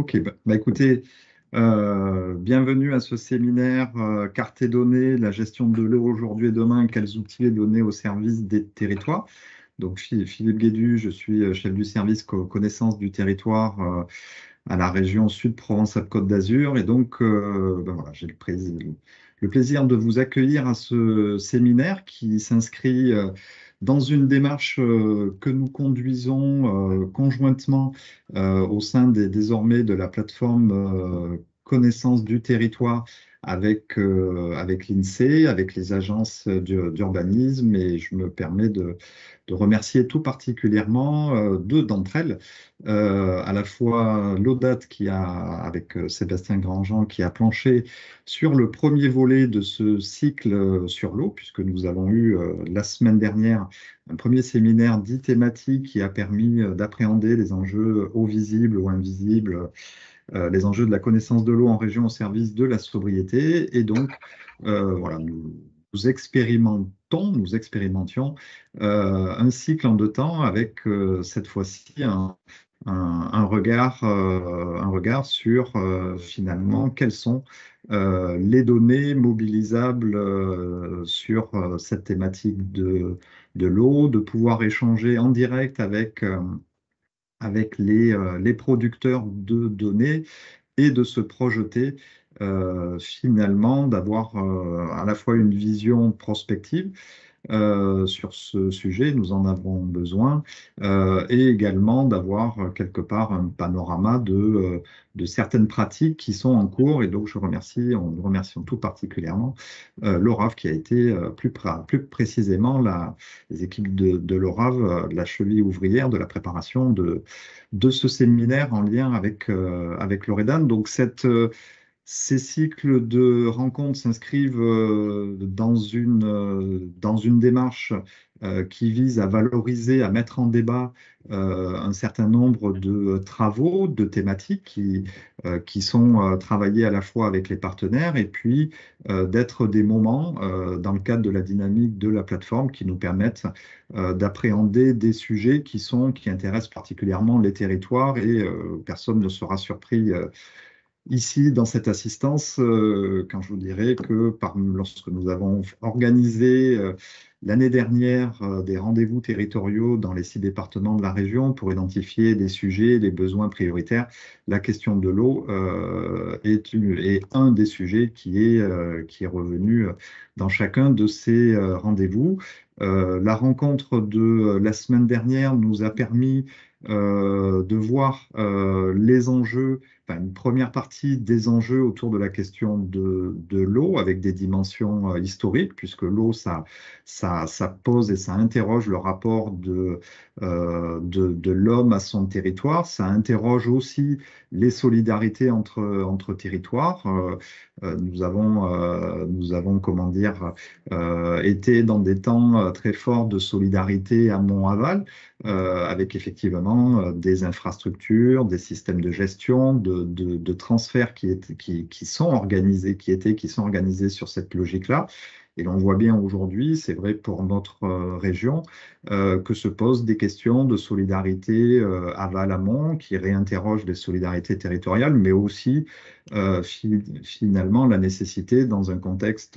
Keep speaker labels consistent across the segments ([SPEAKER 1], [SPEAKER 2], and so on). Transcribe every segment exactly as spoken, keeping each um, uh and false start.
[SPEAKER 1] Ok, bah, bah, écoutez, euh, bienvenue à ce séminaire euh, Cartes et données, la gestion de l'eau aujourd'hui et demain, quels outils donner au service des territoires. Donc, Phi- Philippe Guédu, je suis euh, chef du service co- connaissance du territoire euh, à la région Sud-Provence-Alpes-Côte d'Azur. Et donc, euh, ben voilà, j'ai le, plaisir le plaisir de vous accueillir à ce séminaire qui s'inscrit euh, dans une démarche euh, que nous conduisons euh, conjointement euh, au sein des, désormais de la plateforme euh, connaissance du territoire avec, euh, avec l'INSEE, avec les agences d'ur- d'urbanisme. Et je me permets de, de remercier tout particulièrement euh, deux d'entre elles, euh, à la fois l'Audate qui a, avec euh, Sébastien Grandjean, qui a planché sur le premier volet de ce cycle euh, sur l'eau, puisque nous avons eu euh, la semaine dernière un premier séminaire dit thématique qui a permis euh, d'appréhender les enjeux eau visible ou invisible, euh, les enjeux de la connaissance de l'eau en région au service de la sobriété. Et donc, euh, voilà, nous, nous expérimentons, nous expérimentions euh, un cycle en deux temps avec euh, cette fois-ci un, un- un regard, euh, un regard sur euh, finalement quelles sont euh, les données mobilisables euh, sur euh, cette thématique de, de l'eau, de pouvoir échanger en direct avec, euh, avec les, euh, les producteurs de données et de se projeter euh, finalement, d'avoir euh, à la fois une vision prospective euh, sur ce sujet, nous en avons besoin, euh, et également d'avoir euh, quelque part un panorama de, euh, de certaines pratiques qui sont en cours. Et donc, je remercie, on nous remercie tout particulièrement euh, l'ORAV qui a été euh, plus, pré- plus précisément la, les équipes de, de l'ORAV, euh, de la cheville ouvrière de la préparation de, de ce séminaire en lien avec, euh, avec l'Oredan. Donc, cette euh, ces cycles de rencontres s'inscrivent euh, dans une, euh, dans une démarche euh, qui vise à valoriser, à mettre en débat euh, un certain nombre de travaux, de thématiques qui, euh, qui sont euh, travaillés à la fois avec les partenaires et puis euh, d'être des moments euh, dans le cadre de la dynamique de la plateforme qui nous permettent euh, d'appréhender des sujets qui sont, qui intéressent particulièrement les territoires et euh, personne ne sera surpris euh, ici, dans cette assistance, euh, quand je vous dirai que par, lorsque nous avons organisé euh, l'année dernière euh, des rendez-vous territoriaux dans les six départements de la région pour identifier des sujets, des besoins prioritaires, la question de l'eau euh, est, une- est un des sujets qui est, euh, qui est revenu dans chacun de ces euh, rendez-vous. Euh, la rencontre de euh, la semaine dernière nous a permis euh, de voir euh, les enjeux, enfin, une première partie des enjeux autour de la question de, de l'eau avec des dimensions euh, historiques, puisque l'eau, ça, ça, ça pose et ça interroge le rapport de, euh, de, de l'homme à son territoire. Ça interroge aussi les solidarités entre, entre territoires. Euh, euh, nous avons, euh, nous avons, comment dire, euh, été dans des temps euh, très forts de solidarité amont-aval, euh, avec effectivement euh, des infrastructures, des systèmes de gestion, de, de, de transferts qui, étaient, qui, qui sont organisés, qui étaient, qui sont organisés sur cette logique-là. Et l'on voit bien aujourd'hui, c'est vrai pour notre euh, région, euh, que se posent des questions de solidarité euh, aval-amont qui réinterrogent les solidarités territoriales, mais aussi euh, fi- finalement la nécessité, dans un contexte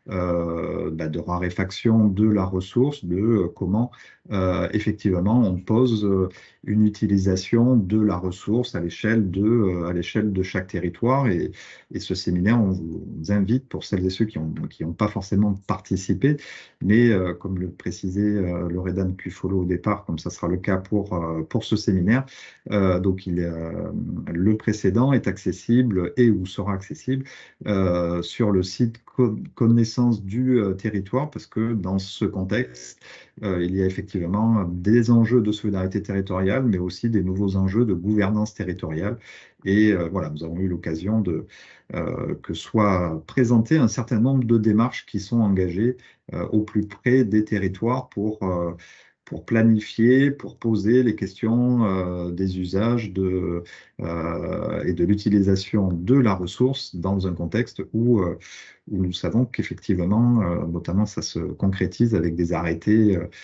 [SPEAKER 1] euh, bah, de raréfaction de la ressource, de euh, comment euh, effectivement on pose euh, une utilisation de la ressource à l'échelle de, euh, à l'échelle de chaque territoire. Et, et ce séminaire, on vous invite, pour celles et ceux qui n'ont qui ont pas forcément participé, mais euh, comme le précisait euh, Loredane Cuffolo au départ, comme ça sera le cas pour, euh, pour ce séminaire, euh, donc il est, euh, le précédent est accessible et ou sera accessible euh, sur le site co- connaissance du euh, territoire, parce que dans ce contexte, euh, il y a effectivement des enjeux de solidarité territoriale, mais aussi des nouveaux enjeux de gouvernance territoriale. Et euh, voilà, nous avons eu l'occasion de euh, que soit présenté un certain nombre de démarches qui sont engagées euh, au plus près des territoires pour euh, pour planifier, pour poser les questions euh, des usages de, euh, et de l'utilisation de la ressource dans un contexte où, euh, où nous savons qu'effectivement, euh, notamment ça se concrétise avec des arrêtés, euh,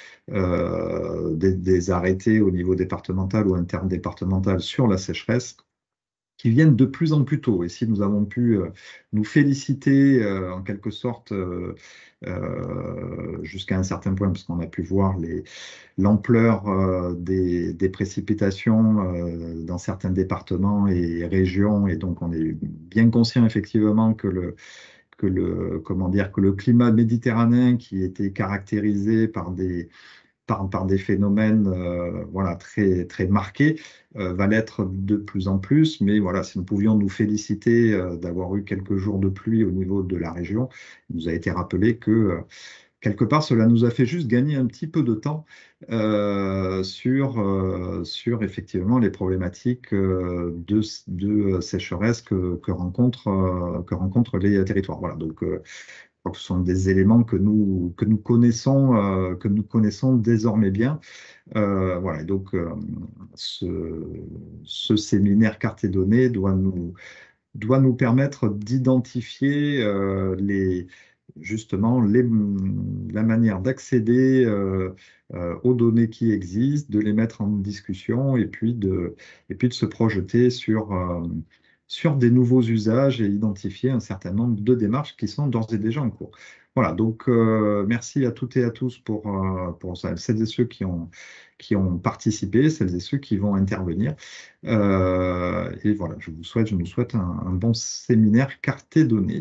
[SPEAKER 1] euh, des, des arrêtés au niveau départemental ou interdépartemental sur la sécheresse qui viennent de plus en plus tôt. Et si nous avons pu euh, nous féliciter euh, en quelque sorte euh, euh, jusqu'à un certain point, parce qu'on a pu voir les, l'ampleur euh, des, des précipitations euh, dans certains départements et régions, et donc on est bien conscient effectivement que le, que le, comment dire, que le climat méditerranéen qui était caractérisé par des par, par des phénomènes euh, voilà, très, très marqués, euh, va l'être de plus en plus. Mais voilà, si nous pouvions nous féliciter euh, d'avoir eu quelques jours de pluie au niveau de la région, il nous a été rappelé que euh, quelque part, cela nous a fait juste gagner un petit peu de temps euh, sur, euh, sur effectivement les problématiques euh, de, de sécheresse que, que, rencontrent, euh, que rencontrent les territoires. Voilà, donc euh, je crois que ce sont des éléments que nous, que nous connaissons, euh, que nous connaissons désormais bien. Euh, voilà, et donc euh, ce, ce séminaire cartes et données doit nous, doit nous permettre d'identifier euh, les, justement les, la manière d'accéder euh, euh, aux données qui existent, de les mettre en discussion et puis de, et puis de se projeter sur, euh, sur des nouveaux usages et identifier un certain nombre de démarches qui sont d'ores et déjà en cours. Voilà, donc euh, merci à toutes et à tous pour, euh, pour ça, celles et ceux qui ont, qui ont participé, celles et ceux qui vont intervenir. Euh, et voilà, je vous souhaite, je nous souhaite un, un bon séminaire cartes et données.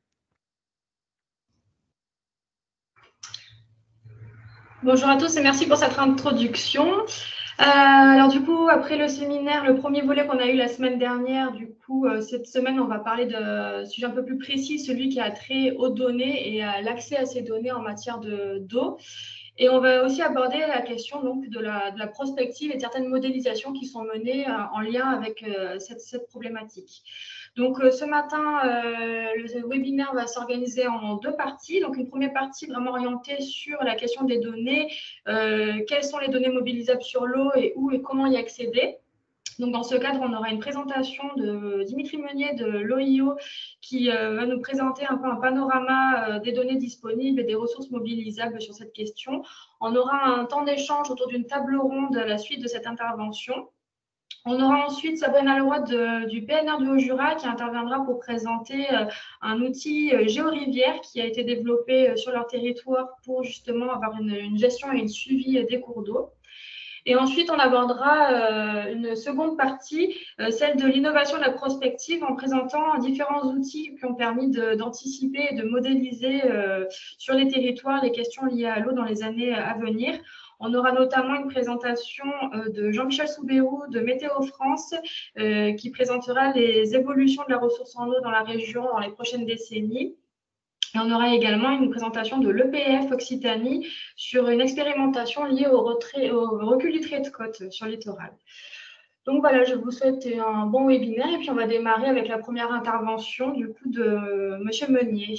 [SPEAKER 2] Bonjour à tous et merci pour cette introduction. Euh, alors du coup, après le séminaire, le premier volet qu'on a eu la semaine dernière, du coup, euh, cette semaine, on va parler de sujet un peu plus précis, celui qui a trait aux données et à l'accès à ces données en matière de d'eau. Et on va aussi aborder la question donc de la, de la prospective et de certaines modélisations qui sont menées euh, en lien avec euh, cette, cette problématique. Donc euh, ce matin, euh, le webinaire va s'organiser en deux parties. Donc une première partie vraiment orientée sur la question des données, euh, quelles sont les données mobilisables sur l'eau et où et comment y accéder. Donc, dans ce cadre, on aura une présentation de Dimitri Meunier de l'O I O qui euh, va nous présenter un peu un panorama euh, des données disponibles et des ressources mobilisables sur cette question. On aura un temps d'échange autour d'une table ronde à la suite de cette intervention. On aura ensuite Sabrina Leroy de, du P N R du Haut-Jura qui interviendra pour présenter euh, un outil euh, GeoRivière qui a été développé euh, sur leur territoire pour justement avoir une, une gestion et une suivi euh, des cours d'eau. Et ensuite, on abordera euh, une seconde partie, euh, celle de l'innovation de la prospective, en présentant différents outils qui ont permis d'anticiper et de modéliser euh, sur les territoires les questions liées à l'eau dans les années à venir. On aura notamment une présentation euh, de Jean-Michel Soubérou de Météo France euh, qui présentera les évolutions de la ressource en eau dans la région dans les prochaines décennies. Et on aura également une présentation de l'E P F Occitanie sur une expérimentation liée au, retrait, au recul du trait de côte sur le littoral. Donc voilà, je vous souhaite un bon webinaire et puis on va démarrer avec la première intervention du coup de Monsieur Meunier.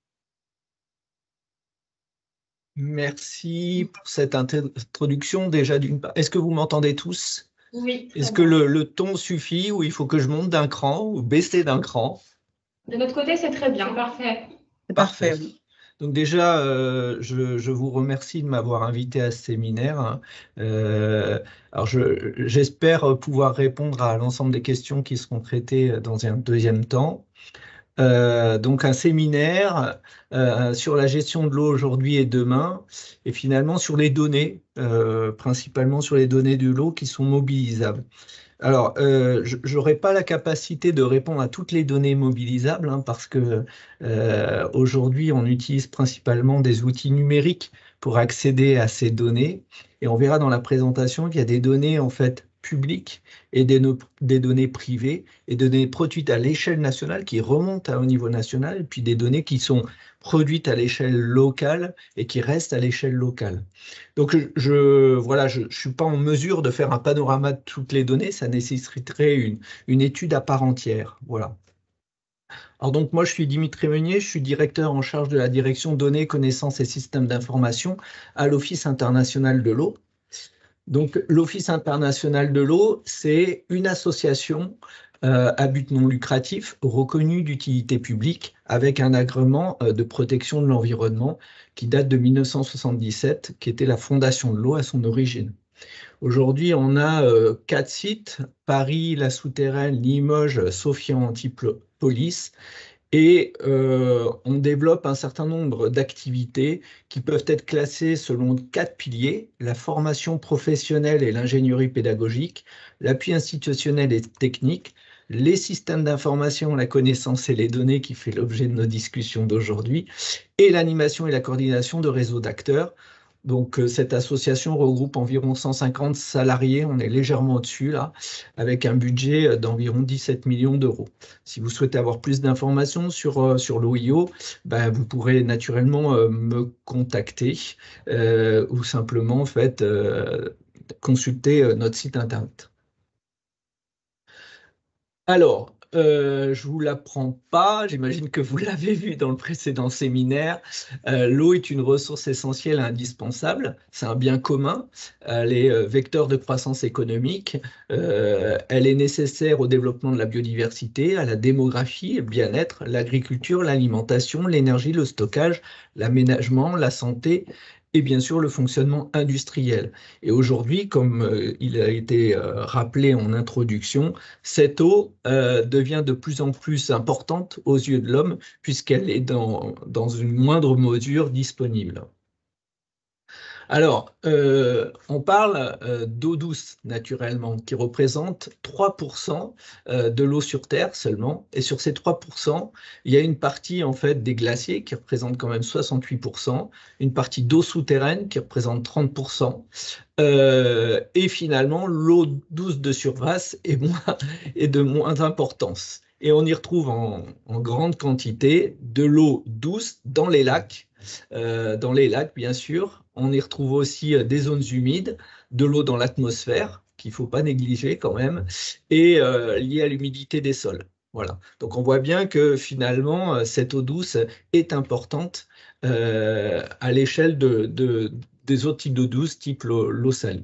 [SPEAKER 3] Merci pour cette introduction. Déjà, d'une part, est-ce que vous m'entendez tous?
[SPEAKER 2] Oui.
[SPEAKER 3] Est-ce que le, le ton suffit ou il faut que je monte d'un cran ou baisser d'un cran?
[SPEAKER 2] De notre côté, c'est très bien. Parfait.
[SPEAKER 3] Parfait. Donc déjà, euh, je, je vous remercie de m'avoir invité à ce séminaire. Hein. Euh, alors, je, j'espère pouvoir répondre à l'ensemble des questions qui seront traitées dans un deuxième temps. Euh, donc un séminaire euh, sur la gestion de l'eau aujourd'hui et demain, et finalement sur les données, euh, principalement sur les données de l'eau qui sont mobilisables. Alors, euh, je n'aurai pas la capacité de répondre à toutes les données mobilisables, hein, parce que euh, aujourd'hui, on utilise principalement des outils numériques pour accéder à ces données. Et on verra dans la présentation qu'il y a des données en fait publiques et des, no des données privées et des données produites à l'échelle nationale qui remontent à, au niveau national, et puis des données qui sont produites à l'échelle locale et qui restent à l'échelle locale. Donc, je, je voilà, je ne suis pas en mesure de faire un panorama de toutes les données, ça nécessiterait une, une étude à part entière. Voilà. Alors donc, moi, je suis Dimitri Meunier, je suis directeur en charge de la direction données, connaissances et systèmes d'information à l'Office international de l'eau. Donc, l'Office international de l'eau, c'est une association euh, à but non lucratif reconnue d'utilité publique avec un agrément euh, de protection de l'environnement qui date de mille neuf cent soixante-dix-sept, qui était la fondation de l'eau à son origine. Aujourd'hui, on a euh, quatre sites, Paris, La Souterraine, Limoges, Sofian, Antipolis, et euh, on développe un certain nombre d'activités qui peuvent être classées selon quatre piliers: la formation professionnelle et l'ingénierie pédagogique, l'appui institutionnel et technique, les systèmes d'information, la connaissance et les données, qui fait l'objet de nos discussions d'aujourd'hui, et l'animation et la coordination de réseaux d'acteurs. Donc, euh, cette association regroupe environ cent cinquante salariés, on est légèrement au-dessus là, avec un budget d'environ dix-sept millions d'euros. Si vous souhaitez avoir plus d'informations sur, euh, sur l'O I O, ben, vous pourrez naturellement euh, me contacter euh, ou simplement en fait, euh, consulter euh, notre site internet. Alors, euh, je ne vous l'apprends pas, j'imagine que vous l'avez vu dans le précédent séminaire. Euh, l'eau est une ressource essentielle et indispensable, c'est un bien commun, elle est euh, vecteur de croissance économique, euh, elle est nécessaire au développement de la biodiversité, à la démographie, le bien-être, l'agriculture, l'alimentation, l'énergie, le stockage, l'aménagement, la santé, et bien sûr le fonctionnement industriel. Et aujourd'hui, comme euh, il a été euh, rappelé en introduction, cette eau euh, devient de plus en plus importante aux yeux de l'homme puisqu'elle est dans, dans une moindre mesure disponible. Alors, euh, on parle euh, d'eau douce, naturellement, qui représente trois pour cent euh, de l'eau sur Terre seulement. Et sur ces trois pour cent, il y a une partie en fait des glaciers qui représente quand même soixante-huit pour cent, une partie d'eau souterraine qui représente trente pour cent, euh, et finalement, l'eau douce de surface est, moins, est de moins importance. Et on y retrouve en, en grande quantité de l'eau douce dans les lacs, euh, dans les lacs bien sûr. On y retrouve aussi des zones humides, de l'eau dans l'atmosphère, qu'il ne faut pas négliger quand même, et euh, liée à l'humidité des sols. Voilà. Donc on voit bien que finalement, cette eau douce est importante euh, à l'échelle de, de, des autres types d'eau douce, type l'eau salée.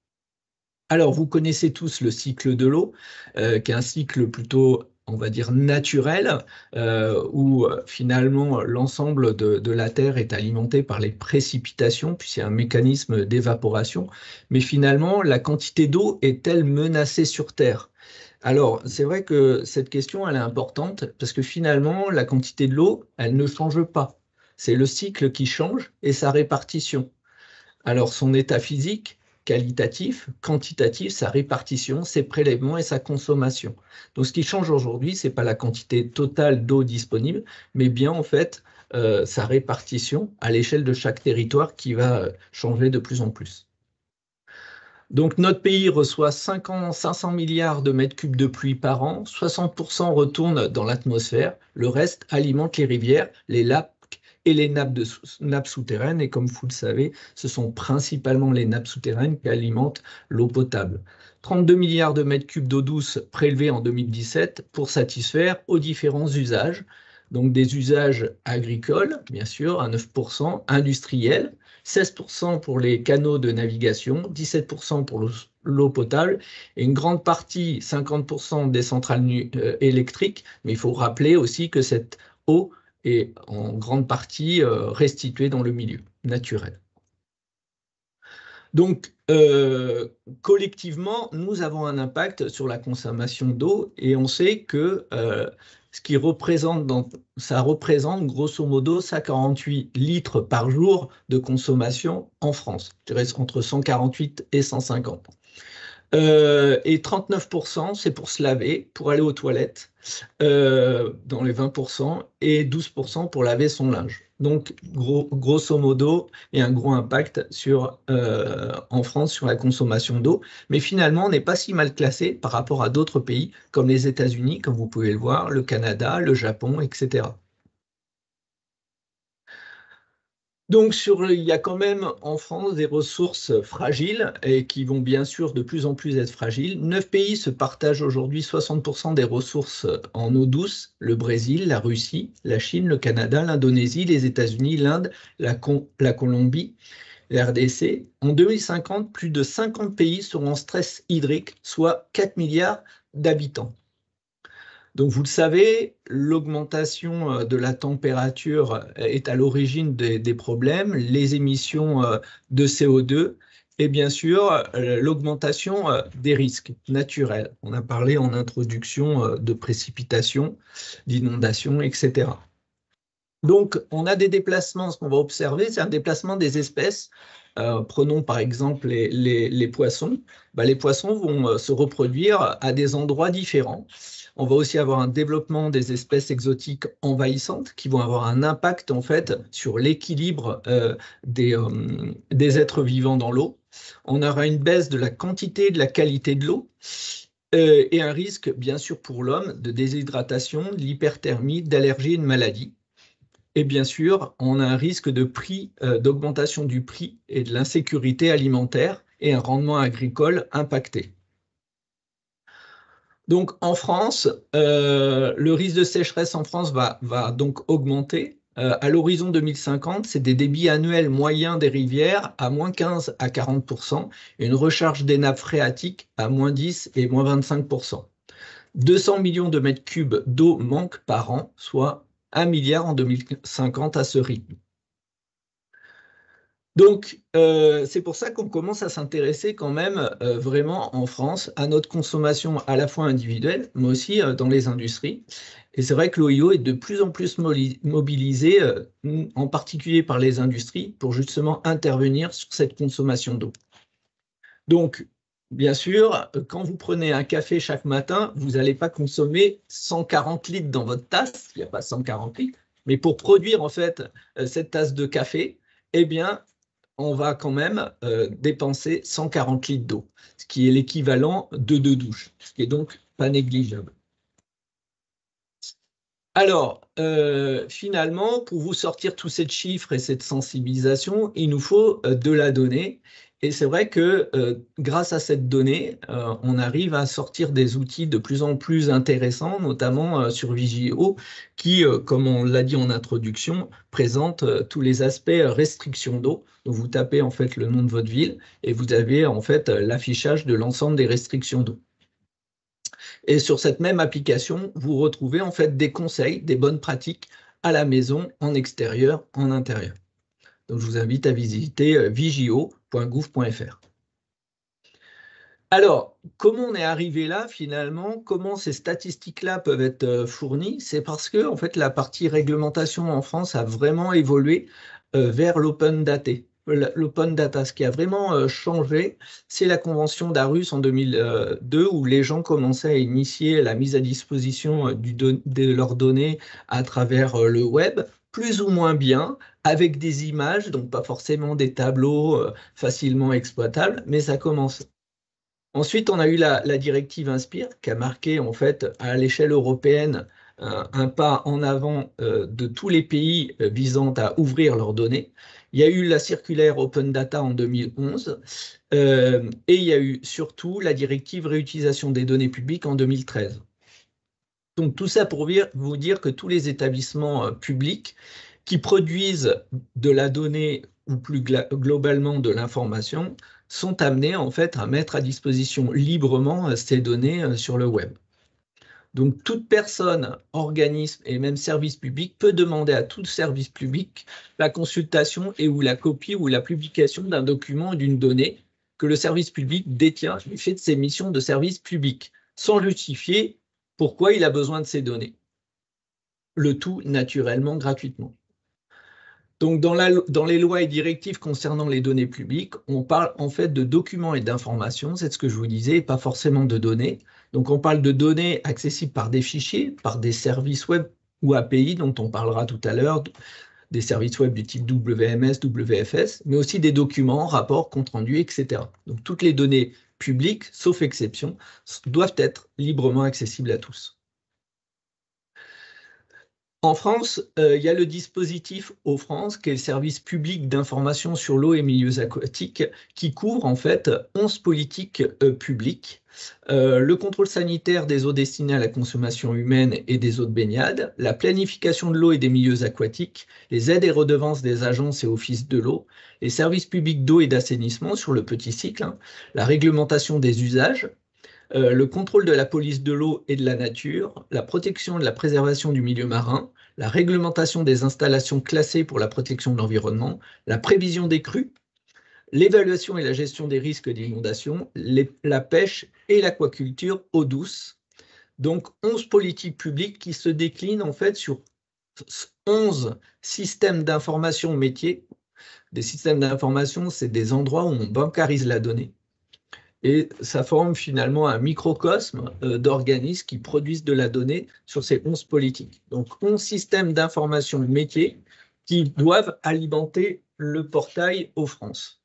[SPEAKER 3] Alors, vous connaissez tous le cycle de l'eau, euh, qui est un cycle plutôt, on va dire, naturel, euh, où finalement l'ensemble de, de la Terre est alimenté par les précipitations, puis c'est un mécanisme d'évaporation. Mais finalement, la quantité d'eau est-elle menacée sur Terre? Alors, c'est vrai que cette question, elle est importante, parce que finalement, la quantité de l'eau, elle ne change pas. C'est le cycle qui change et sa répartition. Alors, son état physique, qualitatif, quantitatif, sa répartition, ses prélèvements et sa consommation. Donc, ce qui change aujourd'hui, ce n'est pas la quantité totale d'eau disponible, mais bien en fait euh, sa répartition à l'échelle de chaque territoire qui va changer de plus en plus. Donc, notre pays reçoit cinq cents milliards de mètres cubes de pluie par an, soixante pour cent retournent dans l'atmosphère, le reste alimente les rivières, les lacs et les nappes, de, nappes souterraines. Et comme vous le savez, ce sont principalement les nappes souterraines qui alimentent l'eau potable. trente-deux milliards de mètres cubes d'eau douce prélevés en deux mille dix-sept pour satisfaire aux différents usages. Donc des usages agricoles, bien sûr, à neuf pour cent, industriels, seize pour cent pour les canaux de navigation, dix-sept pour cent pour l'eau potable, et une grande partie, cinquante pour cent des centrales euh, électriques. Mais il faut rappeler aussi que cette eau est en grande partie euh, restituée dans le milieu naturel. Donc, euh, collectivement, nous avons un impact sur la consommation d'eau et on sait que euh, ce qui représente, dans, ça représente grosso modo cent quarante-huit litres par jour de consommation en France. Je dirais entre cent quarante-huit et cent cinquante. Euh, et trente-neuf pour cent, c'est pour se laver, pour aller aux toilettes, euh, dans les vingt pour cent, et douze pour cent pour laver son linge. Donc, gros, grosso modo, il y a un gros impact sur, euh, en France sur la consommation d'eau. Mais finalement, on n'est pas si mal classé par rapport à d'autres pays, comme les États-Unis, comme vous pouvez le voir, le Canada, le Japon, et cetera. Donc, sur, il y a quand même en France des ressources fragiles et qui vont bien sûr de plus en plus être fragiles. Neuf pays se partagent aujourd'hui soixante pour cent des ressources en eau douce: le Brésil, la Russie, la Chine, le Canada, l'Indonésie, les États-Unis, l'Inde, la, la Colombie, la R D C. En deux mille cinquante, plus de cinquante pays seront en stress hydrique, soit quatre milliards d'habitants. Donc, vous le savez, l'augmentation de la température est à l'origine des, des problèmes, les émissions de C O deux et bien sûr euh, l'augmentation euh, des risques naturels. On a parlé en introduction euh, de précipitations, d'inondations, et cetera. Donc, on a des déplacements, ce qu'on va observer, c'est un déplacement des espèces. Euh, prenons par exemple les, les, les poissons. Ben, les poissons vont euh, se reproduire à des endroits différents. On va aussi avoir un développement des espèces exotiques envahissantes qui vont avoir un impact en fait sur l'équilibre euh, des, euh, des êtres vivants dans l'eau. On aura une baisse de la quantité et de la qualité de l'eau. Euh, et un risque, bien sûr, pour l'homme de déshydratation, de l'hyperthermie, d'allergie et de maladie. Et bien sûr, on a un risque de prix, euh, d'augmentation du prix et de l'insécurité alimentaire et un rendement agricole impacté. Donc en France, euh, le risque de sécheresse en France va, va donc augmenter. Euh, à l'horizon deux mille cinquante, c'est des débits annuels moyens des rivières à moins quinze à quarante pour cent et une recharge des nappes phréatiques à moins dix et moins vingt-cinq pour cent. deux cents millions de mètres cubes d'eau manquent par an, soit un milliard en deux mille cinquante à ce rythme. Donc, euh, c'est pour ça qu'on commence à s'intéresser quand même euh, vraiment en France à notre consommation à la fois individuelle, mais aussi euh, dans les industries. Et c'est vrai que l'O I O est de plus en plus mobilisé, euh, en particulier par les industries, pour justement intervenir sur cette consommation d'eau. Donc, bien sûr, quand vous prenez un café chaque matin, vous n'allez pas consommer cent quarante litres dans votre tasse, il n'y a pas cent quarante litres, mais pour produire en fait cette tasse de café, eh bien, on va quand même euh, dépenser cent quarante litres d'eau, ce qui est l'équivalent de deux douches, ce qui est donc pas négligeable. Alors, euh, finalement, pour vous sortir tous ces chiffres et cette sensibilisation, il nous faut euh, de la donnée. Et c'est vrai que euh, grâce à cette donnée, euh, on arrive à sortir des outils de plus en plus intéressants, notamment euh, sur Vigio, qui, euh, comme on l'a dit en introduction, présente euh, tous les aspects euh, restriction d'eau. Donc vous tapez en fait le nom de votre ville et vous avez en fait l'affichage de l'ensemble des restrictions d'eau. Et sur cette même application, vous retrouvez en fait des conseils, des bonnes pratiques à la maison, en extérieur, en intérieur. Donc je vous invite à visiter vigio point gouv point F R. Alors, comment on est arrivé là finalement? Comment ces statistiques-là peuvent être fournies? C'est parce que en fait, la partie réglementation en France a vraiment évolué euh, vers l'open data. L'open data, ce qui a vraiment changé, c'est la convention d'Aarhus en deux mille deux où les gens commençaient à initier la mise à disposition du don- de leurs données à travers le web, plus ou moins bien, avec des images, donc pas forcément des tableaux euh, facilement exploitables, mais ça commence. Ensuite, on a eu la, la directive Inspire qui a marqué en fait à l'échelle européenne un, un pas en avant euh, de tous les pays euh, visant à ouvrir leurs données. Il y a eu la circulaire Open Data en deux mille onze euh, et il y a eu surtout la directive réutilisation des données publiques en deux mille treize. Donc tout ça pour vous dire que tous les établissements euh, publics qui produisent de la donnée ou plus globalement de l'information sont amenés en fait à mettre à disposition librement ces données sur le web. Donc toute personne, organisme et même service public peut demander à tout service public la consultation et ou la copie ou la publication d'un document ou d'une donnée que le service public détient du fait de ses missions de service public, sans justifier pourquoi il a besoin de ces données. Le tout naturellement gratuitement. Donc, dans, la, dans les lois et directives concernant les données publiques, on parle en fait de documents et d'informations, c'est ce que je vous disais, et pas forcément de données. Donc, on parle de données accessibles par des fichiers, par des services web ou A P I, dont on parlera tout à l'heure, des services web du type W M S, W F S, mais aussi des documents, rapports, comptes rendus, et cetera. Donc, toutes les données publiques, sauf exception, doivent être librement accessibles à tous. En France, euh, il y a le dispositif Eau France, qui est le service public d'information sur l'eau et milieux aquatiques, qui couvre en fait onze politiques euh, publiques. Euh, le contrôle sanitaire des eaux destinées à la consommation humaine et des eaux de baignade, la planification de l'eau et des milieux aquatiques, les aides et redevances des agences et offices de l'eau, les services publics d'eau et d'assainissement sur le petit cycle, hein, la réglementation des usages, Euh, le contrôle de la police de l'eau et de la nature, la protection et de la préservation du milieu marin, la réglementation des installations classées pour la protection de l'environnement, la prévision des crues, l'évaluation et la gestion des risques d'inondation, la pêche et l'aquaculture eau douce. Donc, onze politiques publiques qui se déclinent en fait sur onze systèmes d'information métiers. Des systèmes d'information, c'est des endroits où on bancarise la donnée. Et ça forme finalement un microcosme euh, d'organismes qui produisent de la donnée sur ces onze politiques. Donc, onze systèmes d'information métiers qui doivent alimenter le portail Eau-France.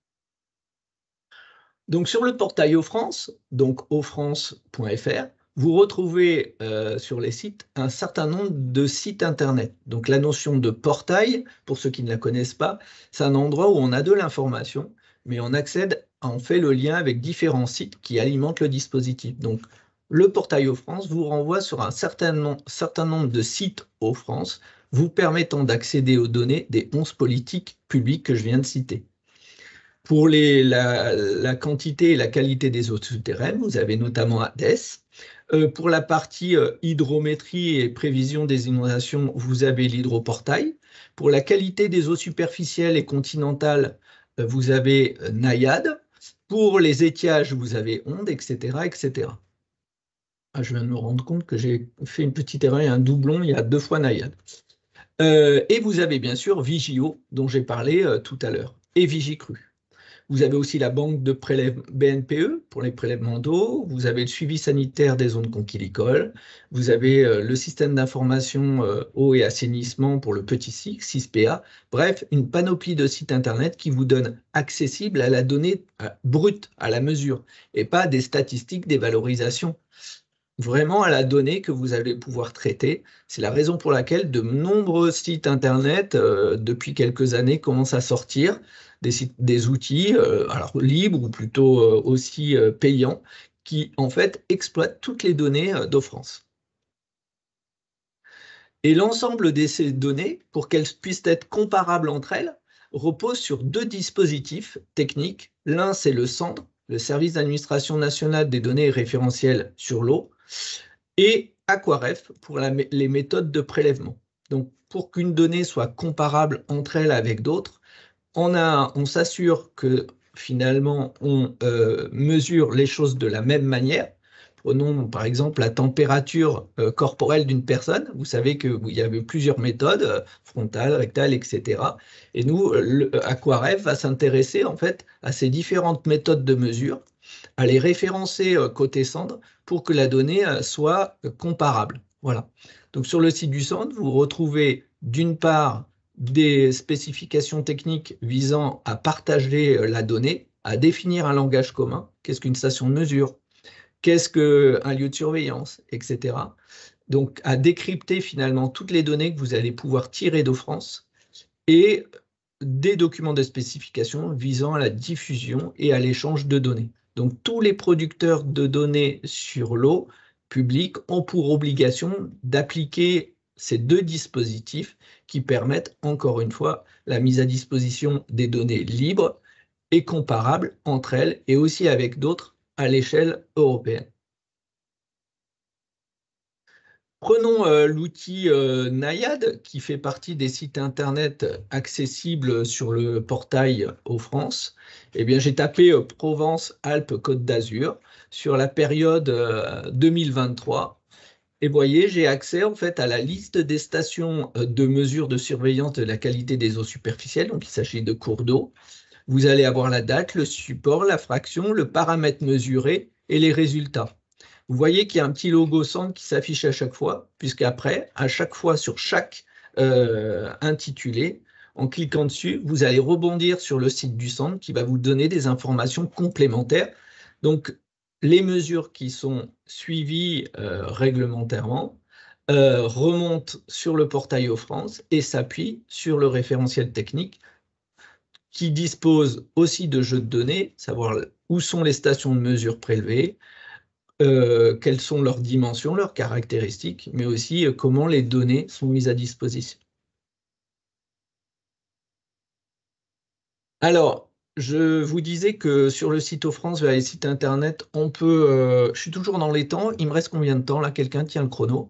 [SPEAKER 3] Donc, sur le portail Eau-France, donc eau france point F R, vous retrouvez euh, sur les sites un certain nombre de sites Internet. Donc, la notion de portail, pour ceux qui ne la connaissent pas, c'est un endroit où on a de l'information, mais on accède, on fait le lien avec différents sites qui alimentent le dispositif. Donc, le portail Eau-France vous renvoie sur un certain, nom, certain nombre de sites Eau-France, vous permettant d'accéder aux données des onze politiques publiques que je viens de citer. Pour les, la, la quantité et la qualité des eaux souterraines, vous avez notamment A D E S. Euh, pour la partie euh, hydrométrie et prévision des inondations, vous avez l'hydroportail. Pour la qualité des eaux superficielles et continentales, euh, vous avez euh, Naiad. Pour les étiages, vous avez Onde, et cetera, et cetera. Ah, je viens de me rendre compte que j'ai fait une petite erreur, il y a un doublon, il y a deux fois Naiad. Euh, et vous avez bien sûr Vigio, dont j'ai parlé euh, tout à l'heure, et Vigicru. Vous avez aussi la banque de prélèvement B N P E pour les prélèvements d'eau, vous avez le suivi sanitaire des zones conchylicoles, vous avez euh, le système d'information euh, eau et assainissement pour le petit C I C, six P A, bref, une panoplie de sites internet qui vous donne accessible à la donnée euh, brute, à la mesure, et pas des statistiques, des valorisations. Vraiment à la donnée que vous allez pouvoir traiter. C'est la raison pour laquelle de nombreux sites internet, euh, depuis quelques années, commencent à sortir des, sites, des outils, euh, alors libres ou plutôt euh, aussi euh, payants, qui en fait exploitent toutes les données euh, d'Eau-France. Et l'ensemble de ces données, pour qu'elles puissent être comparables entre elles, repose sur deux dispositifs techniques. L'un, c'est le C A N D R, le Service d'administration nationale des données référentielles sur l'eau, et Aquaref pour la, les méthodes de prélèvement. Donc, pour qu'une donnée soit comparable entre elles avec d'autres, on, on s'assure que finalement, on euh, mesure les choses de la même manière. Prenons par exemple la température euh, corporelle d'une personne. Vous savez qu'il y avait plusieurs méthodes, euh, frontale, rectale, et cetera. Et nous, le, Aquaref va s'intéresser en fait à ces différentes méthodes de mesure, à les référencer euh, côté C A N D R pour que la donnée euh, soit euh, comparable. Voilà. Donc sur le site du C A N D R, vous retrouvez d'une part des spécifications techniques visant à partager euh, la donnée, à définir un langage commun. Qu'est-ce qu'une station de mesure? Qu'est-ce qu'un lieu de surveillance, et cetera. Donc, à décrypter finalement toutes les données que vous allez pouvoir tirer d'Eau-France et des documents de spécification visant à la diffusion et à l'échange de données. Donc, tous les producteurs de données sur l'eau publique ont pour obligation d'appliquer ces deux dispositifs qui permettent, encore une fois, la mise à disposition des données libres et comparables entre elles et aussi avec d'autres à l'échelle européenne. Prenons euh, l'outil euh, Naiad, qui fait partie des sites internet accessibles sur le portail Eau-France. Eh bien, j'ai tapé euh, Provence-Alpes-Côte d'Azur sur la période euh, deux mille vingt-trois. Et vous voyez, j'ai accès en fait à la liste des stations de mesure de surveillance de la qualité des eaux superficielles. Donc, il s'agit de cours d'eau. Vous allez avoir la date, le support, la fraction, le paramètre mesuré et les résultats. Vous voyez qu'il y a un petit logo C A N D R qui s'affiche à chaque fois, puisqu'après, à chaque fois sur chaque euh, intitulé, en cliquant dessus, vous allez rebondir sur le site du C A N D R qui va vous donner des informations complémentaires. Donc, les mesures qui sont suivies euh, réglementairement euh, remontent sur le portail Eau-France et s'appuient sur le référentiel technique qui dispose aussi de jeux de données, savoir où sont les stations de mesure prélevées, euh, quelles sont leurs dimensions, leurs caractéristiques, mais aussi euh, comment les données sont mises à disposition. Alors, je vous disais que sur le site Eau-France, via les sites internet, on peut... Euh, je suis toujours dans les temps. Il me reste combien de temps là? Quelqu'un tient le chrono?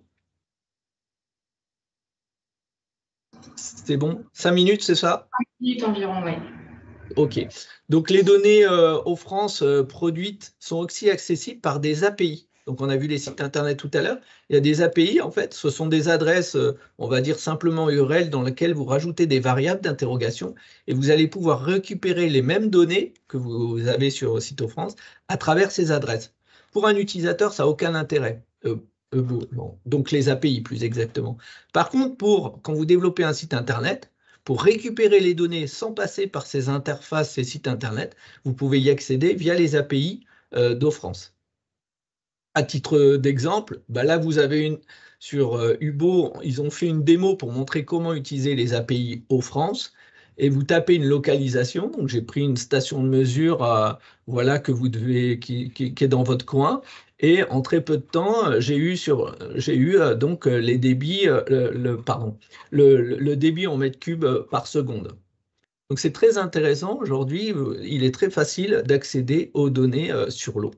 [SPEAKER 3] C'est bon? Cinq minutes, c'est ça?
[SPEAKER 2] Cinq minutes environ, oui.
[SPEAKER 3] OK. Donc, les données euh, aux France euh, produites sont aussi accessibles par des A P I. Donc, on a vu les sites Internet tout à l'heure. Il y a des A P I, en fait. Ce sont des adresses, euh, on va dire simplement U R L, dans lesquelles vous rajoutez des variables d'interrogation et vous allez pouvoir récupérer les mêmes données que vous avez sur Cytofrance à travers ces adresses. Pour un utilisateur, ça n'a aucun intérêt. Euh, euh, bon, donc, les A P I, plus exactement. Par contre, pour quand vous développez un site Internet, pour récupérer les données sans passer par ces interfaces, ces sites Internet, vous pouvez y accéder via les A P I euh, d'O-France. À titre d'exemple, bah là, vous avez une sur euh, Hubo, ils ont fait une démo pour montrer comment utiliser les A P I O-France. Et vous tapez une localisation. Donc, j'ai pris une station de mesure euh, voilà, que vous devez, qui, qui, qui est dans votre coin. Et en très peu de temps, j'ai eu, sur, j'ai eu euh, donc les débits, euh, le, le, pardon, le, le débit en mètres cubes par seconde. Donc, c'est très intéressant. Aujourd'hui, il est très facile d'accéder aux données euh, sur l'eau.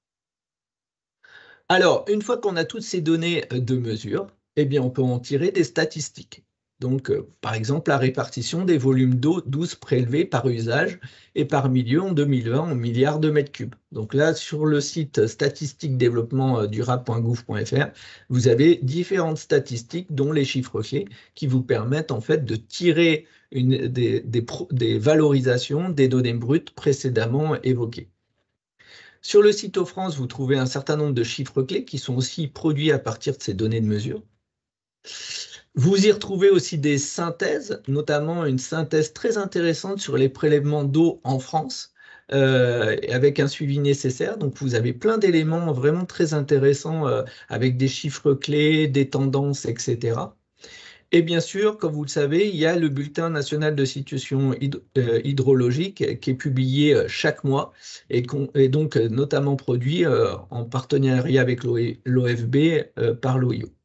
[SPEAKER 3] Alors, une fois qu'on a toutes ces données de mesure, eh bien, on peut en tirer des statistiques. Donc, euh, par exemple, la répartition des volumes d'eau douce prélevés par usage et par milieu en deux mille vingt en milliards de mètres cubes. Donc là, sur le site statistique développement durable point gouv point F R, vous avez différentes statistiques, dont les chiffres clés, qui vous permettent en fait de tirer une, des, des, des valorisations des données brutes précédemment évoquées. Sur le site O-France, vous trouvez un certain nombre de chiffres clés qui sont aussi produits à partir de ces données de mesure. Vous y retrouvez aussi des synthèses, notamment une synthèse très intéressante sur les prélèvements d'eau en France, euh, avec un suivi nécessaire. Donc, vous avez plein d'éléments vraiment très intéressants euh, avec des chiffres clés, des tendances, et cetera. Et bien sûr, comme vous le savez, il y a le bulletin national de situation hydrologique qui est publié chaque mois et, et donc notamment produit en partenariat avec l'O F B par l'O I O.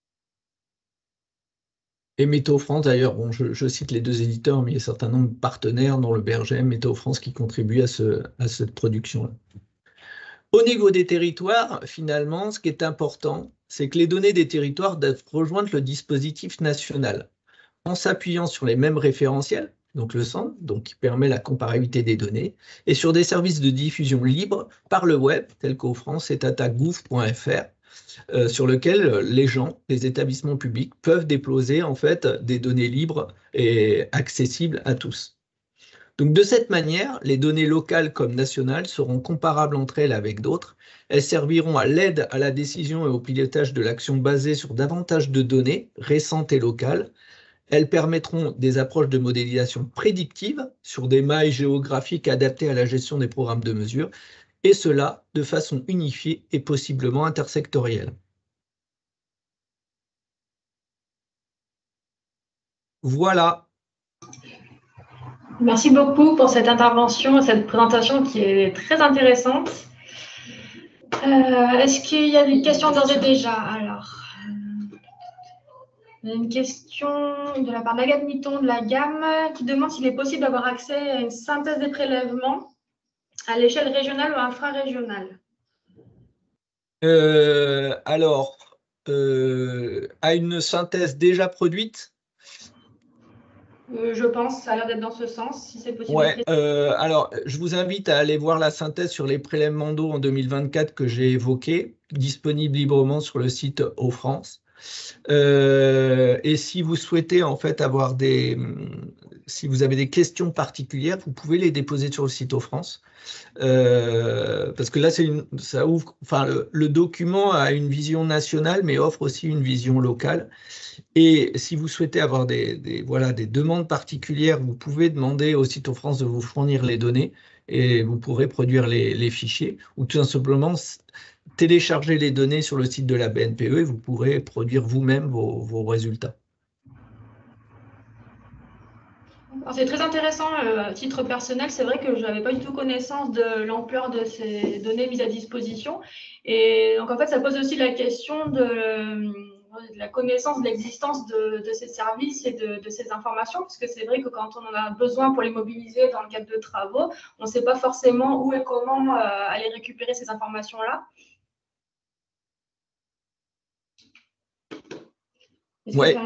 [SPEAKER 3] Et Météo France, d'ailleurs, bon, je, je cite les deux éditeurs, mais il y a un certain nombre de partenaires, dont le B R G M, Météo France, qui contribuent à, ce, à cette production-là. Au niveau des territoires, finalement, ce qui est important, c'est que les données des territoires doivent rejoindre le dispositif national en s'appuyant sur les mêmes référentiels, donc le S A N, donc qui permet la comparabilité des données, et sur des services de diffusion libres par le web, tels qu'au France et tata gouv point F R, euh, sur lequel les gens, les établissements publics peuvent déposer en fait des données libres et accessibles à tous. Donc de cette manière, les données locales comme nationales seront comparables entre elles avec d'autres. Elles serviront à l'aide à la décision et au pilotage de l'action basée sur davantage de données récentes et locales. Elles permettront des approches de modélisation prédictives sur des mailles géographiques adaptées à la gestion des programmes de mesure, et cela de façon unifiée et possiblement intersectorielle. Voilà.
[SPEAKER 2] Merci beaucoup pour cette intervention, cette présentation qui est très intéressante. Euh, Est-ce qu'il y a des questions d'ores et déjà? Alors, il y a une question de la part d'Agathe Mitton de la gamme qui demande s'il est possible d'avoir accès à une synthèse des prélèvements à l'échelle régionale ou infrarégionale.
[SPEAKER 3] Euh, alors, euh, à une synthèse déjà produite?
[SPEAKER 2] Euh, je pense, ça a l'air d'être dans ce sens, si c'est possible.
[SPEAKER 3] Ouais, euh, alors je vous invite à aller voir la synthèse sur les prélèvements d'eau en deux mille vingt-quatre que j'ai évoquée, disponible librement sur le site O-France. Euh, et si vous souhaitez en fait avoir des, si vous avez des questions particulières, vous pouvez les déposer sur le site O-France. Euh, parce que là, c'est une, ça ouvre, enfin, le, le document a une vision nationale, mais offre aussi une vision locale. Et si vous souhaitez avoir des, des, voilà, des demandes particulières, vous pouvez demander au site O-France de vous fournir les données et vous pourrez produire les, les fichiers ou tout simplement télécharger les données sur le site de la B N P E et vous pourrez produire vous-même vos, vos résultats.
[SPEAKER 2] C'est très intéressant, euh, à titre personnel, c'est vrai que je n'avais pas du tout connaissance de l'ampleur de ces données mises à disposition. Et donc, en fait, ça pose aussi la question de, de la connaissance de l'existence de, de ces services et de, de ces informations, parce que c'est vrai que quand on en a besoin pour les mobiliser dans le cadre de travaux, on ne sait pas forcément où et comment euh, aller récupérer ces informations-là.
[SPEAKER 3] Ouais.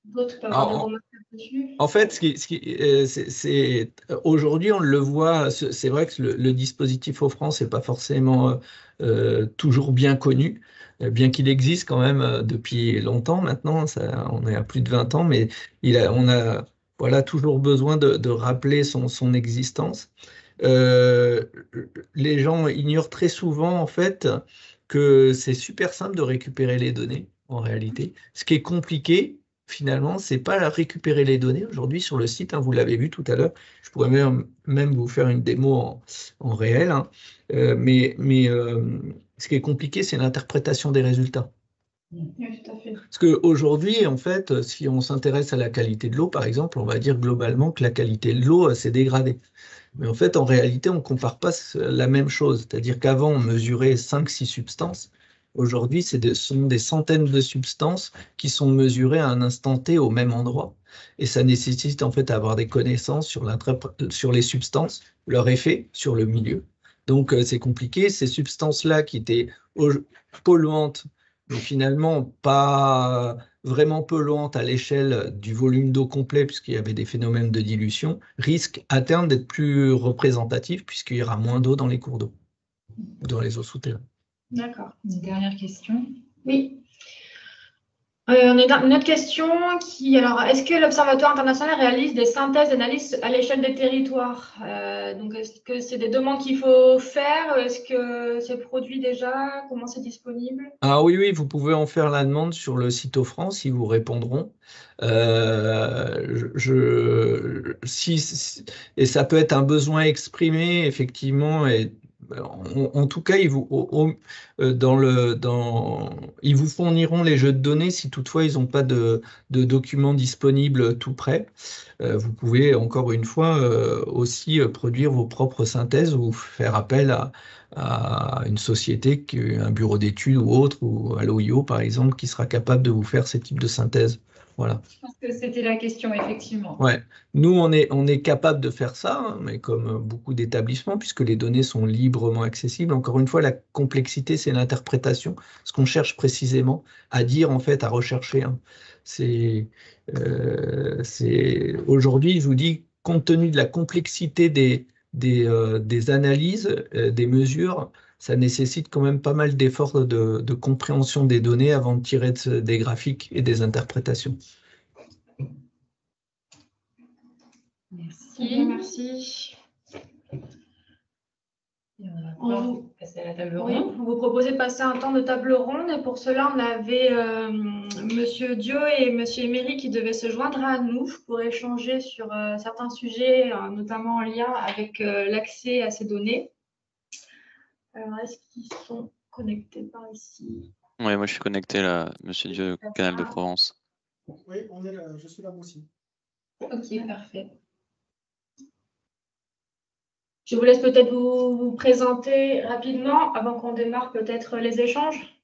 [SPEAKER 2] D'autres peuvent avoir des remarques dessus.
[SPEAKER 3] En fait, ce qui, ce qui, euh, c'est, c'est, aujourd'hui, on le voit, c'est vrai que le, le dispositif offrant, c'est pas forcément euh, toujours bien connu, bien qu'il existe quand même euh, depuis longtemps maintenant, ça, on est à plus de vingt ans, mais il a, on a voilà, toujours besoin de, de rappeler son, son existence. Euh, les gens ignorent très souvent, en fait, que c'est super simple de récupérer les données, en réalité. Ce qui est compliqué, finalement, c'est pas récupérer les données aujourd'hui sur le site, hein, vous l'avez vu tout à l'heure. Je pourrais même, même vous faire une démo en, en réel, hein. Euh, mais, mais euh, ce qui est compliqué, c'est l'interprétation des résultats.
[SPEAKER 2] Oui, tout à fait.
[SPEAKER 3] Parce qu'aujourd'hui, en fait, si on s'intéresse à la qualité de l'eau, par exemple, on va dire globalement que la qualité de l'eau s'est dégradée. Mais en fait, en réalité, on ne compare pas la même chose. C'est-à-dire qu'avant, on mesurait cinq six substances. Aujourd'hui, ce sont des centaines de substances qui sont mesurées à un instant T au même endroit. Et ça nécessite en fait d'avoir des connaissances sur, sur les substances, leur effet sur le milieu. Donc, euh, c'est compliqué. Ces substances-là qui étaient polluantes, mais finalement pas vraiment polluantes à l'échelle du volume d'eau complet, puisqu'il y avait des phénomènes de dilution, risquent à terme d'être plus représentatifs, puisqu'il y aura moins d'eau dans les cours d'eau, dans les eaux souterraines.
[SPEAKER 2] D'accord.
[SPEAKER 4] Une dernière question.
[SPEAKER 2] Oui. Euh, on a une autre question qui, alors, est-ce que l'Observatoire international réalise des synthèses d'analyse à l'échelle des territoires? euh, Donc, est-ce que c'est des demandes qu'il faut faire? Est-ce que c'est produit déjà? Comment c'est disponible?
[SPEAKER 3] Ah oui, oui, vous pouvez en faire la demande sur le site Offrant, ils vous répondront. Euh, je, si, si- et ça peut être un besoin exprimé, effectivement, et en, en tout cas, ils vous, au- au- dans le, dans, ils vous fourniront les jeux de données si toutefois ils n'ont pas de, de documents disponibles tout près. Euh, vous pouvez encore une fois euh, aussi euh, produire vos propres synthèses ou faire appel à, à une société, qui- un bureau d'études ou autre, ou à l'O I O par exemple, qui sera capable de vous faire ces types de synthèses. Voilà.
[SPEAKER 4] Je pense que c'était la question, effectivement.
[SPEAKER 3] Ouais. Nous, on est, on est capable de faire ça, hein, mais comme beaucoup d'établissements, puisque les données sont librement accessibles. Encore une fois, la complexité, c'est l'interprétation, ce qu'on cherche précisément à dire, en fait, à rechercher, hein. C'est, euh, c'est... Aujourd'hui, je vous dis, compte tenu de la complexité des, des, euh, des analyses, euh, des mesures, ça nécessite quand même pas mal d'efforts de, de compréhension des données avant de tirer de- des graphiques et des interprétations.
[SPEAKER 4] Merci.
[SPEAKER 2] Merci.
[SPEAKER 4] Et on va pouvoir
[SPEAKER 2] On vous-
[SPEAKER 4] passer à la table
[SPEAKER 2] Oui,
[SPEAKER 4] ronde.
[SPEAKER 2] on vous proposait de passer un temps de table ronde et pour cela, on avait euh, Monsieur Dio et Monsieur Emery qui devaient se joindre à nous pour échanger sur euh, certains sujets, euh, notamment en lien avec euh, l'accès à ces données. Alors, est-ce qu'ils sont connectés par ici?
[SPEAKER 5] Oui, moi je suis connecté là, Monsieur Dieu, Canal de Provence.
[SPEAKER 6] Oui, on est là, je suis là moi aussi.
[SPEAKER 4] Ok, parfait.
[SPEAKER 2] Je vous laisse peut-être vous, vous présenter rapidement avant qu'on démarre peut-être les échanges.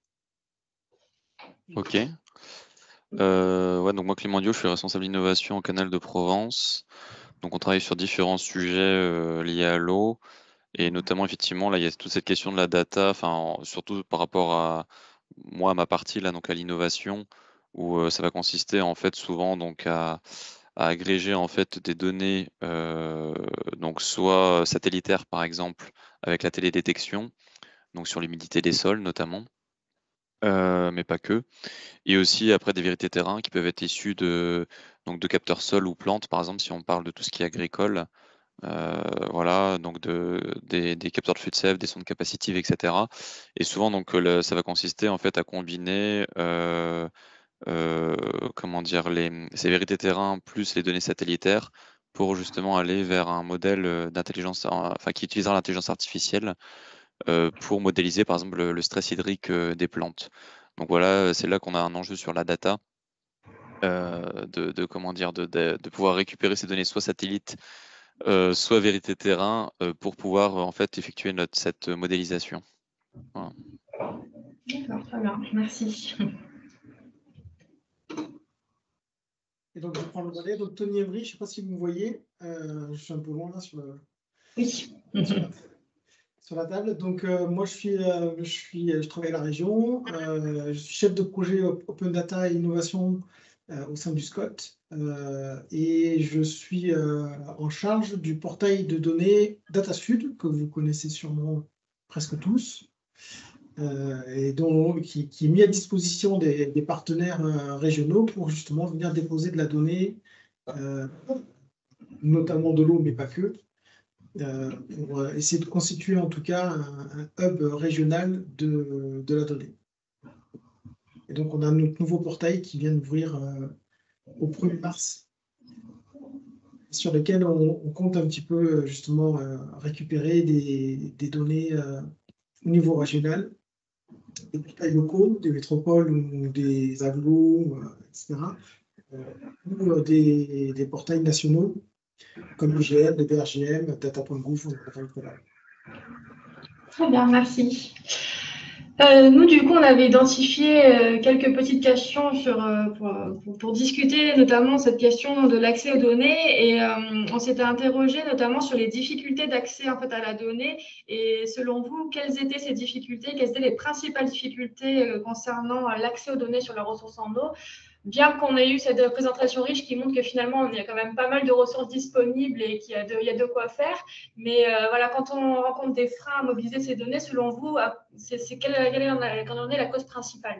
[SPEAKER 5] Ok. Euh, ouais, donc moi Clément Dio, je suis responsable innovation au Canal de Provence. Donc on travaille sur différents sujets euh, liés à l'eau et notamment effectivement là il y a toute cette question de la data, enfin surtout par rapport à moi à ma partie là donc à l'innovation où euh, ça va consister en fait souvent donc à, à agréger en fait des données euh, donc soit satellitaires par exemple avec la télédétection donc sur l'humidité des sols notamment. Euh, mais pas que. Et aussi après des vérités terrain qui peuvent être issues de, donc de capteurs sol ou plantes, par exemple, si on parle de tout ce qui est agricole. Euh, voilà, donc de, des, des capteurs de flux de sève, des sondes capacitives, et cetera. Et souvent, donc, le- ça va consister en fait à combiner euh, euh, comment dire, les, ces vérités terrain plus les données satellitaires pour justement aller vers un modèle euh, d'intelligence, enfin qui utilisera l'intelligence artificielle euh, pour modéliser par exemple le, le stress hydrique euh, des plantes. Donc voilà, c'est là qu'on a un enjeu sur la data, euh, de, de, comment dire, de, de, de pouvoir récupérer ces données soit satellites, euh, soit vérité terrain, euh, pour pouvoir euh, en fait effectuer notre, cette modélisation. Voilà.
[SPEAKER 2] D'accord, très bien, merci.
[SPEAKER 6] Et donc je prends le relais. Donc Tony Evry, je ne sais pas si vous me voyez, euh, je suis un peu loin là sur, le,
[SPEAKER 2] Oui.
[SPEAKER 6] sur, la, sur la table. Donc euh, moi je suis, euh, je suis, je travaille à la région, euh, je suis chef de projet Open Data et Innovation euh, au sein du S C O T euh, et je suis euh, en charge du portail de données DataSud, que vous connaissez sûrement presque tous, euh, et dont, qui, qui est mis à disposition des, des partenaires euh, régionaux pour justement venir déposer de la donnée, euh, notamment de l'eau, mais pas que, euh, pour euh, essayer de constituer en tout cas un, un hub régional de, de la donnée. Et donc, on a notre nouveau portail qui vient d'ouvrir euh, au premier mars, sur lequel on, on compte un petit peu justement euh, récupérer des, des données euh, au niveau régional, des portails locaux, des métropoles ou des agglos, euh, et cetera, euh, ou euh, des, des portails nationaux comme l'I G N, le B R G M, data point gouv. Voilà.
[SPEAKER 2] Très bien, merci. Euh, nous, du coup, on avait identifié euh, quelques petites questions sur, euh, pour, pour, pour discuter notamment cette question de l'accès aux données et euh, on s'était interrogé notamment sur les difficultés d'accès en fait, à la donnée et selon vous, quelles étaient ces difficultés, quelles étaient les principales difficultés euh, concernant l'accès aux données sur la ressource en eau? Bien qu'on ait eu cette présentation riche qui montre que finalement, il y a quand même pas mal de ressources disponibles et qu'il y a de, il y a de quoi faire. Mais euh, voilà, quand on rencontre des freins à mobiliser ces données, selon vous, c'est, c'est quelle, quelle est, quelle en est la cause principale?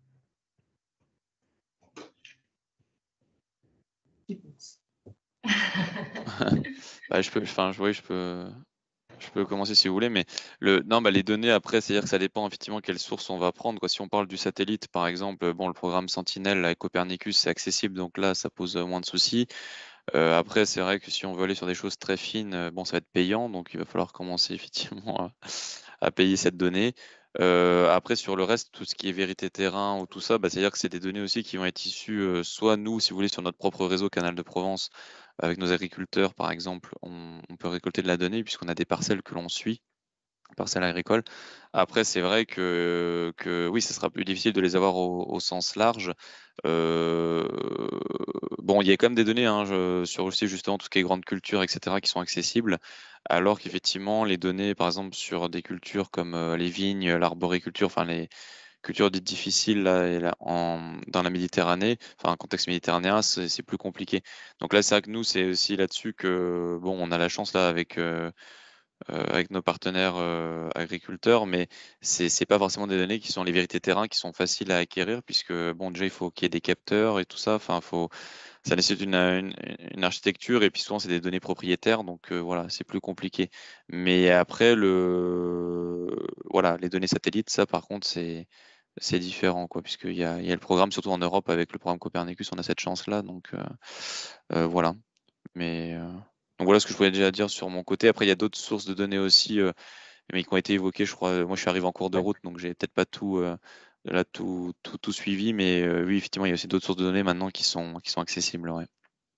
[SPEAKER 5] bah, je peux, enfin, je, oui, je peux, je peux commencer si vous voulez, mais le, non, bah, les données après, c'est-à-dire que ça dépend effectivement quelle source on va prendre, quoi. Si on parle du satellite, par exemple, bon, le programme Sentinelle avec Copernicus, c'est accessible, donc là, ça pose moins de soucis. Euh, après, c'est vrai que si on veut aller sur des choses très fines, euh, bon, ça va être payant, donc il va falloir commencer effectivement à, à payer cette donnée. Euh, après, sur le reste, tout ce qui est vérité terrain ou tout ça, bah, c'est-à-dire que c'est des données aussi qui vont être issues, euh, soit nous, si vous voulez, sur notre propre réseau Canal de Provence, avec nos agriculteurs, par exemple, on, on peut récolter de la donnée puisqu'on a des parcelles que l'on suit, parcelles agricoles. Après, c'est vrai que, que oui, ce sera plus difficile de les avoir au, au sens large. Euh, bon, il y a quand même des données hein, je, sur aussi justement tout ce qui est grande culture, et cetera, qui sont accessibles, alors qu'effectivement, les données, par exemple, sur des cultures comme euh, les vignes, l'arboriculture, enfin les cultures dites difficiles là, et là, en, dans la Méditerranée, enfin un contexte méditerranéen, c'est c'est plus compliqué. Donc là, c'est vrai que nous, c'est aussi là-dessus que bon, on a la chance là avec euh, euh, avec nos partenaires euh, agriculteurs, mais c'est c'est pas forcément des données qui sont les vérités terrain qui sont faciles à acquérir, puisque bon, déjà il faut qu'il y ait des capteurs et tout ça. Enfin, faut ça nécessite une, une, une architecture et puis souvent c'est des données propriétaires, donc euh, voilà, c'est plus compliqué. Mais après le voilà, les données satellites, ça par contre c'est c'est différent quoi, puisqu'il y a, il y a le programme, surtout en Europe avec le programme Copernicus, on a cette chance-là, donc euh, euh, voilà. Mais euh, donc voilà ce que je voulais déjà dire sur mon côté. Après, il y a d'autres sources de données aussi, euh, mais qui ont été évoquées, je crois. Moi, je suis arrivé en cours de route, donc j'ai peut-être pas tout, euh, là, tout, tout, tout suivi, mais euh, oui, effectivement, il y a aussi d'autres sources de données maintenant qui sont, qui sont accessibles. Ouais.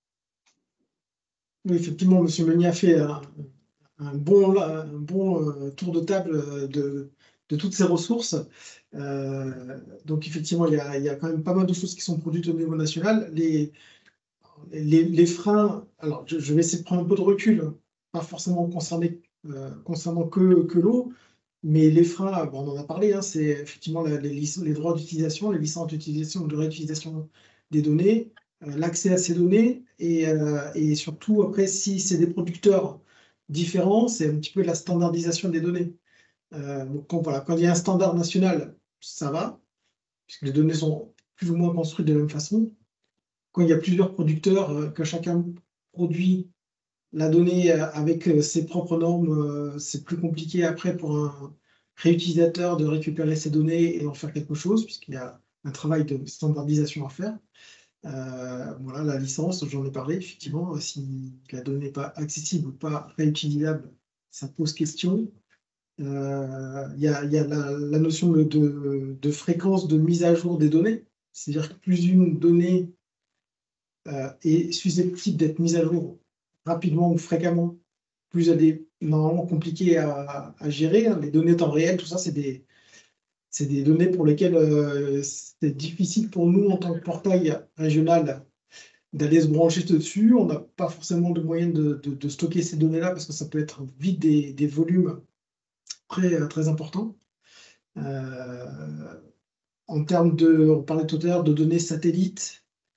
[SPEAKER 6] Oui, effectivement, M. Meunier a fait un, un bon, un bon euh, tour de table euh, de, de toutes ces ressources. Euh, donc, effectivement, il y, a, il y a quand même pas mal de choses qui sont produites au niveau national. Les, les, les freins, alors je, je vais essayer de prendre un peu de recul, pas forcément concerné, euh, concernant que, que l'eau, mais les freins, bon, on en a parlé, hein, c'est effectivement la- les, lic- les droits d'utilisation, les licences d'utilisation ou de réutilisation des données, euh, l'accès à ces données, et, euh, et surtout, après, si c'est des producteurs différents, c'est un petit peu la standardisation des données. Euh, donc, quand, voilà, quand il y a un standard national, ça va, puisque les données sont plus ou moins construites de la même façon. Quand il y a plusieurs producteurs, euh, que chacun produit la donnée euh, avec euh, ses propres normes, euh, c'est plus compliqué après pour un réutilisateur de récupérer ces données et en faire quelque chose, puisqu'il y a un travail de standardisation à faire. Euh, voilà, la licence, j'en ai parlé, effectivement, si la donnée n'est pas accessible ou pas réutilisable, ça pose question. Euh, Il y a, il y a la, la notion de, de- de fréquence de mise à jour des données, c'est-à-dire que plus une donnée euh, est susceptible d'être mise à jour rapidement ou fréquemment, plus elle est normalement compliquée à, à gérer. Les données temps réel, tout ça, c'est des, c'est des données pour lesquelles euh, c'est difficile pour nous, en tant que portail régional, d'aller se brancher dessus. On n'a pas forcément de moyens de, de- de stocker ces données-là parce que ça peut être vite des, des volumes très, très importants. Euh, en termes de, on parlait tout à l'heure de données satellites,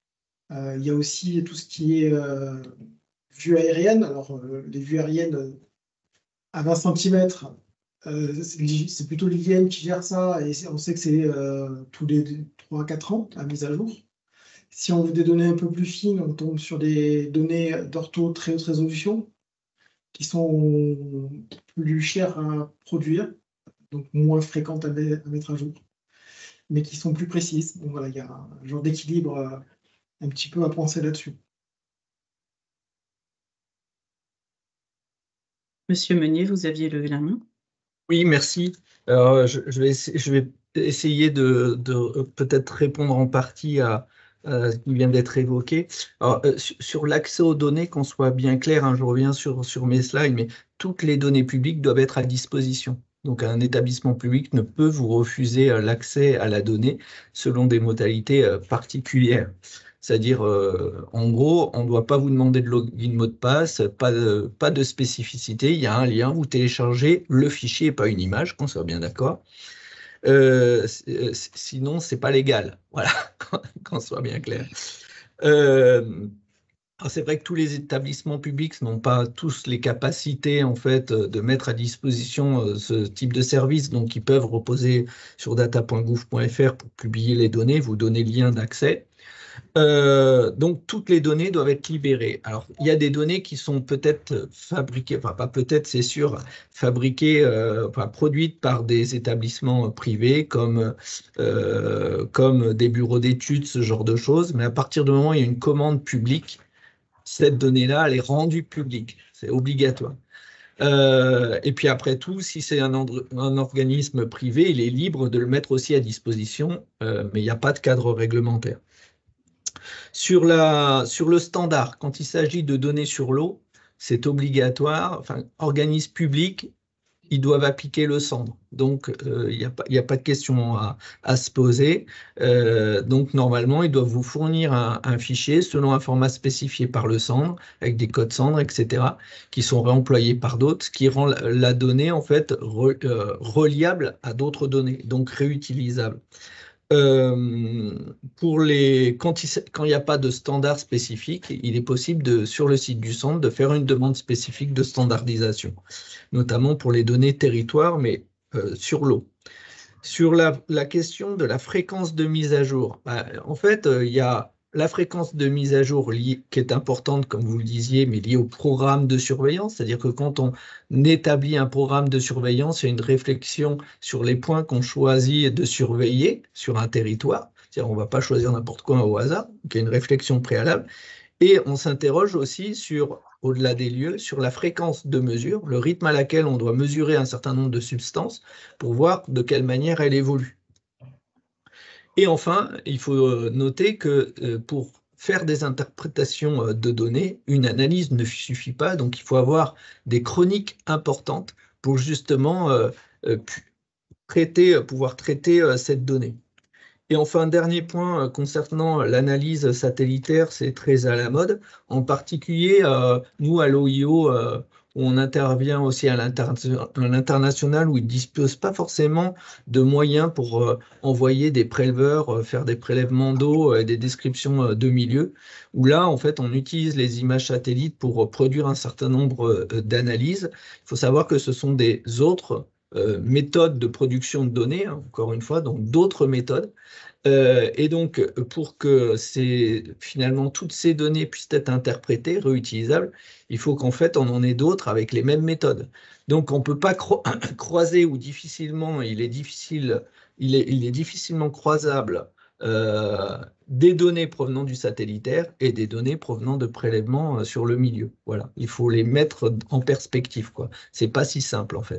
[SPEAKER 6] Euh, il y a aussi tout ce qui est euh, vue aérienne. Alors, euh, les vues aériennes à vingt centimètres, euh, c'est plutôt l'I G N qui gère ça, et on sait que c'est euh, tous les trois à quatre ans, la mise à jour. Si on veut des données un peu plus fines, on tombe sur des données d'ortho très haute résolution, qui sont plus chères à produire, donc moins fréquentes à mettre à jour, mais qui sont plus précises. Donc voilà, il y a un genre d'équilibre euh, un petit peu à penser là-dessus.
[SPEAKER 7] Monsieur Meunier, vous aviez levé la main.
[SPEAKER 3] Oui, merci. Alors, je, je vais essayer, je vais essayer de, de peut-être répondre en partie à, à ce qui vient d'être évoqué. Alors, euh, sur, sur l'accès aux données, qu'on soit bien clair, hein, je reviens sur, sur mes slides, mais toutes les données publiques doivent être à disposition. Donc, un établissement public ne peut vous refuser euh, l'accès à la donnée selon des modalités euh, particulières. C'est-à-dire, euh, en gros, on ne doit pas vous demander de login, mot de passe, pas de, pas de spécificité. Il y a un lien, vous téléchargez le fichier et pas une image, qu'on soit bien d'accord. Euh, sinon, ce n'est pas légal. Voilà, qu'on soit bien clair. Euh, c'est vrai que tous les établissements publics n'ont pas tous les capacités en fait, de mettre à disposition ce type de service, donc ils peuvent reposer sur data point gouv point F R pour publier les données, vous donner le lien d'accès. Euh, donc, toutes les données doivent être libérées. Alors, il y a des données qui sont peut-être fabriquées, enfin pas peut-être, c'est sûr, fabriquées, euh, enfin produites par des établissements privés comme, euh, comme des bureaux d'études, ce genre de choses. Mais à partir du moment où il y a une commande publique, cette donnée-là, elle est rendue publique. C'est obligatoire. Euh, et puis après tout, si c'est un, un organisme privé, il est libre de le mettre aussi à disposition, euh, mais il n'y a pas de cadre réglementaire. Sur, la, sur le standard, quand il s'agit de données sur l'eau, c'est obligatoire. Enfin, organismes publics, ils doivent appliquer le cendre. Donc, euh, il n'y a, a pas de question à, à se poser. Euh, donc, normalement, ils doivent vous fournir un, un fichier selon un format spécifié par le cendre, avec des codes cendre, et cetera, qui sont réemployés par d'autres, ce qui rend la, la donnée, en fait, re, euh, reliable à d'autres données, donc réutilisable. Euh, pour les, quand il n'y a pas de standard spécifique, il est possible, de, sur le site du centre, de faire une demande spécifique de standardisation, notamment pour les données territoires, mais euh, sur l'eau. Sur la, la question de la fréquence de mise à jour, bah, en fait, euh, il y a la fréquence de mise à jour liée, qui est importante, comme vous le disiez, mais liée au programme de surveillance. C'est-à-dire que quand on établit un programme de surveillance, il y a une réflexion sur les points qu'on choisit de surveiller sur un territoire. C'est-à-dire qu'on ne va pas choisir n'importe quoi au hasard. Donc, il y a une réflexion préalable. Et on s'interroge aussi sur, au-delà des lieux, sur la fréquence de mesure, le rythme à laquelle on doit mesurer un certain nombre de substances pour voir de quelle manière elle évolue. Et enfin, il faut noter que pour faire des interprétations de données, une analyse ne suffit pas, donc il faut avoir des chroniques importantes pour justement euh, traiter, pouvoir traiter euh, cette donnée. Et enfin, dernier point concernant l'analyse satellitaire, c'est très à la mode. En particulier, euh, nous, à l'O I O, euh, on intervient aussi à l'international où ils ne disposent pas forcément de moyens pour euh, envoyer des préleveurs, euh, faire des prélèvements d'eau et des descriptions euh, de milieu, où là, en fait, on utilise les images satellites pour euh, produire un certain nombre euh, d'analyses. Il faut savoir que ce sont des autres euh, méthodes de production de données, hein, encore une fois, donc d'autres méthodes. Euh, et donc, pour que ces, finalement toutes ces données puissent être interprétées, réutilisables, il faut qu'en fait on en ait d'autres avec les mêmes méthodes. Donc, on ne peut pas cro croiser ou difficilement, il est, difficile, il est, il est difficilement croisable euh, des données provenant du satellitaire et des données provenant de prélèvements sur le milieu. Voilà, il faut les mettre en perspective, quoi. C'est pas si simple en fait.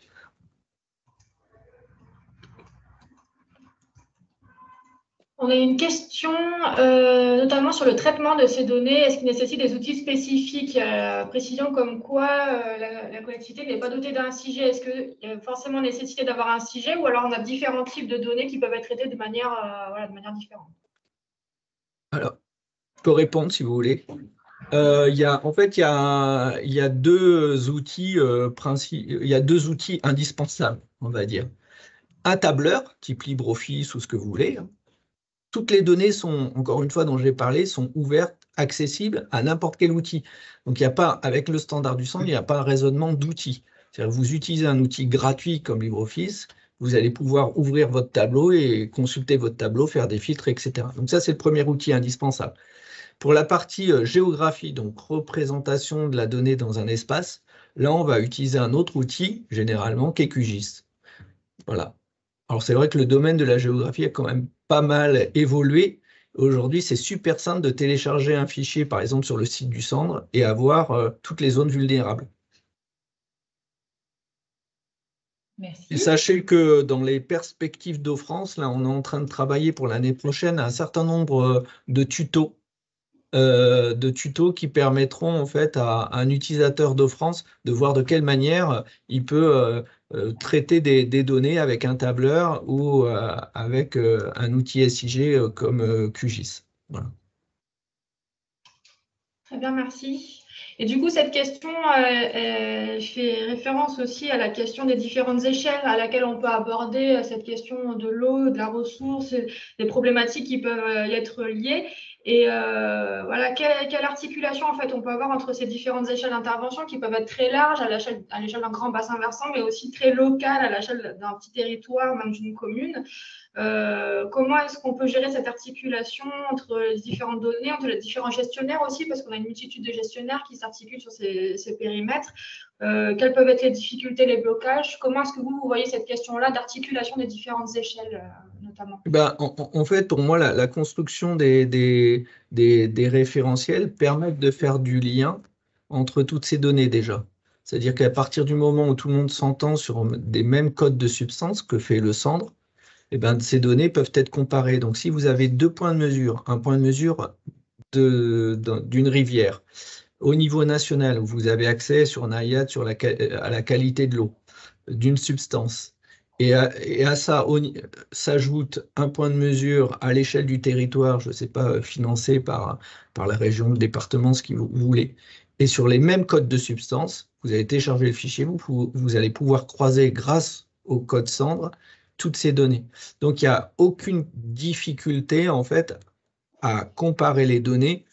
[SPEAKER 2] On a une question, euh, notamment sur le traitement de ces données. Est-ce qu'il nécessite des outils spécifiques? euh, Précision comme quoi euh, la, la collectivité n'est pas dotée d'un S I G. Est-ce qu'il y a forcément nécessité d'avoir un S I G ou alors on a différents types de données qui peuvent être traitées de manière, euh, voilà, de manière différente?
[SPEAKER 3] Alors, je peux répondre si vous voulez. Euh, y a, en fait, il y a, y a deux outils euh, principaux, il y a deux outils indispensables, on va dire. Un tableur, type LibreOffice ou ce que vous voulez, hein, toutes les données sont, encore une fois, dont j'ai parlé, sont ouvertes, accessibles à n'importe quel outil. Donc, il n'y a pas, avec le standard du centre, il n'y a pas un raisonnement d'outils. C'est-à-dire vous utilisez un outil gratuit comme LibreOffice, vous allez pouvoir ouvrir votre tableau et consulter votre tableau, faire des filtres, et cetera. Donc ça, c'est le premier outil indispensable. Pour la partie euh, géographie, donc représentation de la donnée dans un espace, là, on va utiliser un autre outil, généralement, qui est QGIS. Voilà. Alors, c'est vrai que le domaine de la géographie a quand même pas mal évolué. Aujourd'hui, c'est super simple de télécharger un fichier, par exemple, sur le site du Centre et avoir euh, toutes les zones vulnérables.
[SPEAKER 4] Merci.
[SPEAKER 3] Et sachez que dans les perspectives d'O-France, là, on est en train de travailler pour l'année prochaine un certain nombre de tutos, euh, de tutos qui permettront en fait à, à un utilisateur d'O-France de voir de quelle manière il peut euh, euh, traiter des, des données avec un tableur ou euh, avec euh, un outil S I G euh, comme euh, QGIS. Voilà.
[SPEAKER 2] Très bien, merci. Et du coup, cette question euh, elle fait référence aussi à la question des différentes échelles à laquelle on peut aborder cette question de l'eau, de la ressource, des problématiques qui peuvent y être liées. Et euh, voilà, quelle, quelle articulation en fait on peut avoir entre ces différentes échelles d'intervention qui peuvent être très larges à l'échelle à l'échelle d'un grand bassin versant, mais aussi très locales à l'échelle d'un petit territoire, même d'une commune. Euh, comment est-ce qu'on peut gérer cette articulation entre les différentes données, entre les différents gestionnaires aussi, parce qu'on a une multitude de gestionnaires qui s'articulent sur ces, ces périmètres. Euh, quelles peuvent être les difficultés, les blocages? Comment est-ce que vous, vous voyez cette question-là d'articulation des différentes échelles, euh, notamment?
[SPEAKER 3] Ben, en, en fait, pour moi, la, la construction des, des, des, des référentiels permet de faire du lien entre toutes ces données déjà. C'est-à-dire qu'à partir du moment où tout le monde s'entend sur des mêmes codes de substance que fait le Centre, eh ben, ces données peuvent être comparées. Donc, si vous avez deux points de mesure, un point de mesure de, de, d'une rivière, au niveau national, où vous avez accès sur NIAD sur la, à la qualité de l'eau, d'une substance, et à, et à ça s'ajoute un point de mesure à l'échelle du territoire, je ne sais pas, financé par, par la région, le département, ce que vous voulez, et sur les mêmes codes de substance, vous allez télécharger le fichier, vous, vous allez pouvoir croiser grâce au code Cendre toutes ces données. Donc, il n'y a aucune difficulté, en fait, à comparer les données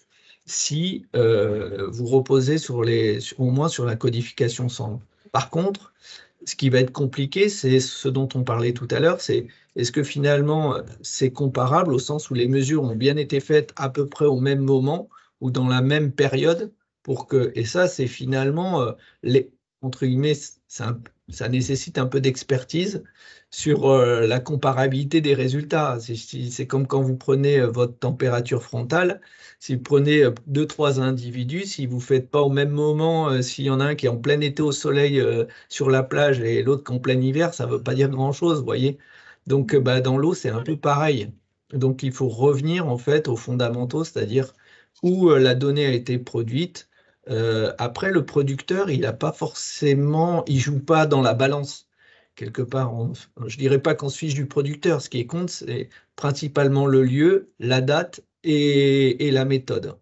[SPEAKER 3] si euh, vous reposez sur les, sur, au moins sur la codification Cendre. Par contre, ce qui va être compliqué, c'est ce dont on parlait tout à l'heure, c'est est-ce que finalement c'est comparable au sens où les mesures ont bien été faites à peu près au même moment ou dans la même période pour que, et ça c'est finalement, euh, les, entre guillemets, ça, ça nécessite un peu d'expertise sur euh, la comparabilité des résultats. C'est comme quand vous prenez votre température frontale, si vous prenez deux, trois individus, si vous ne faites pas au même moment, euh, s'il y en a un qui est en plein été au soleil euh, sur la plage et l'autre qui est en plein hiver, ça ne veut pas dire grand-chose, vous voyez. Donc, euh, bah, dans l'eau, c'est un peu pareil. Donc, il faut revenir en fait aux fondamentaux, c'est-à-dire où euh, la donnée a été produite. Euh, après, le producteur, il n'a pas forcément, il ne joue pas dans la balance. Quelque part, on, je ne dirais pas qu'on se fiche du producteur. Ce qui compte, c'est principalement le lieu, la date et, et la méthode.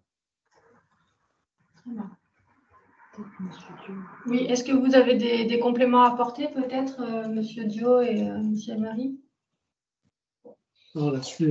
[SPEAKER 2] Oui, est-ce que vous avez des, des compléments à apporter peut-être, euh, Monsieur Dio et euh, Monsieur Marie?
[SPEAKER 6] Non, là-dessus.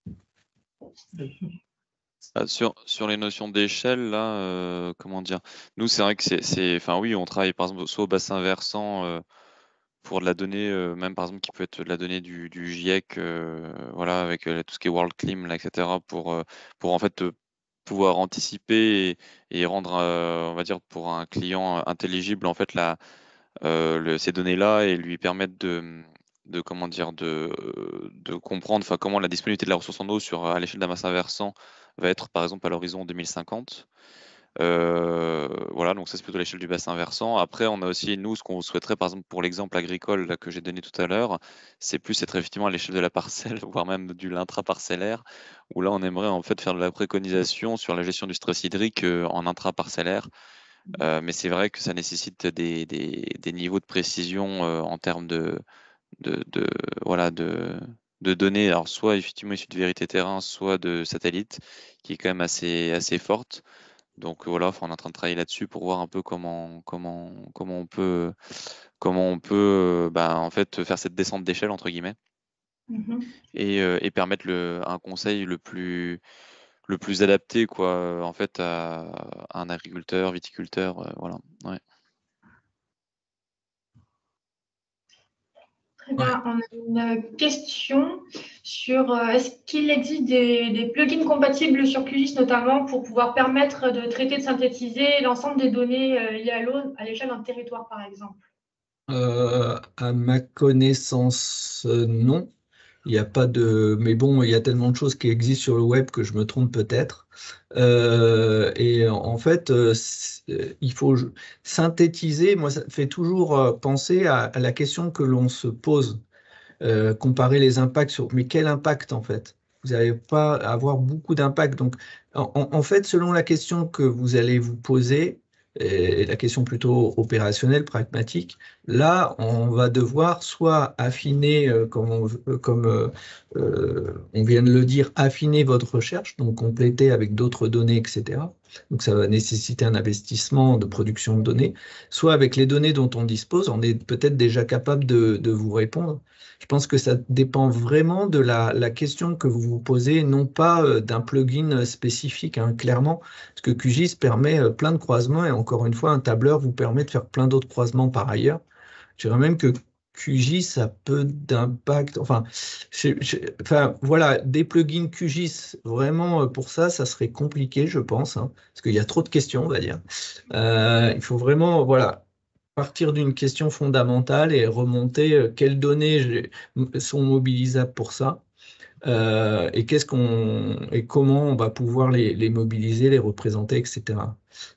[SPEAKER 5] Ah, sur, sur les notions d'échelle, là, euh, comment dire, nous, c'est vrai que c'est, enfin oui, on travaille par exemple soit au bassin versant euh, pour de la donnée, euh, même par exemple qui peut être de la donnée du, du GIEC, euh, voilà, avec euh, tout ce qui est WorldClim, là, et cetera, pour, euh, pour en fait euh, pouvoir anticiper et, et rendre, euh, on va dire, pour un client intelligible, en fait, la, euh, le- ces données-là et lui permettre de, de comment dire, de, de comprendre, enfin, comment la disponibilité de la ressource en eau sur, à l'échelle d'un bassin versant va être, par exemple, à l'horizon deux mille cinquante. Euh, voilà, donc ça c'est plutôt l'échelle du bassin versant. Après, on a aussi, nous, ce qu'on souhaiterait, par exemple, pour l'exemple agricole là, que j'ai donné tout à l'heure, c'est plus être effectivement à l'échelle de la parcelle, voire même du l'intraparcellaire, où là, on aimerait en fait faire de la préconisation sur la gestion du stress hydrique euh, en intraparcellaire. Euh, mais c'est vrai que ça nécessite des, des, des niveaux de précision euh, en termes de, de, de, voilà, de, de données, alors soit effectivement issues de vérité terrain, soit de satellite, qui est quand même assez, assez forte. Donc voilà, on est en train de travailler là-dessus pour voir un peu comment, comment, comment on peut, comment on peut euh, bah, en fait, faire cette descente d'échelle, entre guillemets.
[SPEAKER 2] Mhm.
[SPEAKER 5] et, euh, et permettre le, un conseil le plus, le plus adapté quoi, en fait, à, à un agriculteur, viticulteur. Euh, voilà. Ouais.
[SPEAKER 2] Très bien. On a une question sur euh, est-ce qu'il existe des, des plugins compatibles sur Q G I S notamment pour pouvoir permettre de traiter, de synthétiser l'ensemble des données euh, liées à l'eau à l'échelle d'un territoire, par exemple?
[SPEAKER 3] Euh, à ma connaissance, euh, non. Il n'y a pas de. Mais bon, il y a tellement de choses qui existent sur le web que je me trompe peut-être. Euh, et en fait, euh, c'est- il faut j- synthétiser. Moi, ça me fait toujours euh, penser à, à la question que l'on se pose, euh, comparer les impacts sur. Mais quel impact en fait? Vous n'allez pas avoir beaucoup d'impact. Donc, en, en- en fait, selon la question que vous allez vous poser, et la question plutôt opérationnelle, pragmatique, là, on va devoir soit affiner, euh, comme, on, euh, comme euh, euh, on vient de le dire, affiner votre recherche, donc compléter avec d'autres données, et cetera. Donc, ça va nécessiter un investissement de production de données. Soit avec les données dont on dispose, on est peut-être déjà capable de, de vous répondre. Je pense que ça dépend vraiment de la, la question que vous vous posez, non pas euh, d'un plugin spécifique, hein, clairement, parce que Q G I S permet euh, plein de croisements et encore une fois, un tableur vous permet de faire plein d'autres croisements par ailleurs. Je dirais même que Q G I S a peu d'impact. Enfin, je- je- enfin, voilà, des plugins Q G I S, vraiment euh, pour ça, ça serait compliqué, je pense, hein, parce qu'il y a trop de questions, on va dire. Euh, il faut vraiment, voilà, partir d'une question fondamentale et remonter euh, quelles données j'ai- sont mobilisables pour ça, euh, et qu'est-ce qu'on et comment on va pouvoir les, les mobiliser, les représenter, et cetera.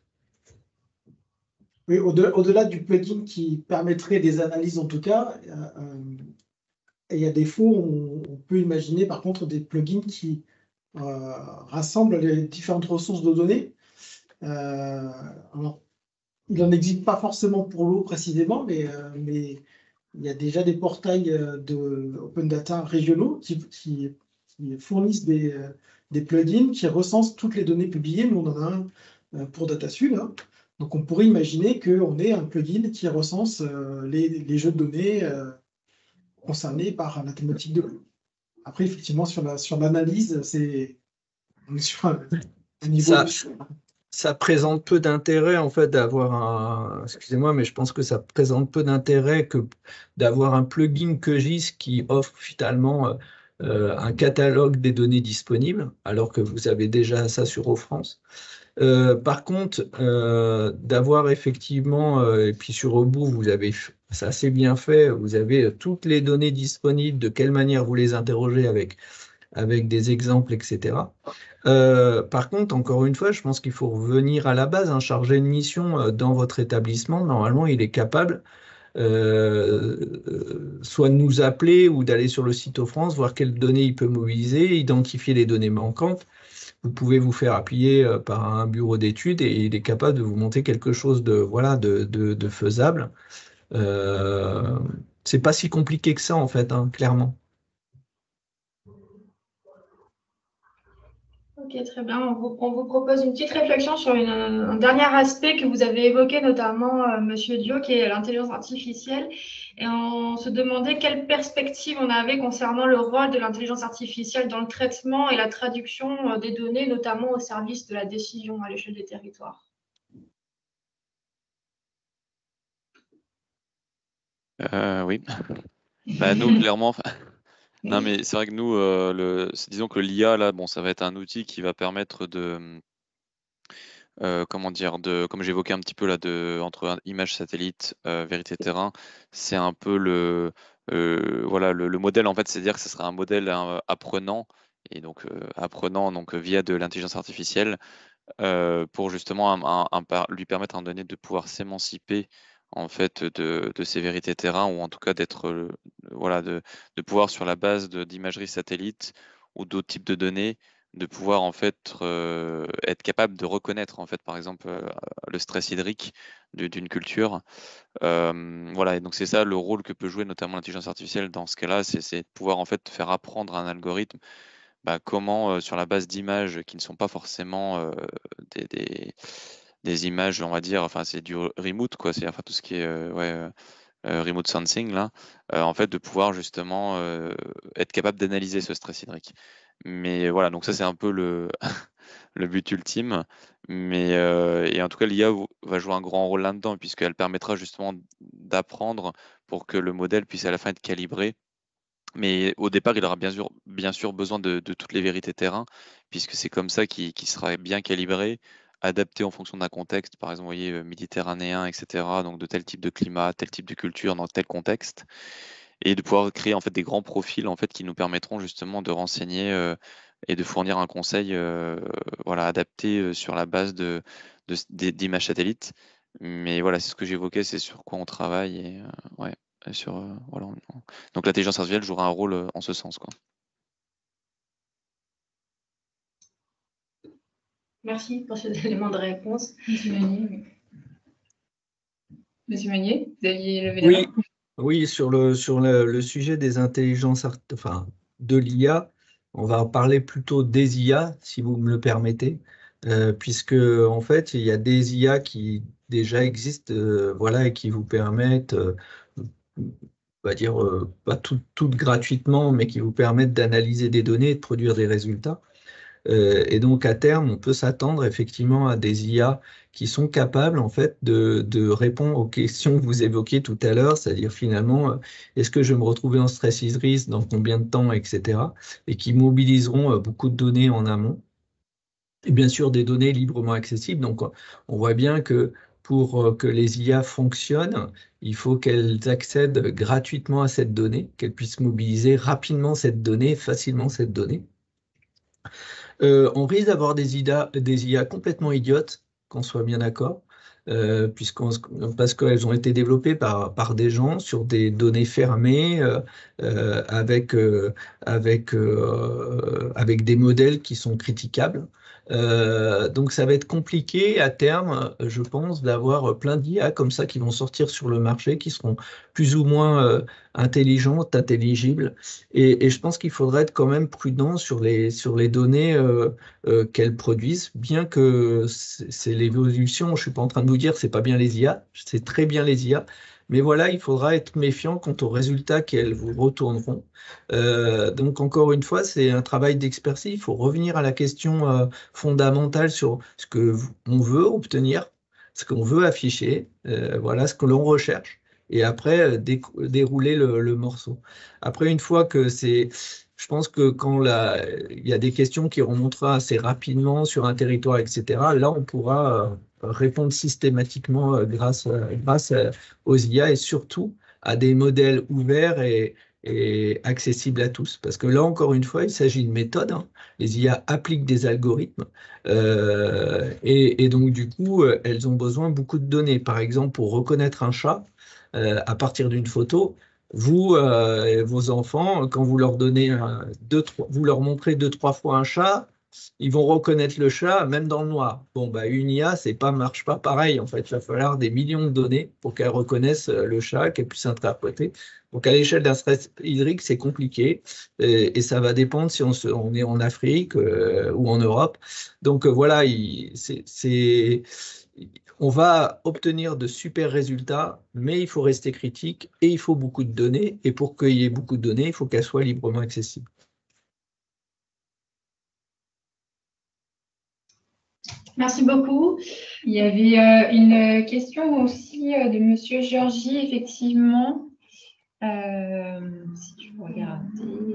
[SPEAKER 6] Oui, au-delà, au-delà du plugin qui permettrait des analyses en tout cas, euh, euh, et à défaut, on, on peut imaginer par contre des plugins qui euh, rassemblent les différentes ressources de données. Euh, alors, il n'en existe pas forcément pour l'eau précisément, mais, euh, mais il y a déjà des portails euh, de open data régionaux qui, qui- qui fournissent des, euh, des plugins qui recensent toutes les données publiées. Nous, on en a un euh, pour DataSud, hein. Donc, on pourrait imaginer qu'on ait un plugin qui recense euh, les, les jeux de données euh, concernés par la thématique de l'eau. Après, effectivement, sur la, sur l'analyse, c'est on est sur un, un niveau
[SPEAKER 3] Ça,
[SPEAKER 6] au-dessus.
[SPEAKER 3] ça présente peu d'intérêt en fait d'avoir un. Excusez-moi, mais je pense que ça présente peu d'intérêt que d'avoir un plugin Q G I S qui offre finalement euh, euh, un catalogue des données disponibles, alors que vous avez déjà ça sur OFrance. Euh, par contre, euh, d'avoir effectivement, euh, et puis sur Obou, vous avez, c'est assez bien fait, vous avez toutes les données disponibles, de quelle manière vous les interrogez avec, avec des exemples, et cetera. Euh, par contre, encore une fois, je pense qu'il faut revenir à la base. Un chargé de mission euh, dans votre établissement, normalement, il est capable euh, euh, soit de nous appeler ou d'aller sur le site OFrance, voir quelles données il peut mobiliser, identifier les données manquantes. Vous pouvez vous faire appuyer euh, par un bureau d'études et il est capable de vous monter quelque chose de, voilà, de, de, de faisable. Euh, c'est pas si compliqué que ça, en fait, hein, clairement.
[SPEAKER 2] Ok, très bien. On vous, on vous propose une petite réflexion sur une- un dernier aspect que vous avez évoqué, notamment, euh, Monsieur Dio, qui est l'intelligence artificielle. Et on se demandait quelle perspective on avait concernant le rôle de l'intelligence artificielle dans le traitement et la traduction euh, des données, notamment au service de la décision à l'échelle des territoires.
[SPEAKER 5] Euh, oui. Bah, nous, clairement. Non, mais c'est vrai que nous, euh, le... c'est- disons que l'I A, là, bon, ça va être un outil qui va permettre de, euh, comment dire, de, comme j'évoquais un petit peu là, de, entre un- image satellite, euh, vérité terrain, c'est un peu le, euh, voilà, le, le modèle, en fait, c'est-à-dire que ce sera un modèle hein, apprenant, et donc euh, apprenant donc, via de l'intelligence artificielle, euh, pour justement un- un- un par- lui permettre à un donné de pouvoir s'émanciper en fait de, de ces vérités terrain, ou en tout cas d'être euh, voilà de, de pouvoir sur la base de- d'imagerie satellite ou d'autres types de données, de pouvoir en fait euh, être capable de reconnaître en fait par exemple euh, le stress hydrique du- d'une culture. Euh, voilà, et donc c'est ça le rôle que peut jouer notamment l'intelligence artificielle dans ce cas-là, c'est c'est de pouvoir en fait faire apprendre à un algorithme bah, comment, euh, sur la base d'images qui ne sont pas forcément euh, des, des, des images, on va dire, enfin, c'est du remote, quoi, c'est enfin tout ce qui est euh, ouais, euh, euh, remote sensing, là, euh, en fait, de pouvoir justement euh, être capable d'analyser ce stress hydrique. Mais voilà, donc ça, c'est un peu le, le but ultime. Mais, euh, et en tout cas, l'I A va jouer un grand rôle là-dedans, puisqu'elle permettra justement d'apprendre pour que le modèle puisse à la fin être calibré. Mais au départ, il aura bien sûr, bien sûr besoin de, de toutes les vérités terrain, puisque c'est comme ça qu'il qu'il sera bien calibré, adapté en fonction d'un contexte, par exemple, vous voyez, euh, méditerranéen, et cetera. Donc de tel type de climat, tel type de culture, dans tel contexte, et de pouvoir créer en fait des grands profils en fait qui nous permettront justement de renseigner euh, et de fournir un conseil euh, voilà, adapté euh, sur la base de, de- des- d'images satellites. Mais voilà, c'est ce que j'évoquais, c'est sur quoi on travaille et euh, ouais, et sur euh, voilà. on- on- Donc l'intelligence artificielle jouera un rôle euh, en ce sens, quoi.
[SPEAKER 2] Merci pour ces éléments de réponse.
[SPEAKER 4] Monsieur Meunier, oui. Monsieur Meunier, vous aviez levé la
[SPEAKER 3] Oui,
[SPEAKER 4] main.
[SPEAKER 3] oui, sur le, sur le, le sujet des intelligences, art- enfin, de l'I A, on va parler plutôt des I A, si vous me le permettez, euh, puisque en fait, il y a des I A qui déjà existent, euh, voilà, et qui vous permettent, euh, on va dire, euh, pas tout- toutes gratuitement, mais qui vous permettent d'analyser des données et de produire des résultats. Euh, et donc, à terme, on peut s'attendre effectivement à des I A qui sont capables, en fait, de, de répondre aux questions que vous évoquiez tout à l'heure, c'est-à-dire finalement, euh, est-ce que je vais me retrouver en stress hydrique, dans combien de temps, et cetera, et qui mobiliseront euh, beaucoup de données en amont, et bien sûr des données librement accessibles. Donc, on voit bien que pour euh, que les I A fonctionnent, il faut qu'elles accèdent gratuitement à cette donnée, qu'elles puissent mobiliser rapidement cette donnée, facilement cette donnée. Euh, on risque d'avoir des I A, des I A complètement idiotes, qu'on soit bien d'accord, euh, puisqu'on, parce qu'elles ont été développées par, par des gens sur des données fermées, euh, euh, avec, euh, avec, euh, avec des modèles qui sont critiquables. Euh, donc ça va être compliqué à terme, je pense, d'avoir plein d'I A comme ça qui vont sortir sur le marché, qui seront plus ou moins euh, intelligentes, intelligibles. Et, et je pense qu'il faudrait être quand même prudent sur les, sur les données euh, euh, qu'elles produisent, bien que c'est c'est l'évolution. Je ne suis pas en train de vous dire que ce n'est pas bien les I A, c'est très bien les I A. Mais voilà, il faudra être méfiant quant aux résultats qu'elles vous retourneront. Euh, donc, encore une fois, c'est un travail d'expertise. Il faut revenir à la question euh, fondamentale sur ce que on veut obtenir, ce qu'on veut afficher, euh, voilà ce que l'on recherche, et après euh, dé- dérouler le, le morceau. Après, une fois que c'est, je pense que quand la, il y a des questions qui remonteront assez rapidement sur un territoire, et cetera, là, on pourra euh, répondre systématiquement euh, grâce, euh, grâce euh, aux I A et surtout à des modèles ouverts et, et accessibles à tous. Parce que là, encore une fois, il s'agit de méthodes, hein. Les I A appliquent des algorithmes euh, et, et donc, du coup, euh, elles ont besoin de beaucoup de données. Par exemple, pour reconnaître un chat, euh, à partir d'une photo, vous, euh, et vos enfants, quand vous leur donnez un- deux, trois, vous leur montrez deux, trois fois un chat, ils vont reconnaître le chat même dans le noir. Bon, bah, une I A, c'est pas, marche pas pareil. En fait, il va falloir des millions de données pour qu'elle reconnaisse euh, le chat, qu'elle puisse interpréter. Donc, à l'échelle d'un stress hydrique, c'est compliqué et, et ça va dépendre si on, se- on est en Afrique euh, ou en Europe. Donc, euh, voilà, il- c'est, c'est- on va obtenir de super résultats, mais il faut rester critique et il faut beaucoup de données. Et pour qu'il y ait beaucoup de données, il faut qu'elles soient librement accessibles.
[SPEAKER 2] Merci beaucoup.
[SPEAKER 4] Il y avait euh, une question aussi euh, de Monsieur Georgie, effectivement. Euh, si je peux regarder.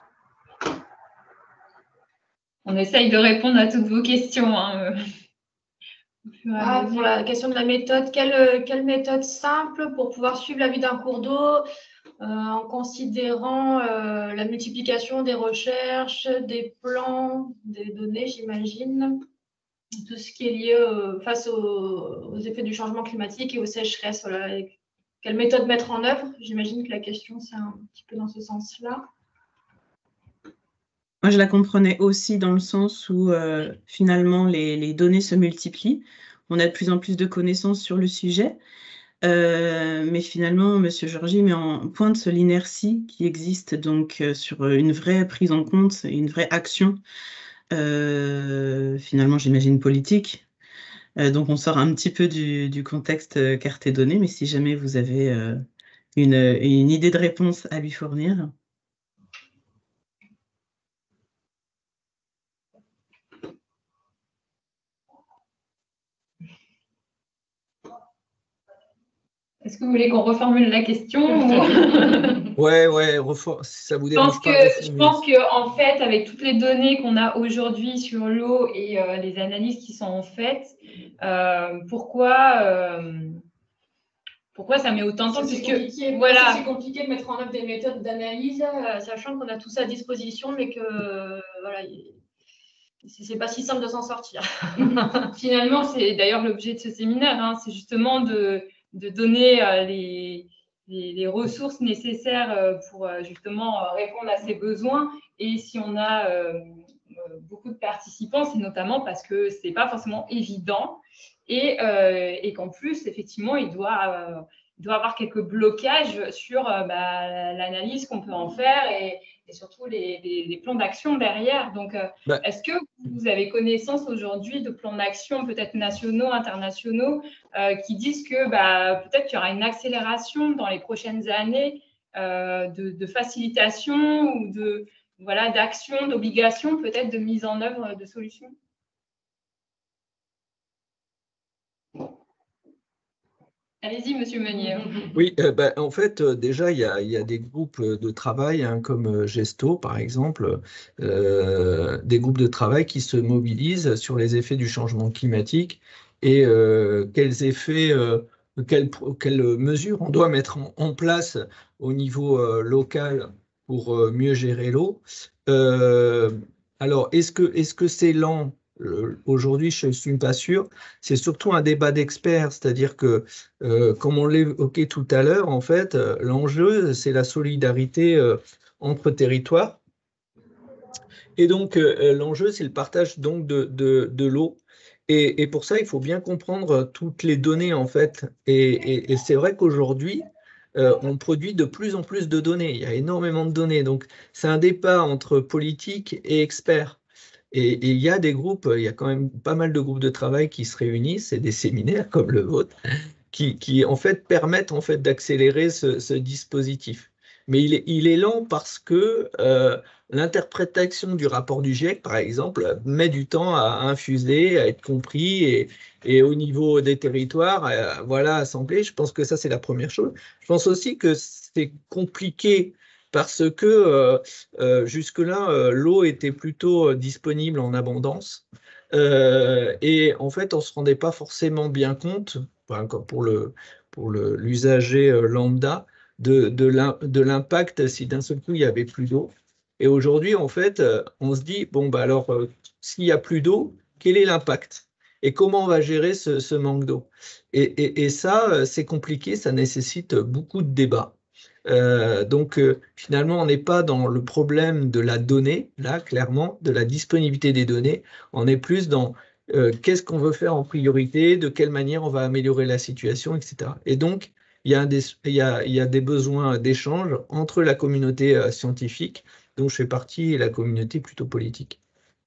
[SPEAKER 4] On essaye de répondre à toutes vos questions, hein, euh, au fur et à
[SPEAKER 2] Ah,
[SPEAKER 4] mesure.
[SPEAKER 2] pour la question de la méthode, quelle, quelle méthode simple pour pouvoir suivre la vie d'un cours d'eau euh, en considérant euh, la multiplication des recherches, des plans, des données, j'imagine, tout ce qui est lié euh, face aux, aux effets du changement climatique et aux sécheresses. Voilà. Et quelle méthode mettre en œuvre? J'imagine que la question, c'est un petit peu dans ce sens-là.
[SPEAKER 7] Moi, je la comprenais aussi dans le sens où euh, finalement les, les données se multiplient. On a de plus en plus de connaissances sur le sujet. Euh, mais finalement, Monsieur Georgie met en pointe l'inertie qui existe donc euh, sur une vraie prise en compte et une vraie action, euh, finalement, j'imagine politique. Euh, donc, on sort un petit peu du, du contexte euh, carte et données, mais si jamais vous avez euh, une, une idée de réponse à lui fournir.
[SPEAKER 4] Est-ce que vous voulez qu'on reformule la question ou...
[SPEAKER 3] Ouais, ouais, si ça vous dérange
[SPEAKER 4] je pense
[SPEAKER 3] pas.
[SPEAKER 4] Que, je pense qu'en fait, avec toutes les données qu'on a aujourd'hui sur l'eau et euh, les analyses qui sont faites, euh, pourquoi, euh, pourquoi ça met autant de temps?
[SPEAKER 2] C'est compliqué,
[SPEAKER 4] voilà.
[SPEAKER 2] c'est compliqué de mettre en œuvre des méthodes d'analyse, euh, sachant qu'on a tout ça à disposition, mais que euh, voilà, c'est pas si simple de s'en sortir.
[SPEAKER 4] Finalement, c'est d'ailleurs l'objet de ce séminaire, hein, c'est justement de, de donner euh, les, les, les ressources nécessaires euh, pour euh, justement euh, répondre à ces besoins. Et si on a euh, euh, beaucoup de participants, c'est notamment parce que c'est pas forcément évident et, euh, et qu'en plus, effectivement, il doit, euh, il doit avoir quelques blocages sur euh, bah, l'analyse qu'on peut en faire et, et surtout les, les, les plans d'action derrière. Donc, euh, bah, est-ce que vous avez connaissance aujourd'hui de plans d'action, peut-être nationaux, internationaux, euh, qui disent que bah, peut-être qu'il y aura une accélération dans les prochaines années euh, de, de facilitation ou de voilà, d'action, d'obligation, peut-être de mise en œuvre de solutions? Allez-y, Monsieur Meunier.
[SPEAKER 3] Oui, euh, bah, en fait, euh, déjà, il y a, y a des groupes de travail, hein, comme euh, Gesto, par exemple, euh, des groupes de travail qui se mobilisent sur les effets du changement climatique et euh, quels effets, euh, quelles, quelles mesures on doit mettre en, en place au niveau euh, local pour euh, mieux gérer l'eau. Euh, alors, est-ce que, est-ce que c'est lent? Aujourd'hui, je ne suis pas sûr. C'est surtout un débat d'experts, c'est-à-dire que, euh, comme on l'évoquait tout à l'heure, en fait, euh, l'enjeu, c'est la solidarité euh, entre territoires. Et donc, euh, l'enjeu, c'est le partage donc, de, de, de l'eau. Et, et pour ça, il faut bien comprendre toutes les données, en fait. Et, et, et c'est vrai qu'aujourd'hui, euh, on produit de plus en plus de données. Il y a énormément de données. Donc, c'est un débat entre politique et experts. Et il y a des groupes, il y a quand même pas mal de groupes de travail qui se réunissent, et des séminaires comme le vôtre, qui, qui en fait permettent en fait d'accélérer ce, ce dispositif. Mais il est, il est lent parce que euh, l'interprétation du rapport du GIEC, par exemple, met du temps à infuser, à être compris, et, et au niveau des territoires, euh, voilà, assembler. Je pense que ça, c'est la première chose. Je pense aussi que c'est compliqué parce que euh, euh, jusque-là, euh, l'eau était plutôt disponible en abondance. Euh, et en fait, on ne se rendait pas forcément bien compte, enfin, pour le, pour le, l'usager lambda, de, de l'impact si d'un seul coup, il n'y avait plus d'eau. Et aujourd'hui, en fait, on se dit, bon, bah alors, euh, s'il n'y a plus d'eau, quel est l'impact? Et comment on va gérer ce, ce manque d'eau? et, et, et ça, c'est compliqué, ça nécessite beaucoup de débats. Euh, donc euh, finalement, on n'est pas dans le problème de la donnée, là, clairement, de la disponibilité des données. On est plus dans euh, qu'est-ce qu'on veut faire en priorité, de quelle manière on va améliorer la situation, et cetera. Et donc, il y a des, il y a, il y a des besoins d'échange entre la communauté euh, scientifique, dont je fais partie, et la communauté plutôt politique.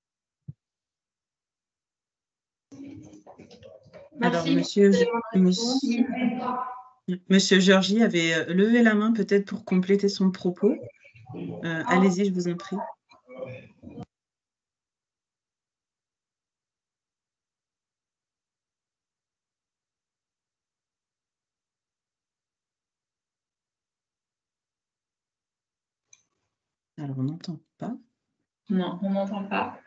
[SPEAKER 7] Alors, monsieur, monsieur, monsieur Georgie avait levé la main peut-être pour compléter son propos. Euh, allez-y, je vous en prie. Alors, on n'entend pas.
[SPEAKER 4] Non, on n'entend pas.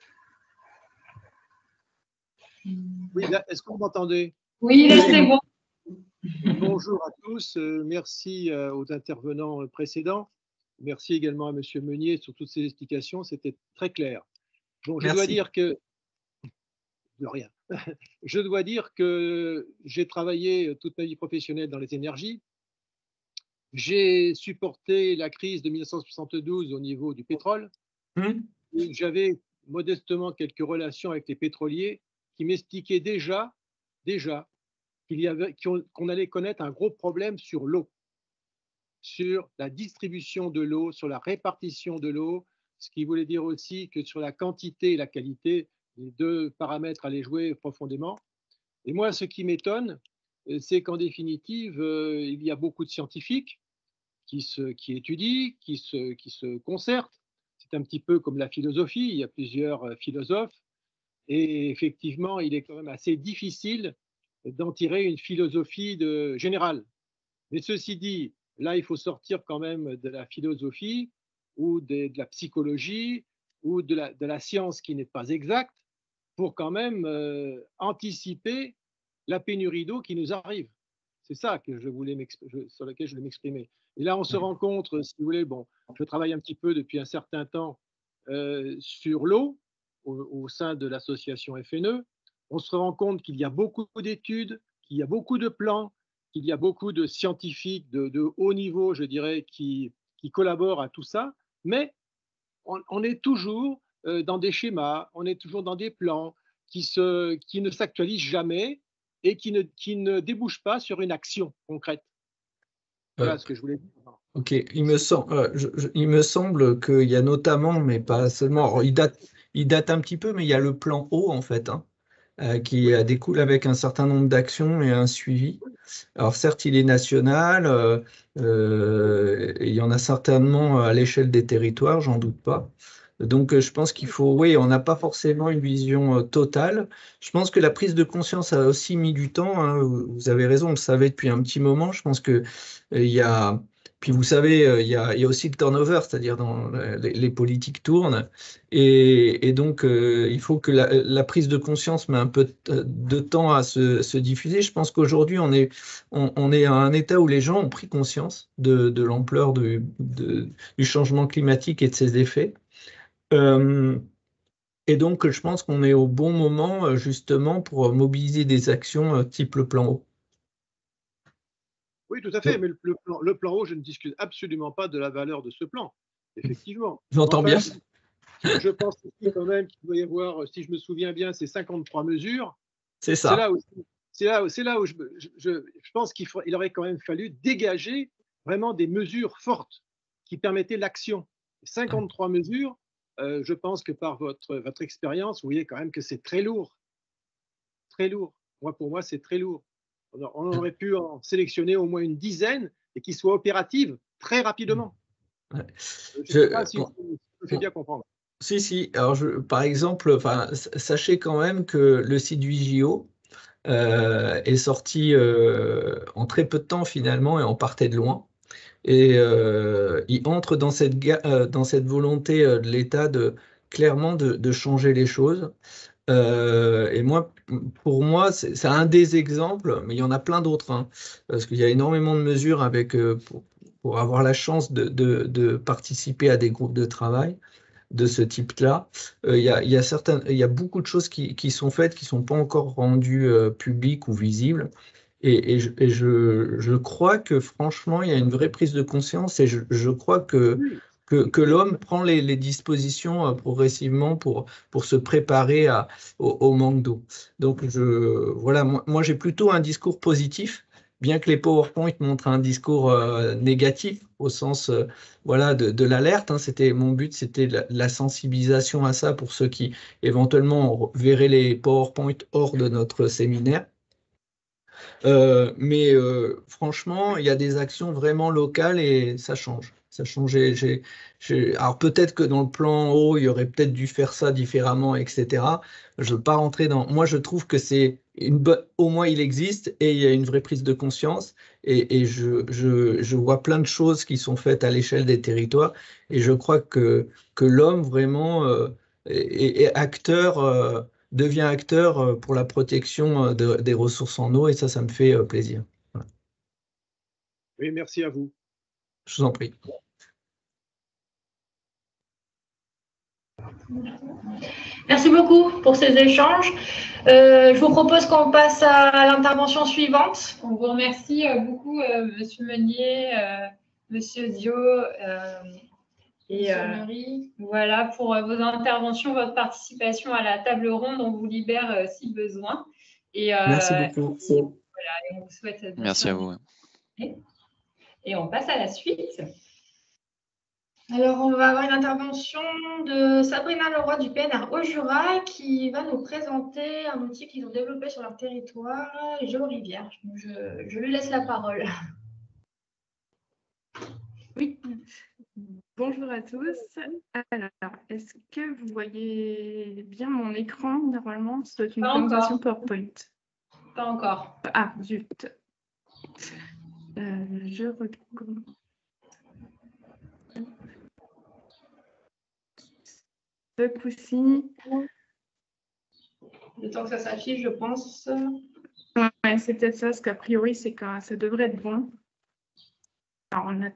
[SPEAKER 8] Oui, est-ce que vous m'entendez?
[SPEAKER 4] Oui, là, c'est bon.
[SPEAKER 8] Bonjour à tous. Euh, merci euh, aux intervenants précédents. Merci également à M. Meunier sur toutes ces explications. C'était très clair. Bon, je
[SPEAKER 3] merci.
[SPEAKER 8] dois dire que... De rien. Je dois dire que j'ai travaillé toute ma vie professionnelle dans les énergies. J'ai supporté la crise de mille neuf cent soixante-douze au niveau du pétrole.
[SPEAKER 3] Mmh.
[SPEAKER 8] J'avais modestement quelques relations avec les pétroliers qui m'expliquaient déjà, déjà qu'il y avait, qu'on allait connaître un gros problème sur l'eau, sur la distribution de l'eau, sur la répartition de l'eau, ce qui voulait dire aussi que sur la quantité et la qualité, les deux paramètres allaient jouer profondément. Et moi, ce qui m'étonne, c'est qu'en définitive, euh, il y a beaucoup de scientifiques qui, se, qui étudient, qui se, qui se concertent. C'est un petit peu comme la philosophie, il y a plusieurs philosophes, et effectivement, il est quand même assez difficile d'en tirer une philosophie de, générale. Mais ceci dit, là, il faut sortir quand même de la philosophie ou de, de la psychologie ou de la, de la science qui n'est pas exacte pour quand même euh, anticiper la pénurie d'eau qui nous arrive. C'est ça que je voulais je, sur lequel je voulais m'exprimer. Et là, on se rend compte, si vous voulez, bon, je travaille un petit peu depuis un certain temps euh, sur l'eau au, au sein de l'association F N E. On se rend compte qu'il y a beaucoup d'études, qu'il y a beaucoup de plans, qu'il y a beaucoup de scientifiques de, de haut niveau, je dirais, qui, qui collaborent à tout ça, mais on, on est toujours euh, dans des schémas, on est toujours dans des plans qui, se, qui ne s'actualisent jamais et qui ne, qui ne débouchent pas sur une action concrète. Voilà euh, ce que je voulais dire.
[SPEAKER 3] Ok, il me, sem euh, je, je, il me semble qu'il y a notamment, mais pas seulement, alors, il, date, il date un petit peu, mais il y a le plan eau en fait, hein, euh, qui oui. découle avec un certain nombre d'actions et un suivi. Alors certes, il est national, euh, euh, il y en a certainement à l'échelle des territoires, j'en doute pas. Donc je pense qu'il faut, oui, on n'a pas forcément une vision totale. Je pense que la prise de conscience a aussi mis du temps, hein. Vous avez raison, on le savait depuis un petit moment. Je pense que il y a, puis vous savez, il y a, il y a aussi le turnover, c'est-à-dire dans les, les politiques tournent, et, et donc euh, il faut que la, la prise de conscience met un peu de, de temps à se, se diffuser. Je pense qu'aujourd'hui on est, on, on est à un état où les gens ont pris conscience de, de l'ampleur du, de, du changement climatique et de ses effets. Euh, et donc, je pense qu'on est au bon moment, justement, pour mobiliser des actions type le plan eau.
[SPEAKER 8] Oui, tout à fait, mais le, le, plan, le plan eau, je ne discute absolument pas de la valeur de ce plan, effectivement.
[SPEAKER 3] J'entends bien.
[SPEAKER 8] Je pense aussi quand même qu'il doit y avoir, si je me souviens bien, ces cinquante-trois mesures.
[SPEAKER 3] C'est ça.
[SPEAKER 8] C'est là où, c'est là où, c'est là où je, je, je pense qu'il il aurait quand même fallu dégager vraiment des mesures fortes qui permettaient l'action. cinquante-trois mesures. Euh, je pense que par votre, votre expérience, vous voyez quand même que c'est très lourd. Très lourd. Moi, pour moi, c'est très lourd. On, on aurait pu en sélectionner au moins une dizaine et qui soient opératives très rapidement.
[SPEAKER 3] Ouais.
[SPEAKER 8] Je ne sais pas si bon, je me fais bien comprendre.
[SPEAKER 3] Si, si. Alors, je, par exemple, enfin, sachez quand même que le site du J O euh, est sorti euh, en très peu de temps finalement et on partait de loin. Et euh, il entre dans cette, euh, dans cette volonté euh, de l'État de clairement de, de changer les choses. Euh, et moi, pour moi, c'est un des exemples, mais il y en a plein d'autres, hein, parce qu'il y a énormément de mesures avec, euh, pour, pour avoir la chance de, de, de participer à des groupes de travail de ce type-là. Euh, il y a, il y a certaines, il y a beaucoup de choses qui, qui sont faites, qui ne sont pas encore rendues euh, publiques ou visibles. Et, et, je, et je, je crois que franchement, il y a une vraie prise de conscience et je, je crois que, que, que l'homme prend les, les dispositions progressivement pour, pour se préparer à, au, au manque d'eau. Donc, je, voilà, moi, moi j'ai plutôt un discours positif, bien que les PowerPoint montrent un discours euh, négatif au sens euh, voilà, de, de l'alerte. Hein. C'était, mon but, c'était la, la sensibilisation à ça pour ceux qui éventuellement verraient les PowerPoint hors de notre séminaire. Euh, mais euh, franchement, il y a des actions vraiment locales et ça change. Ça change. J'ai, j'ai, j'ai... Alors peut-être que dans le plan haut, il y aurait peut-être dû faire ça différemment, et cetera. Je ne veux pas rentrer dans. Moi, je trouve que c'est une bonne. Au moins, il existe et il y a une vraie prise de conscience. Et, et je, je, je vois plein de choses qui sont faites à l'échelle des territoires. Et je crois que, que l'homme vraiment euh, est, est acteur. Euh, devient acteur pour la protection de, des ressources en eau et ça, ça me fait plaisir. Voilà.
[SPEAKER 8] Oui, merci à vous.
[SPEAKER 3] Je vous en prie.
[SPEAKER 2] Merci beaucoup pour ces échanges. Euh, je vous propose qu'on passe à l'intervention suivante.
[SPEAKER 4] On vous remercie beaucoup, euh, Monsieur Meunier, euh, Monsieur Dio. Euh, Et euh, voilà, pour euh, vos interventions, votre participation à la table ronde, on vous libère euh, si besoin. Et, euh,
[SPEAKER 3] Merci beaucoup.
[SPEAKER 4] Et, voilà, et on vous souhaite
[SPEAKER 5] Merci à vous.
[SPEAKER 4] Et, et on passe à la suite.
[SPEAKER 2] Alors, on va avoir une intervention de Sabrina Leroy du P N R Haut-Jura qui va nous présenter un outil qu'ils ont développé sur leur territoire, GeoRivière. Je, je lui laisse la parole.
[SPEAKER 9] Oui, bonjour à tous. Alors, est-ce que vous voyez bien mon écran? Normalement, c'est une
[SPEAKER 2] Pas
[SPEAKER 9] présentation
[SPEAKER 2] encore.
[SPEAKER 9] PowerPoint.
[SPEAKER 2] Pas encore.
[SPEAKER 9] Ah, zut. Euh, je recommence. Ce coup-ci.
[SPEAKER 2] Le temps que ça s'affiche, je pense.
[SPEAKER 9] Ouais, c'est peut-être ça, parce qu'a priori, c'est quand ça devrait être bon. Alors, on a...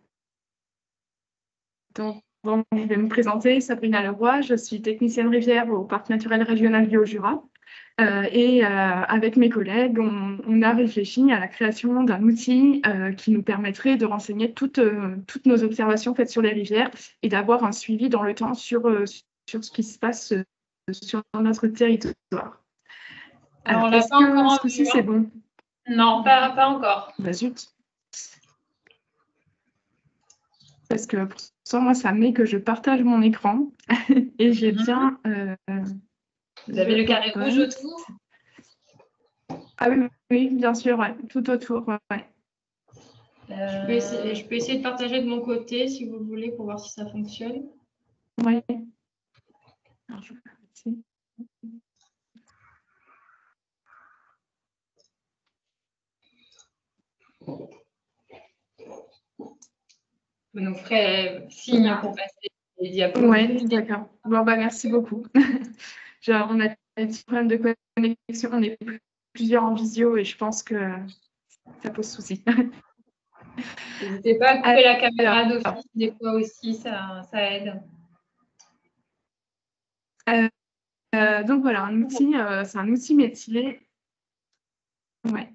[SPEAKER 9] Donc, bon, je vais me présenter, Sabrina Leroy, je suis technicienne rivière au Parc naturel régional du Haut-Jura. Euh, et euh, avec mes collègues, on, on a réfléchi à la création d'un outil euh, qui nous permettrait de renseigner toutes, euh, toutes nos observations faites sur les rivières et d'avoir un suivi dans le temps sur, euh, sur ce qui se passe euh, sur notre territoire. Alors,
[SPEAKER 2] Alors,
[SPEAKER 9] est-ce que ce coup-ci, c'est bon?
[SPEAKER 2] Non, pas, pas encore.
[SPEAKER 9] Bah zut. Parce que pour ça, moi, ça met que je partage mon écran et j'ai bien... Euh,
[SPEAKER 2] Vous avez le carré rouge autour?
[SPEAKER 9] Ah oui, oui, bien sûr, ouais, tout autour. Ouais.
[SPEAKER 2] Euh, je, peux essayer, je peux essayer de partager de mon côté si vous voulez pour voir si ça fonctionne.
[SPEAKER 9] Oui. Alors, je vais ici.
[SPEAKER 2] Vous nous ferez signe pour passer les diapos.
[SPEAKER 9] Oui, d'accord. Bon, bah, merci beaucoup. Genre, on a des petits problèmes de connexion, on est plusieurs en visio et je pense que ça pose souci.
[SPEAKER 2] N'hésitez pas à couper la caméra d'office, des fois aussi, ça, ça aide.
[SPEAKER 9] Euh, euh, donc voilà, un outil, euh, c'est un outil métier. Ouais.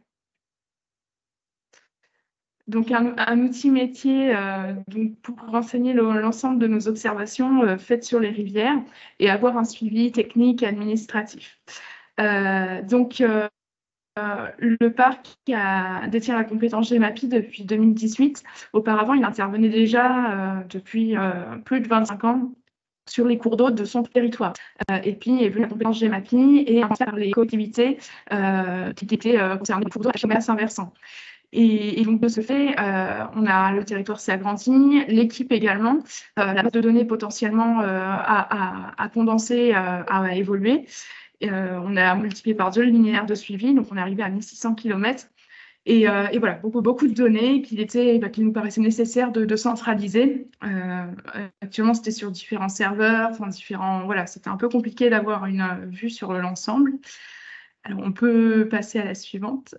[SPEAKER 9] Donc un, un outil métier euh, donc pour renseigner l'ensemble de nos observations euh, faites sur les rivières et avoir un suivi technique et administratif. Euh, donc euh, euh, le parc a, détient la compétence GEMAPI depuis deux mille dix-huit. Auparavant, il intervenait déjà euh, depuis euh, plus de vingt-cinq ans sur les cours d'eau de son territoire. Euh, et puis est venue la compétence GEMAPI et par les collectivités euh, qui étaient euh, concernées par les cours d'eau à Chaumet à Saint-Versant. Et, et donc, de ce fait, euh, on a le territoire s'est agrandi, l'équipe également, euh, la base de données potentiellement euh, a, a, a condensé, euh, a évolué. Euh, on a multiplié par deux le linéaire de suivi, donc on est arrivé à mille six cents kilomètres. Et, euh, et voilà, beaucoup, beaucoup de données qu'il était, bah, qu'il nous paraissait nécessaire de, de centraliser. Euh, actuellement, c'était sur différents serveurs, enfin, différents, voilà, c'était un peu compliqué d'avoir une euh, vue sur l'ensemble. Alors, on peut passer à la suivante.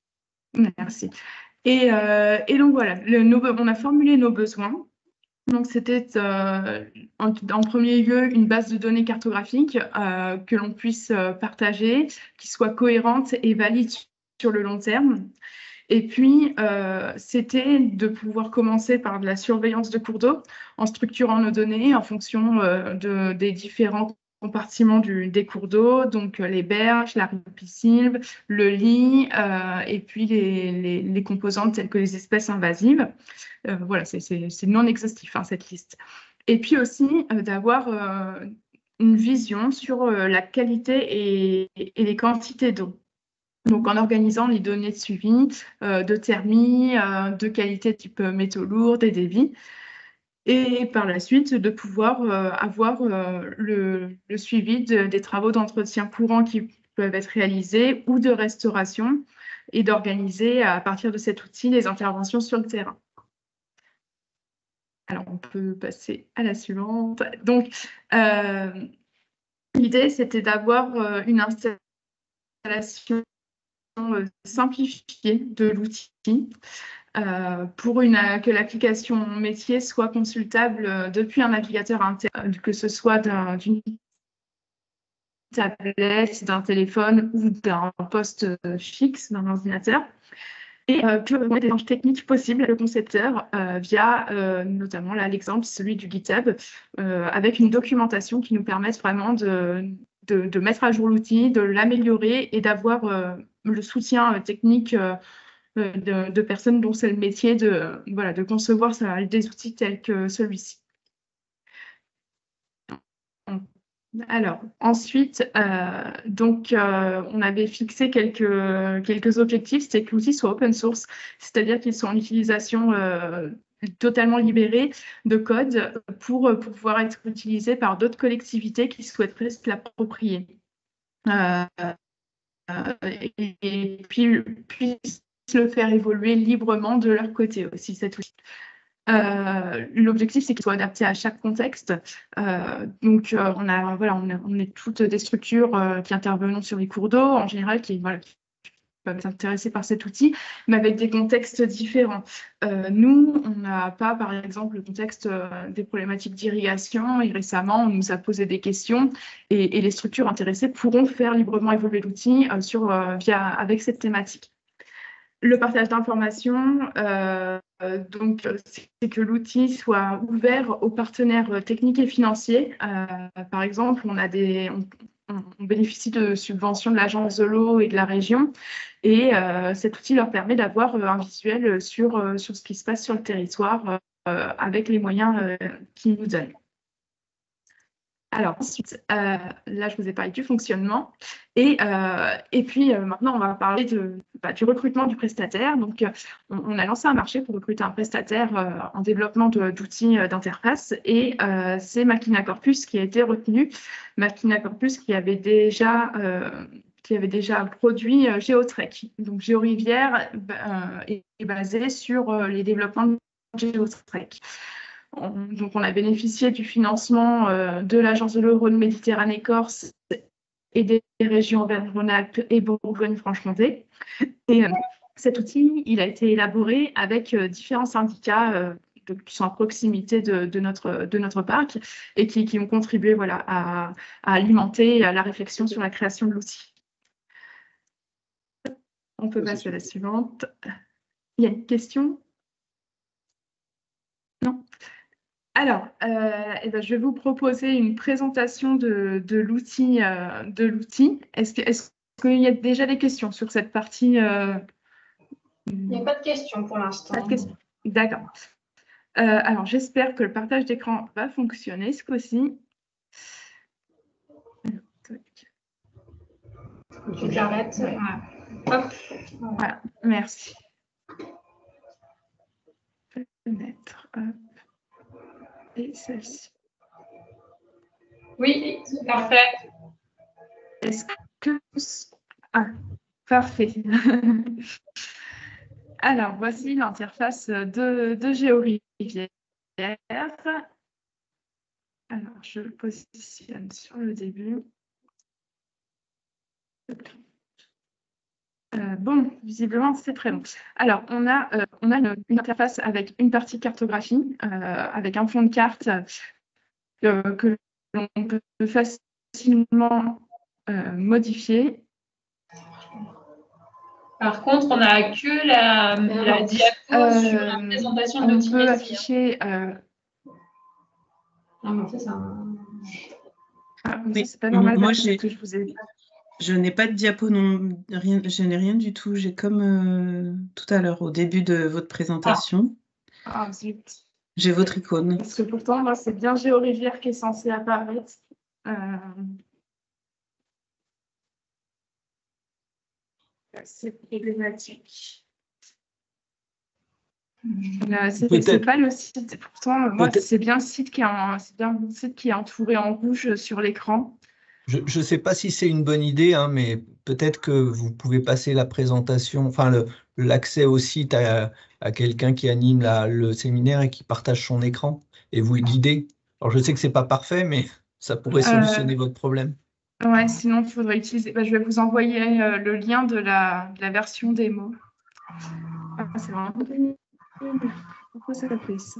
[SPEAKER 9] Merci. Et, euh, et donc voilà, le, nos, on a formulé nos besoins. Donc c'était euh, en, en premier lieu une base de données cartographique euh, que l'on puisse euh, partager, qui soit cohérente et valide sur le long terme. Et puis, euh, c'était de pouvoir commencer par de la surveillance de cours d'eau en structurant nos données en fonction euh, de, des différents compartiments du, des cours d'eau, donc euh, les berges, la ripisylve, le lit, euh, et puis les, les, les composantes telles que les espèces invasives. Euh, voilà, c'est non exhaustif, hein, cette liste. Et puis aussi euh, d'avoir euh, une vision sur euh, la qualité et, et les quantités d'eau. Donc, en organisant les données de suivi, euh, de thermie, euh, de qualité type métaux lourds, des débits. Et par la suite, de pouvoir euh, avoir euh, le, le suivi de, des travaux d'entretien courant qui peuvent être réalisés ou de restauration et d'organiser à partir de cet outil les interventions sur le terrain. Alors, on peut passer à la suivante. Donc, euh, l'idée, c'était d'avoir euh, une installation simplifiée de l'outil euh, pour une, que l'application métier soit consultable depuis un navigateur interne, que ce soit d'une tablette, d'un téléphone ou d'un poste fixe d'un ordinateur. Et euh, puis, on a des échanges techniques possibles avec le concepteur euh, via euh, notamment l'exemple, celui du GitHub, euh, avec une documentation qui nous permette vraiment de, de, de mettre à jour l'outil, de l'améliorer et d'avoir euh, le soutien euh, technique euh, de, de personnes dont c'est le métier de, voilà, de concevoir ça, des outils tels que celui-ci. Alors, ensuite, euh, donc, euh, on avait fixé quelques, quelques objectifs, c'était que l'outil soit open source, c'est-à-dire qu'il soit en utilisation euh, totalement libérée de code pour, pour pouvoir être utilisé par d'autres collectivités qui souhaiteraient se l'approprier. Euh, euh, et, et puis, puissent le faire évoluer librement de leur côté aussi, cet outil. Euh, L'objectif, c'est qu'il soit adapté à chaque contexte. Euh, donc, euh, on, a, voilà, on, a, on est toutes des structures euh, qui intervenons sur les cours d'eau, en général, qui, voilà, qui peuvent s'intéresser par cet outil, mais avec des contextes différents. Euh, nous, on n'a pas, par exemple, le contexte euh, des problématiques d'irrigation, et récemment, on nous a posé des questions, et, et les structures intéressées pourront faire librement évoluer l'outil euh, sur, euh, via, avec cette thématique. Le partage d'informations, euh, donc c'est que l'outil soit ouvert aux partenaires techniques et financiers. Euh, par exemple, on, a des, on, on bénéficie de subventions de l'agence de l'eau et de la région, et euh, cet outil leur permet d'avoir un visuel sur, sur ce qui se passe sur le territoire euh, avec les moyens euh, qu'ils nous donnent. Alors ensuite, euh, là, je vous ai parlé du fonctionnement. Et, euh, et puis, euh, maintenant, on va parler de, bah, du recrutement du prestataire. Donc, euh, on, on a lancé un marché pour recruter un prestataire euh, en développement d'outils euh, d'interface. Et euh, c'est Machina Corpus qui a été retenu. Machina Corpus qui avait déjà... Euh, qui avait déjà produit euh, GeoTrek. Donc, GeoRivière euh, est, est basé sur euh, les développements de GeoTrek. Donc, on a bénéficié du financement euh, de l'Agence de l'eau Méditerranée-Corse et des régions Auvergne-Rhône-Alpes et Bourgogne-Franche-Comté. Et euh, cet outil, il a été élaboré avec euh, différents syndicats euh, de, qui sont à proximité de, de, notre, de notre parc et qui, qui ont contribué voilà, à, à alimenter la réflexion sur la création de l'outil. On peut passer à la suivante. Il y a une question? Non? Alors, euh, eh ben, je vais vous proposer une présentation de, de l'outil. Euh, de l'outil. Est-ce que, est-ce qu'il y a déjà des questions sur cette partie euh...
[SPEAKER 2] Il n'y a pas de questions pour l'instant.
[SPEAKER 9] D'accord. Euh, alors, j'espère que le partage d'écran va fonctionner ce coup-ci.
[SPEAKER 2] Tu t'arrêtes.
[SPEAKER 9] Voilà.
[SPEAKER 2] Hop.
[SPEAKER 9] Voilà. Merci. Fenêtre. Hop. Et celle-ci.
[SPEAKER 4] Oui, parfait.
[SPEAKER 9] Est-ce que... Ah, parfait. Alors, voici l'interface de, de GeoRivière. Alors, je le positionne sur le début. Euh, bon, visiblement, c'est très long. Alors, on a, euh, on a une, une interface avec une partie cartographie, euh, avec un fond de carte euh, que l'on peut facilement euh, modifier.
[SPEAKER 4] Par contre, on n'a que la, la diapo
[SPEAKER 9] Euh,
[SPEAKER 4] sur la présentation de
[SPEAKER 9] on
[SPEAKER 4] l'outil
[SPEAKER 9] peut
[SPEAKER 4] métier.
[SPEAKER 9] afficher... Euh...
[SPEAKER 2] Ah, mais ça, c'est un...
[SPEAKER 9] Ah,
[SPEAKER 7] Oui,
[SPEAKER 9] c'est pas normal
[SPEAKER 7] moi,
[SPEAKER 9] parce
[SPEAKER 7] j'ai-
[SPEAKER 9] que je vous ai...
[SPEAKER 7] Je n'ai pas de diapo, non, rien, je n'ai rien du tout. J'ai comme euh, tout à l'heure, au début de votre présentation,
[SPEAKER 9] Ah, zut.
[SPEAKER 7] j'ai votre icône.
[SPEAKER 9] Parce que pourtant, moi, c'est bien GeoRivière qui est censé apparaître. Euh... C'est problématique. Euh, c'est
[SPEAKER 3] Peut-être-
[SPEAKER 9] c'est pas le site. Pourtant, moi,
[SPEAKER 3] peut-être-
[SPEAKER 9] c'est bien le site qui est en- c'est bien le site qui est entouré en rouge sur l'écran.
[SPEAKER 3] Je ne sais pas si c'est une bonne idée, hein, mais peut-être que vous pouvez passer la présentation, enfin le- l'accès au site à, à quelqu'un qui anime la- le séminaire et qui partage son écran et vous guider. Alors je sais que c'est pas parfait, mais ça pourrait solutionner
[SPEAKER 9] Euh,
[SPEAKER 3] votre problème.
[SPEAKER 9] Ouais, sinon, il faudrait utiliser. Bah, je vais vous envoyer euh, le lien de la, de la version démo. Ah, c'est vraiment pénible. Pourquoi ça fait ça?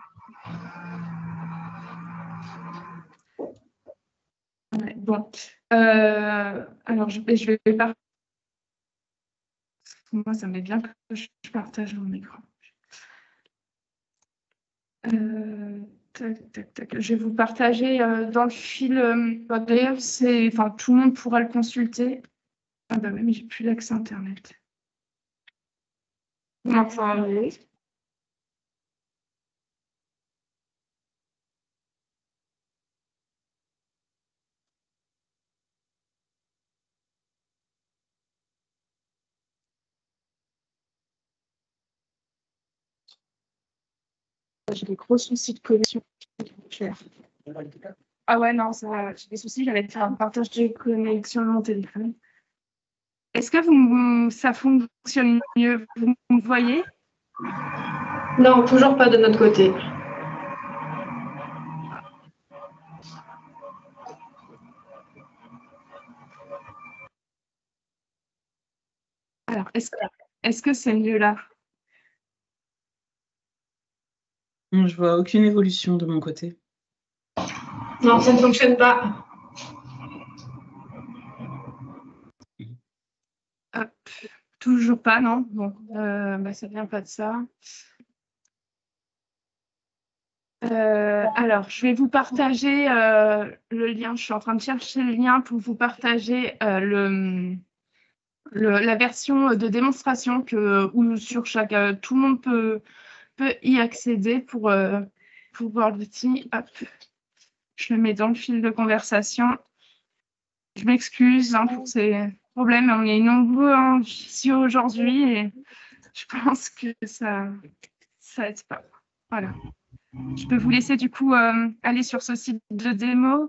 [SPEAKER 9] Ouais, bon. Euh, alors, je vais, je vais par- Moi, ça m'est bien que je partage mon écran. Euh, tac, tac, tac. Je vais vous partager euh, dans le fil. Euh, bah, D'ailleurs, c'est, enfin, tout le monde pourra le consulter. Ah bah oui, mais j'ai plus l'accès Internet. Vous m'entendez? J'ai des gros soucis de connexion. Ah ouais, non, ça, j'ai des soucis. J'allais faire un partage de connexion de mon téléphone. Est-ce que vous, ça fonctionne mieux? Vous me voyez?
[SPEAKER 2] Non, toujours pas de notre côté.
[SPEAKER 9] Alors, est-ce que est-ce que c'est mieux là?
[SPEAKER 7] Je vois aucune évolution de mon côté.
[SPEAKER 2] Non, ça ne fonctionne pas.
[SPEAKER 9] Hop. Toujours pas, non? Bon, euh, bah, ça vient pas de ça. Euh, alors, je vais vous partager euh, le lien. Je suis en train de chercher le lien pour vous partager euh, le, le, la version de démonstration que, où sur chaque, euh, tout le monde peut, peut y accéder pour, euh, pour voir l'outil. Hop. Je le mets dans le fil de conversation. Je m'excuse hein, pour ces problèmes. On est nombreux hein, ici aujourd'hui et je pense que ça ça aide pas. Voilà. Je peux vous laisser du coup euh, aller sur ce site de démo.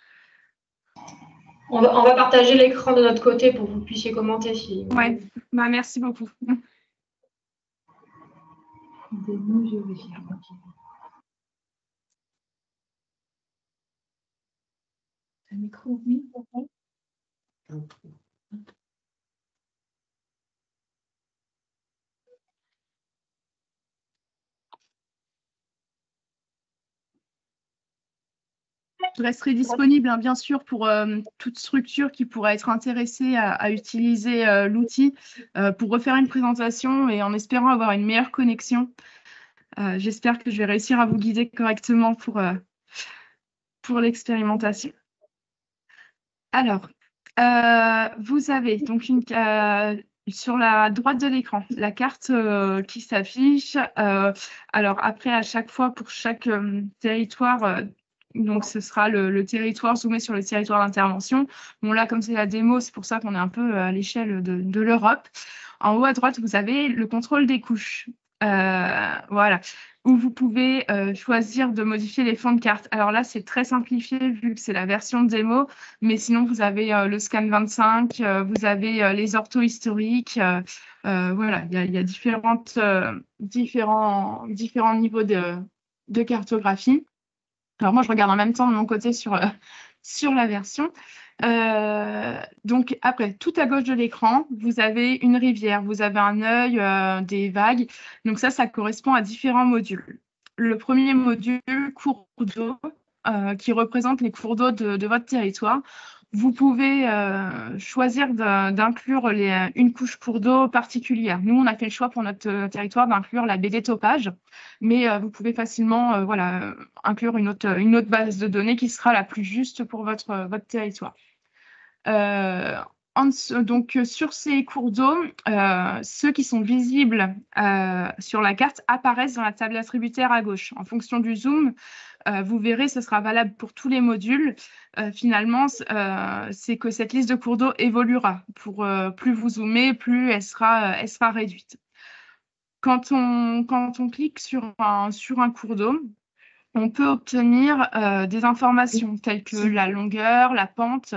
[SPEAKER 2] On va, on va partager l'écran de notre côté pour que vous puissiez commenter. Si...
[SPEAKER 9] Ouais, bah, merci beaucoup.
[SPEAKER 2] Démo, je vais faire. Un micro, oui.
[SPEAKER 9] Je resterai disponible, hein, bien sûr, pour euh, toute structure qui pourrait être intéressée à, à utiliser euh, l'outil euh, pour refaire une présentation et en espérant avoir une meilleure connexion. Euh, j'espère que je vais réussir à vous guider correctement pour, euh, pour l'expérimentation. Alors, euh, vous avez donc une, euh, sur la droite de l'écran la carte euh, qui s'affiche. Euh, alors après, à chaque fois, pour chaque euh, territoire, euh, donc ce sera le, le territoire zoomé sur le territoire d'intervention. Bon là, comme c'est la démo, c'est pour ça qu'on est un peu à l'échelle de, de l'Europe. En haut à droite, vous avez le contrôle des couches. Euh, voilà, où vous pouvez euh, choisir de modifier les fonds de carte. Alors là, c'est très simplifié vu que c'est la version démo, mais sinon, vous avez euh, le scan vingt-cinq, euh, vous avez euh, les orthos historiques. Euh, euh, voilà, il y a, il y a différentes, euh, différents, différents niveaux de, de cartographie. Alors moi, je regarde en même temps de mon côté sur, euh, sur la version. Euh, donc après, tout à gauche de l'écran, vous avez une rivière, vous avez un œil, euh, des vagues. Donc ça, ça correspond à différents modules. Le premier module, cours d'eau, euh, qui représente les cours d'eau de, de votre territoire. Vous pouvez euh, choisir d'inclure une couche cours d'eau particulière. Nous, on a fait le choix pour notre euh, territoire d'inclure la baie des Taupages, mais euh, vous pouvez facilement euh, voilà, inclure une autre, une autre base de données qui sera la plus juste pour votre, votre territoire. Euh, en, donc, sur ces cours d'eau, euh, ceux qui sont visibles euh, sur la carte apparaissent dans la table attributaire à gauche. En fonction du zoom, euh, vous verrez, ce sera valable pour tous les modules. Euh, finalement, euh, c'est que cette liste de cours d'eau évoluera. Pour euh, plus vous zoomez, plus elle sera, elle sera réduite. Quand on, quand on clique sur un, sur un cours d'eau, on peut obtenir euh, des informations telles que la longueur, la pente,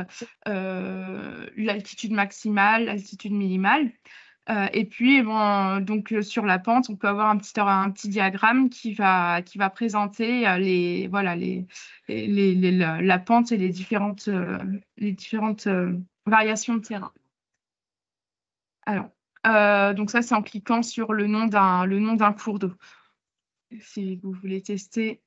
[SPEAKER 9] euh, l'altitude maximale, l'altitude minimale. Euh, et puis, bon, donc, euh, sur la pente, on peut avoir un petit, un petit diagramme qui va, qui va présenter euh, les, voilà, les, les, les, la, la pente et les différentes, euh, les différentes euh, variations de terrain. Alors, euh, donc ça, c'est en cliquant sur le nom d'un, le nom d'un cours d'eau. Si vous voulez tester.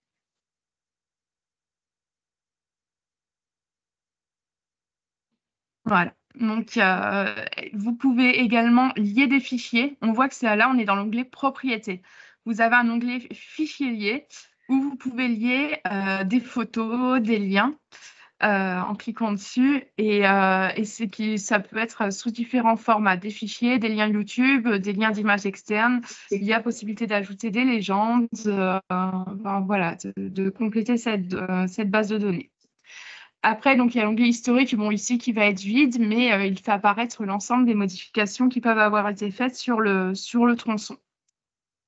[SPEAKER 9] Voilà. Donc, euh, vous pouvez également lier des fichiers. On voit que c'est là, on est dans l'onglet Propriétés. Vous avez un onglet Fichiers liés où vous pouvez lier euh, des photos, des liens euh, en cliquant dessus. Et, euh, et c'est qui, ça peut être sous différents formats, des fichiers, des liens YouTube, des liens d'images externes. Il y a possibilité d'ajouter des légendes, euh, enfin, voilà, de, de compléter cette, euh, cette base de données. Après, donc, il y a l'onglet historique bon, ici qui va être vide, mais euh, il fait apparaître l'ensemble des modifications qui peuvent avoir été faites sur le, sur le tronçon.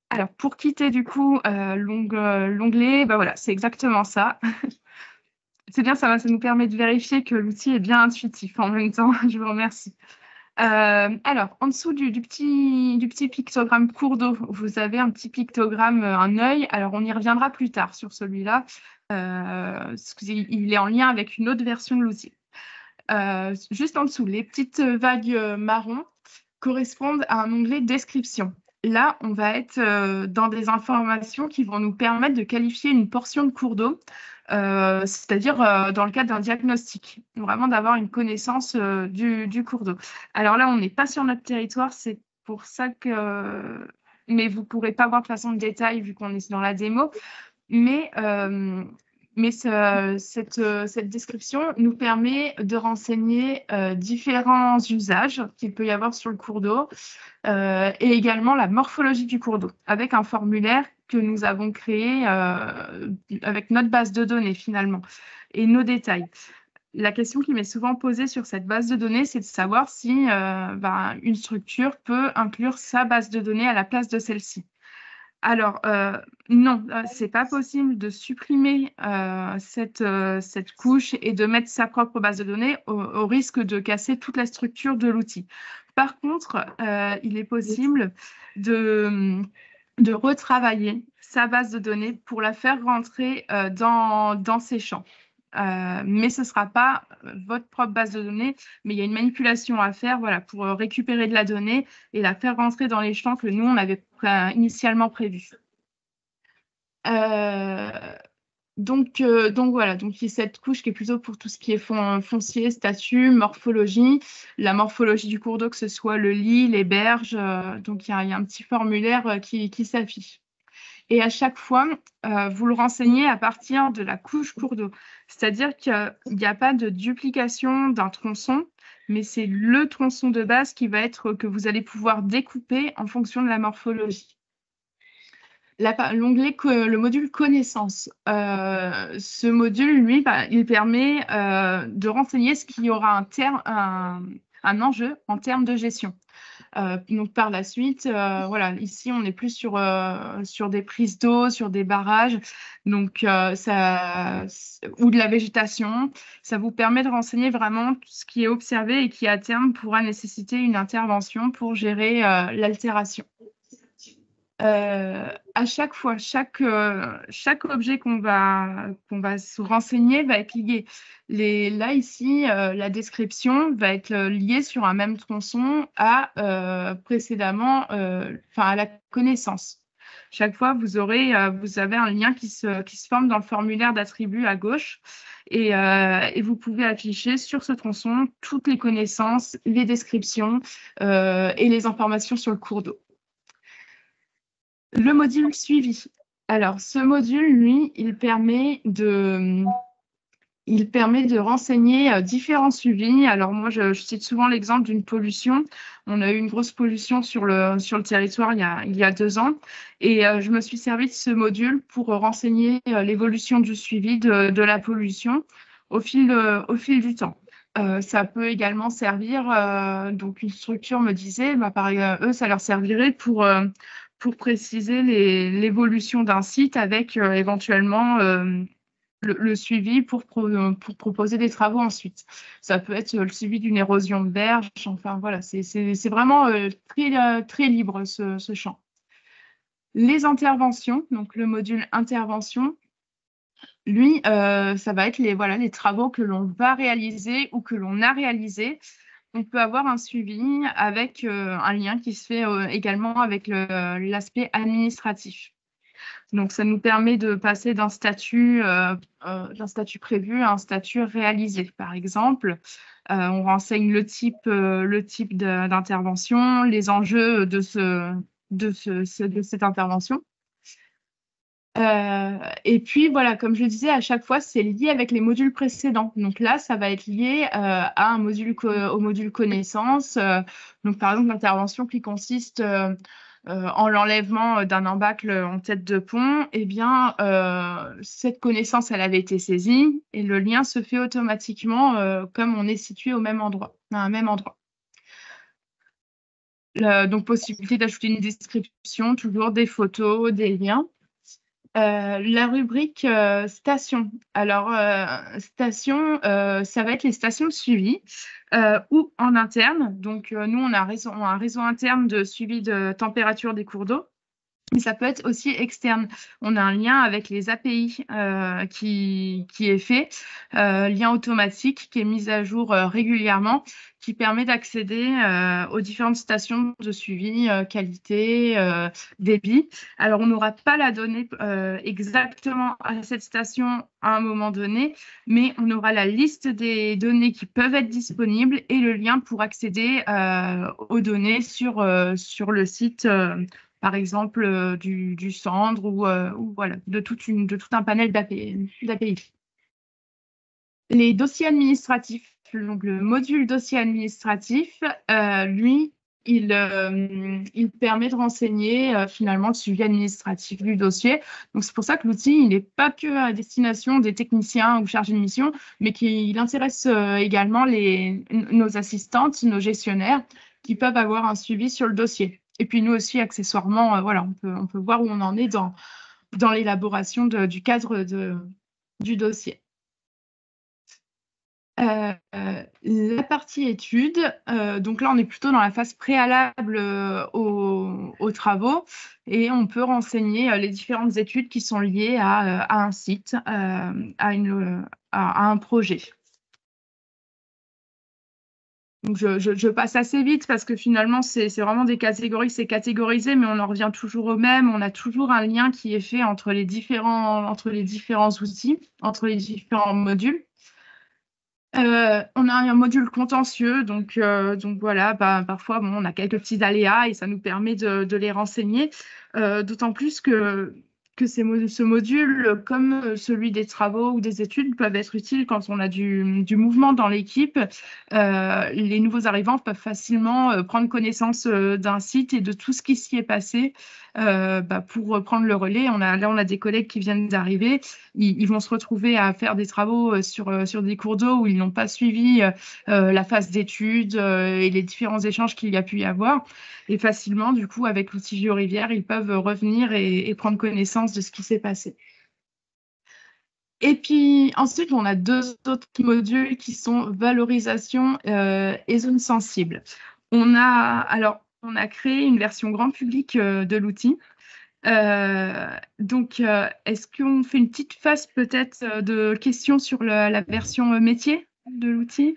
[SPEAKER 9] Alors, pour quitter du coup euh, l'onglet, ben voilà, c'est exactement ça. C'est bien, ça, ça nous permet de vérifier que l'outil est bien intuitif en même temps. Je vous remercie. Euh, alors, en dessous du, du, petit, du petit pictogramme cours d'eau, vous avez un petit pictogramme, un œil. Alors, on y reviendra plus tard sur celui-là. Euh, il est en lien avec une autre version de l'outil. Euh, juste en dessous, les petites vagues marron correspondent à un onglet description. Là, on va être euh, dans des informations qui vont nous permettre de qualifier une portion de cours d'eau, euh, c'est-à-dire euh, dans le cadre d'un diagnostic, vraiment d'avoir une connaissance euh, du, du cours d'eau. Alors là, on n'est pas sur notre territoire, c'est pour ça que... Euh, mais vous ne pourrez pas voir de façon de détail vu qu'on est dans la démo. Mais, euh, mais ce, cette, cette description nous permet de renseigner euh, différents usages qu'il peut y avoir sur le cours d'eau euh, et également la morphologie du cours d'eau avec un formulaire que nous avons créé euh, avec notre base de données finalement et nos détails. La question qui m'est souvent posée sur cette base de données, c'est de savoir si euh, ben, une structure peut inclure sa base de données à la place de celle-ci. Alors, euh, non, euh, ce n'est pas possible de supprimer euh, cette, euh, cette couche et de mettre sa propre base de données au, au risque de casser toute la structure de l'outil. Par contre, euh, il est possible de, de retravailler sa base de données pour la faire rentrer euh, dans, dans ces champs. Euh, mais ce ne sera pas votre propre base de données, mais il y a une manipulation à faire voilà, pour récupérer de la donnée et la faire rentrer dans les champs que nous, on avait euh, initialement prévus. Euh, donc, euh, donc voilà, donc il y a cette couche qui est plutôt pour tout ce qui est fon foncier, statut, morphologie, la morphologie du cours d'eau, que ce soit le lit, les berges, euh, donc il y, y a un petit formulaire euh, qui, qui s'affiche. Et à chaque fois, euh, vous le renseignez à partir de la couche cours d'eau. C'est-à-dire qu'il n'y a pas de duplication d'un tronçon, mais c'est le tronçon de base qui va être que vous allez pouvoir découper en fonction de la morphologie. L'onglet, le module connaissance. Euh, ce module, lui, bah, il permet euh, de renseigner ce qu'il y aura un, terme, un, un enjeu en termes de gestion. Euh, donc par la suite, euh, voilà, ici on est plus sur, euh, sur des prises d'eau, sur des barrages, donc euh, ça, ou de la végétation. Ça vous permet de renseigner vraiment tout ce qui est observé et qui à terme pourra nécessiter une intervention pour gérer euh, l'altération. Euh, à chaque fois, chaque, euh, chaque objet qu'on va, qu'on va se renseigner va être lié. Les, là, ici, euh, la description va être liée sur un même tronçon à euh, précédemment, euh, enfin à la connaissance. Chaque fois, vous, aurez, euh, vous avez un lien qui se, qui se forme dans le formulaire d'attribut à gauche et, euh, et vous pouvez afficher sur ce tronçon toutes les connaissances, les descriptions euh, et les informations sur le cours d'eau. Le module suivi. Alors, ce module, lui, il permet de, il permet de renseigner euh, différents suivis. Alors, moi, je, je cite souvent l'exemple d'une pollution. On a eu une grosse pollution sur le, sur le territoire il y a, il y a deux ans. Et euh, je me suis servi de ce module pour euh, renseigner euh, l'évolution du suivi de, de la pollution au fil, de, au fil du temps. Euh, ça peut également servir, euh, donc une structure me disait, bah, par eux, ça leur servirait pour... Euh, pour préciser l'évolution d'un site avec euh, éventuellement euh, le, le suivi pour, pro, pour proposer des travaux ensuite. Ça peut être le suivi d'une érosion de berge, enfin voilà, c'est vraiment euh, très, euh, très libre ce, ce champ. Les interventions, donc le module intervention, lui, euh, ça va être les, voilà, les travaux que l'on va réaliser ou que l'on a réalisés. On peut avoir un suivi avec euh, un lien qui se fait euh, également avec l'aspect administratif. Donc, ça nous permet de passer d'un statut, euh, euh, d'un statut prévu à un statut réalisé. Par exemple, euh, on renseigne le type, euh, le type d'intervention, les enjeux de, ce, de, ce, de cette intervention. Euh, et puis, voilà, comme je le disais, à chaque fois, c'est lié avec les modules précédents. Donc là, ça va être lié euh, à un module au module connaissance. Euh, donc, par exemple, l'intervention qui consiste euh, euh, en l'enlèvement d'un embâcle en tête de pont, eh bien, euh, cette connaissance, elle avait été saisie et le lien se fait automatiquement euh, comme on est situé au même endroit, à un même endroit. Le, donc, possibilité d'ajouter une description, toujours des photos, des liens. Euh, la rubrique euh, station. Alors, euh, station, euh, ça va être les stations de suivi euh, ou en interne. Donc, euh, nous, on a un réseau, on a un réseau interne de suivi de température des cours d'eau. Mais ça peut être aussi externe. On a un lien avec les A P I euh, qui, qui est fait, euh, lien automatique qui est mis à jour euh, régulièrement, qui permet d'accéder euh, aux différentes stations de suivi, euh, qualité, euh, débit. Alors, on n'aura pas la donnée euh, exactement à cette station à un moment donné, mais on aura la liste des données qui peuvent être disponibles et le lien pour accéder euh, aux données sur, euh, sur le site euh, par exemple euh, du, du Cendre ou, euh, ou voilà, de, toute une, de tout un panel d'A P I. Les dossiers administratifs, donc le module dossier administratif, euh, lui, il, euh, il permet de renseigner euh, finalement le suivi administratif du dossier. Donc c'est pour ça que l'outil, il n'est pas que à destination des techniciens ou chargés de mission, mais qu'il intéresse euh, également les, nos assistantes, nos gestionnaires, qui peuvent avoir un suivi sur le dossier. Et puis nous aussi, accessoirement, euh, voilà, on peut, on peut voir où on en est dans, dans l'élaboration du cadre de, du dossier. Euh, euh, la partie études, euh, donc là, on est plutôt dans la phase préalable euh, aux, aux travaux et on peut renseigner euh, les différentes études qui sont liées à, à un site, euh, à, une, à, à un projet. Donc je, je, je passe assez vite parce que finalement, c'est vraiment des catégories, c'est catégorisé, mais on en revient toujours au même. On a toujours un lien qui est fait entre les différents, entre les différents outils, entre les différents modules. Euh, on a un module contentieux, donc, euh, donc voilà, bah, parfois bon, on a quelques petits aléas et ça nous permet de, de les renseigner, euh, d'autant plus que, que ces, ce module, comme celui des travaux ou des études, peuvent être utiles quand on a du, du mouvement dans l'équipe. Euh, les nouveaux arrivants peuvent facilement euh, prendre connaissance euh, d'un site et de tout ce qui s'y est passé. Euh, bah, pour prendre le relais, on a, là on a des collègues qui viennent d'arriver, ils, ils vont se retrouver à faire des travaux sur, sur des cours d'eau où ils n'ont pas suivi euh, la phase d'études euh, et les différents échanges qu'il y a pu y avoir. Et facilement, du coup, avec l'outil GeoRivière, ils peuvent revenir et, et prendre connaissance de ce qui s'est passé. Et puis ensuite, on a deux autres modules qui sont valorisation euh, et zones sensibles. On a, alors, on a créé une version grand public euh, de l'outil. Euh, donc, euh, est-ce qu'on fait une petite phase peut-être de questions sur le, la version métier de l'outil?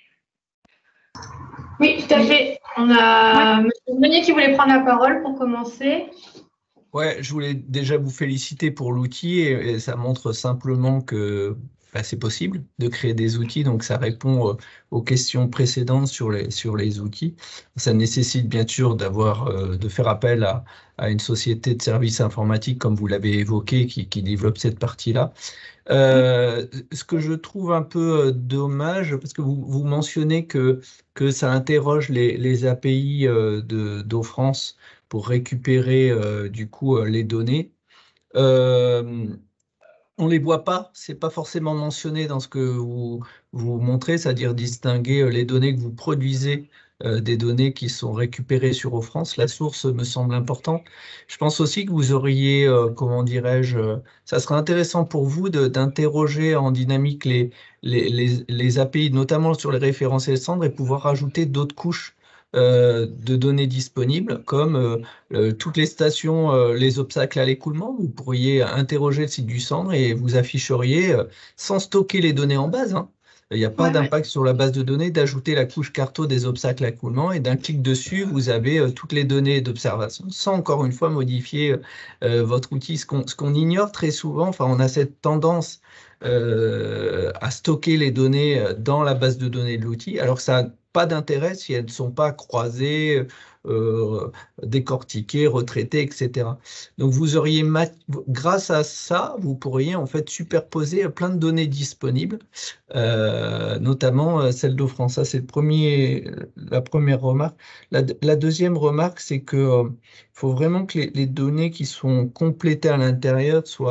[SPEAKER 2] Oui, tout à fait. On a ouais. M. Meunier qui voulait prendre la parole pour commencer.
[SPEAKER 3] Ouais, je voulais déjà vous féliciter pour l'outil et, et ça montre simplement que bah, c'est possible de créer des outils, donc ça répond euh, aux questions précédentes sur les, sur les outils. Ça nécessite bien sûr d'avoir, euh, de faire appel à, à une société de services informatiques, comme vous l'avez évoqué, qui, qui développe cette partie-là. Euh, ce que je trouve un peu dommage, parce que vous, vous mentionnez que, que ça interroge les, les A P I euh, de, d'Eau France pour récupérer euh, du coup euh, les données. Euh, on ne les voit pas, ce n'est pas forcément mentionné dans ce que vous, vous montrez, c'est-à-dire distinguer les données que vous produisez euh, des données qui sont récupérées sur Eau France. La source me semble importante. Je pense aussi que vous auriez, euh, comment dirais-je, euh, ça serait intéressant pour vous d'interroger en dynamique les, les, les, les A P I, notamment sur les référentiels Cendre, et pouvoir rajouter d'autres couches Euh, de données disponibles, comme euh, euh, toutes les stations, euh, les obstacles à l'écoulement. Vous pourriez interroger le site du Cendre et vous afficheriez, euh, sans stocker les données en base, hein, il n'y a pas ouais, d'impact ouais. sur la base de données, d'ajouter la couche carto des obstacles à écoulement, et d'un clic dessus, vous avez euh, toutes les données d'observation, sans encore une fois modifier euh, votre outil. Ce qu'on ce qu'on ignore très souvent, enfin on a cette tendance euh, à stocker les données dans la base de données de l'outil, alors que ça a pas d'intérêt si elles ne sont pas croisées, euh, décortiquées, retraitées, et cetera. Donc vous auriez, grâce à ça, vous pourriez en fait superposer plein de données disponibles, euh, notamment celle d'Eau France. Ça, c'est le premier, la première remarque. La, la deuxième remarque, c'est que euh, faut vraiment que les, les données qui sont complétées à l'intérieur soient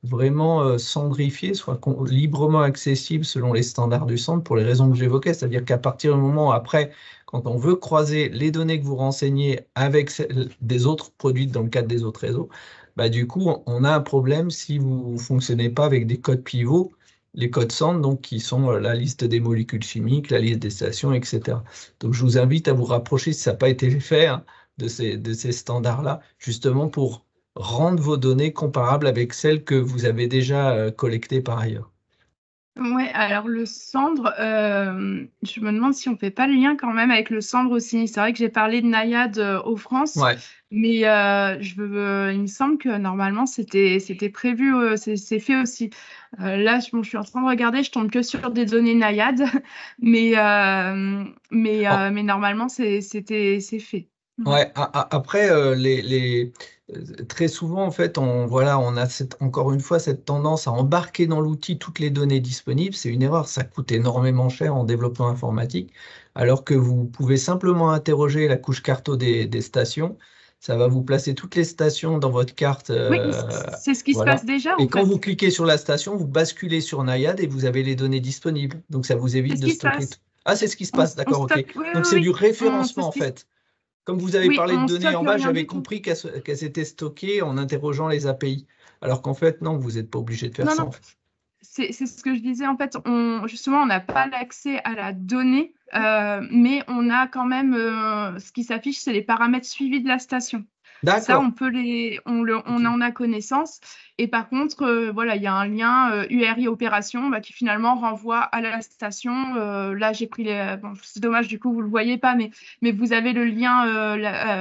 [SPEAKER 3] vraiment euh, cendrifié, soit librement accessible selon les standards du centre pour les raisons que j'évoquais. C'est-à-dire qu'à partir du moment après, quand on veut croiser les données que vous renseignez avec des autres produits dans le cadre des autres réseaux, bah, du coup, on a un problème si vous ne fonctionnez pas avec des codes pivots, les codes centres, donc, qui sont la liste des molécules chimiques, la liste des stations, et cetera. Donc, je vous invite à vous rapprocher, si ça n'a pas été fait, hein, de ces, de ces standards-là, justement pour rendre vos données comparables avec celles que vous avez déjà euh, collectées par ailleurs.
[SPEAKER 9] Oui, alors le cendre, euh, je me demande si on ne fait pas le lien quand même avec le cendre aussi. C'est vrai que j'ai parlé de Naiad euh, aux France,
[SPEAKER 3] ouais.
[SPEAKER 9] mais euh, je veux, euh, il me semble que normalement c'était c'était prévu, euh, c'est fait aussi. Euh, là, je, bon, je suis en train de regarder, je tombe que sur des données Naiad, mais, euh, mais, euh, mais normalement c'était c'est fait.
[SPEAKER 3] Ouais, a, a, après, euh, les, les, très souvent, en fait, on, voilà, on a cette, encore une fois cette tendance à embarquer dans l'outil toutes les données disponibles. C'est une erreur, ça coûte énormément cher en développement informatique, alors que vous pouvez simplement interroger la couche carto des, des stations. Ça va vous placer toutes les stations dans votre carte. Euh,
[SPEAKER 9] oui, c'est ce qui
[SPEAKER 3] voilà.
[SPEAKER 9] se passe déjà.
[SPEAKER 3] Et
[SPEAKER 9] en
[SPEAKER 3] quand
[SPEAKER 9] fait.
[SPEAKER 3] vous cliquez sur la station, vous basculez sur Naiad et vous avez les données disponibles. Donc, ça vous évite de stocker tout. Ah, c'est ce qui se passe, d'accord, ok.
[SPEAKER 9] Oui,
[SPEAKER 3] Donc,
[SPEAKER 9] oui,
[SPEAKER 3] c'est
[SPEAKER 9] oui.
[SPEAKER 3] du référencement,
[SPEAKER 9] on,
[SPEAKER 3] en fait. Comme vous avez
[SPEAKER 9] oui,
[SPEAKER 3] parlé de données en bas, j'avais compris qu'elles qu étaient stockées en interrogeant les A P I. Alors qu'en fait, non, vous n'êtes pas obligé de faire
[SPEAKER 9] non,
[SPEAKER 3] ça.
[SPEAKER 9] Non.
[SPEAKER 3] En fait.
[SPEAKER 9] C'est ce que je disais. En fait, on, justement, on n'a pas l'accès à la donnée, euh, mais on a quand même euh, ce qui s'affiche, c'est les paramètres suivis de la station. Ça, on peut les, on, le, on okay. en a connaissance. Et par contre, euh, voilà, il y a un lien euh, U R I opération bah, qui finalement renvoie à la station. Euh, là, j'ai pris les. Bon, c'est dommage, du coup, vous le voyez pas, mais, mais vous avez le lien euh,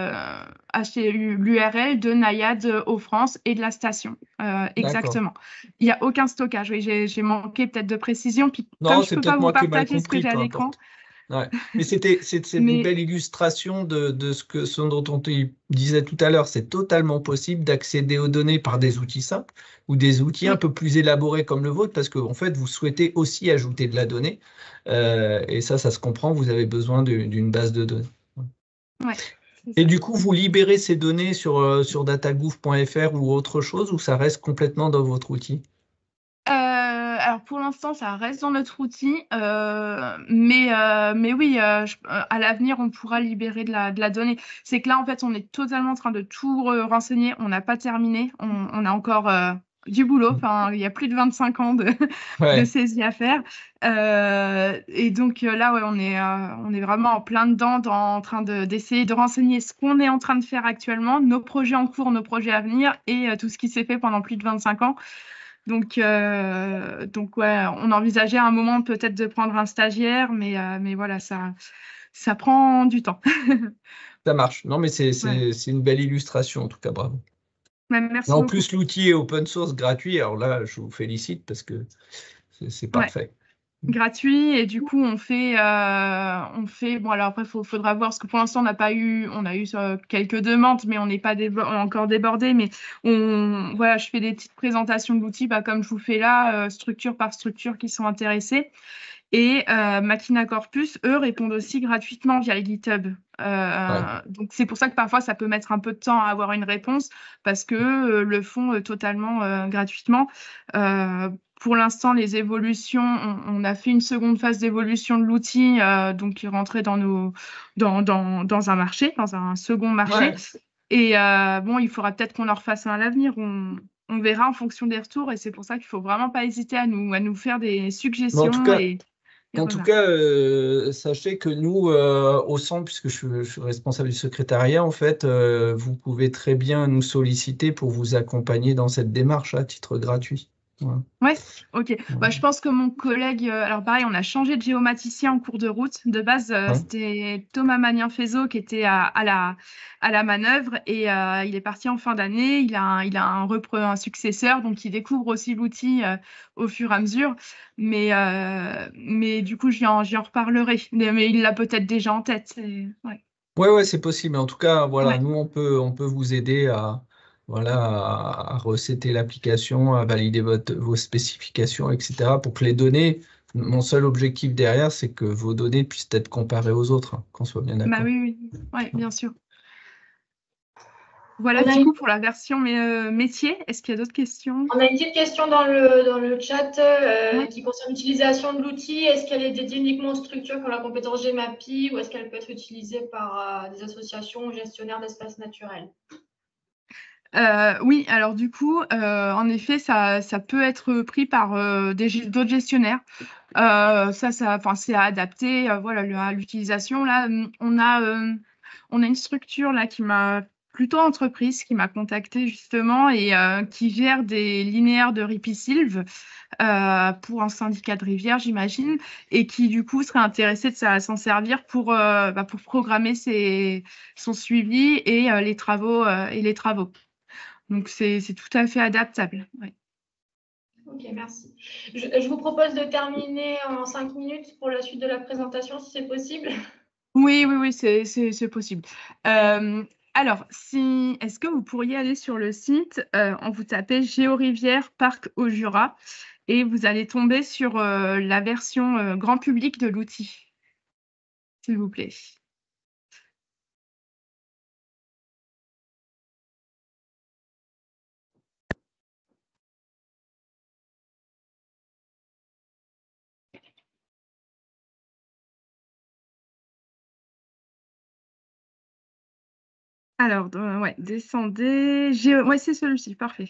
[SPEAKER 9] l'U R L de Naiad aux France et de la station. Euh, exactement. Il n'y a aucun stockage. Oui, j'ai manqué peut-être de précision. Puis
[SPEAKER 3] non,
[SPEAKER 9] comme je peux pas vous partager
[SPEAKER 3] compris,
[SPEAKER 9] ce que j'ai à l'écran.
[SPEAKER 3] Ouais. Mais c'était c'est
[SPEAKER 9] Mais...
[SPEAKER 3] une belle illustration de, de ce, que, ce dont on disait tout à l'heure. C'est totalement possible d'accéder aux données par des outils simples ou des outils oui. un peu plus élaborés comme le vôtre parce qu'en en fait, vous souhaitez aussi ajouter de la donnée. Euh, et ça, ça se comprend, vous avez besoin d'une base de données.
[SPEAKER 9] Ouais,
[SPEAKER 3] et du coup, vous libérez ces données sur, euh, sur datagouv point F R ou autre chose ou ça reste complètement dans votre outil ?
[SPEAKER 9] Euh, alors pour l'instant, ça reste dans notre outil, euh, mais, euh, mais oui, euh, je, à l'avenir, on pourra libérer de la, de la donnée. C'est que là, en fait, on est totalement en train de tout renseigner. On n'a pas terminé. On, on a encore euh, du boulot. Enfin, il y a plus de vingt-cinq ans de, ouais. de saisie à faire. Euh, et donc là, ouais, on est, euh, on est vraiment en plein dedans, dans, en train d'essayer de, de renseigner ce qu'on est en train de faire actuellement, nos projets en cours, nos projets à venir et euh, tout ce qui s'est fait pendant plus de vingt-cinq ans. Donc, euh, donc ouais, on envisageait à un moment peut-être de prendre un stagiaire, mais, euh, mais voilà, ça, ça prend du temps.
[SPEAKER 3] Ça marche. Non, mais c'est ouais. une belle illustration, en tout cas, bravo.
[SPEAKER 9] Ouais, merci
[SPEAKER 3] en
[SPEAKER 9] beaucoup.
[SPEAKER 3] plus, l'outil est open source, gratuit. Alors là, je vous félicite parce que c'est parfait.
[SPEAKER 9] Ouais. Gratuit et du coup on fait euh, on fait bon alors après il faudra voir parce que pour l'instant on n'a pas eu on a eu euh, quelques demandes mais on n'est pas débord, encore débordé mais on voilà je fais des petites présentations de l'outil bah, comme je vous fais là euh, structure par structure qui sont intéressés et euh, Machina Corpus eux répondent aussi gratuitement via les GitHub euh, ouais. Donc c'est pour ça que parfois ça peut mettre un peu de temps à avoir une réponse parce que euh, le font euh, totalement euh, gratuitement. Euh, Pour l'instant, les évolutions, on, on a fait une seconde phase d'évolution de l'outil, euh, donc qui rentrait dans, nos, dans, dans, dans un marché, dans un second marché. Ouais. Et euh, bon, il faudra peut-être qu'on en refasse un à l'avenir. On, on verra en fonction des retours. Et c'est pour ça qu'il ne faut vraiment pas hésiter à nous, à nous faire des suggestions.
[SPEAKER 3] En tout cas,
[SPEAKER 9] et, et
[SPEAKER 3] en
[SPEAKER 9] voilà.
[SPEAKER 3] tout cas euh, sachez que nous, euh, au centre, puisque je, je suis responsable du secrétariat, en fait, euh, vous pouvez très bien nous solliciter pour vous accompagner dans cette démarche à titre gratuit.
[SPEAKER 9] Ouais, ouais ok. Ouais. Bah, je pense que mon collègue, euh, alors pareil, on a changé de géomaticien en cours de route. De base, euh, ouais. c'était Thomas Magnin-Fézot qui était à, à, la, à la manœuvre et euh, il est parti en fin d'année. Il a, un, il a un, un successeur, donc il découvre aussi l'outil euh, au fur et à mesure. Mais, euh, mais du coup, j'y en, en reparlerai. Mais, mais il l'a peut-être déjà en tête. Et, ouais,
[SPEAKER 3] ouais, ouais c'est possible. Mais en tout cas, voilà, ouais. nous, on peut, on peut vous aider à. Voilà, à, à recéter l'application, à valider votre, vos spécifications, et cetera. Pour que les données, mon seul objectif derrière, c'est que vos données puissent être comparées aux autres, hein, qu'on soit bien d'accord.
[SPEAKER 9] Bah oui, oui, ouais, bien sûr. voilà
[SPEAKER 2] On a
[SPEAKER 9] du
[SPEAKER 2] une-
[SPEAKER 9] coup pour la version mais, euh, métier. Est-ce qu'il y a d'autres questions?
[SPEAKER 2] On a une petite question dans le, dans le chat euh,
[SPEAKER 9] Oui.
[SPEAKER 2] qui concerne l'utilisation de l'outil. Est-ce qu'elle est dédiée uniquement aux structures qui ont la compétence GEMAPI ou est-ce qu'elle peut être utilisée par euh, des associations ou gestionnaires d'espaces naturels?
[SPEAKER 9] Euh, oui, alors du coup, euh, en effet, ça, ça peut être pris par euh, des ge- d'autres gestionnaires. Euh, ça, ça, enfin, c'est à adapter. Euh, voilà, le- à l'utilisation. Là, hum, on a, euh, on a une structure là qui m'a plutôt entreprise, qui m'a contactée justement et euh, qui gère des linéaires de ripisylve euh, pour un syndicat de rivière, j'imagine, et qui du coup serait intéressé de ça- s'en servir pour, euh, bah, pour programmer ses, son suivi et euh, les travaux euh, et les travaux. Donc, c'est c'est tout à fait adaptable. Ouais.
[SPEAKER 2] Ok, merci. Je, je vous propose de terminer en cinq minutes pour la suite de la présentation, si c'est possible.
[SPEAKER 9] Oui, oui, oui, c'est c'est- c'est possible. Euh, alors, si, est-ce que vous pourriez aller sur le site euh, en vous tapez Géorivière Parc au Jura et vous allez tomber sur euh, la version euh, grand public de l'outil, s'il vous plaît. Alors, euh, ouais, descendez. Géo... Ouais, c'est celui-ci, parfait.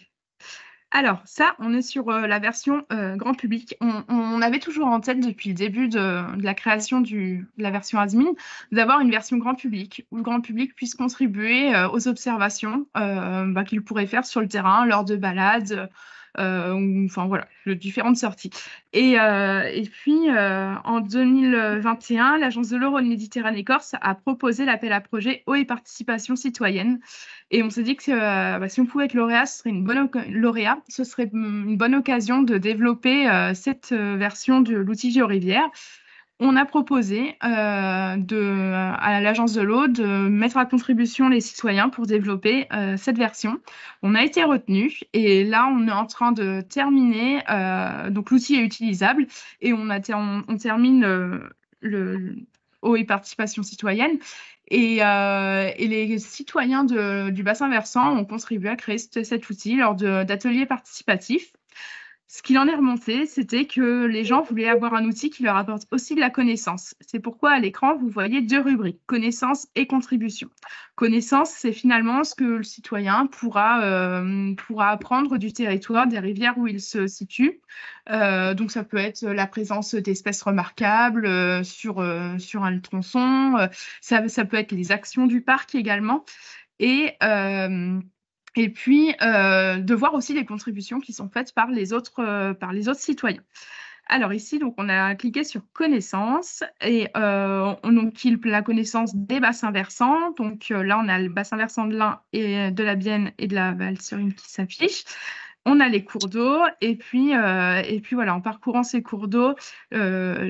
[SPEAKER 9] Alors, ça, on est sur euh, la version euh, grand public. On, on avait toujours en tête depuis le début de, de la création du, de la version Asmin d'avoir une version grand public où le grand public puisse contribuer euh, aux observations euh, bah, qu'il pourrait faire sur le terrain lors de balades, euh, ou, enfin voilà, de différentes sorties. Et, euh, et puis, euh, en deux mille vingt et un, l'Agence de l'eau Rhône-Méditerranée Corse a proposé l'appel à projet Eau et participation citoyenne. Et on s'est dit que euh, bah, si on pouvait être lauréat, ce serait une bonne lauréat, ce serait une bonne occasion de développer euh, cette euh, version de l'outil Géorivière. On a proposé euh, de, à l'Agence de l'eau de mettre à contribution les citoyens pour développer euh, cette version. On a été retenu et là, on est en train de terminer. Euh, donc, l'outil est utilisable et on, a ter on, on termine euh, le, le eau et participation citoyenne. Et, euh, et les citoyens de, du bassin versant ont contribué à créer cet, cet outil lors d'ateliers participatifs. Ce qu'il en est remonté, c'était que les gens voulaient avoir un outil qui leur apporte aussi de la connaissance. C'est pourquoi à l'écran, vous voyez deux rubriques, connaissance et contribution. Connaissance, c'est finalement ce que le citoyen pourra, euh, pourra apprendre du territoire, des rivières où il se situe. Euh, donc, ça peut être la présence d'espèces remarquables euh, sur, euh, sur un tronçon. Euh, ça, ça peut être les actions du parc également. Et... Euh, et puis, euh, de voir aussi les contributions qui sont faites par les autres, euh, par les autres citoyens. Alors ici, donc, on a cliqué sur connaissance et euh, on donc la connaissance des bassins versants. Donc euh, là, on a le bassin versant de l'Ain et de la Bienne et de la Valserine qui s'affiche. On a les cours d'eau et puis, euh, et puis voilà, en parcourant ces cours d'eau, euh,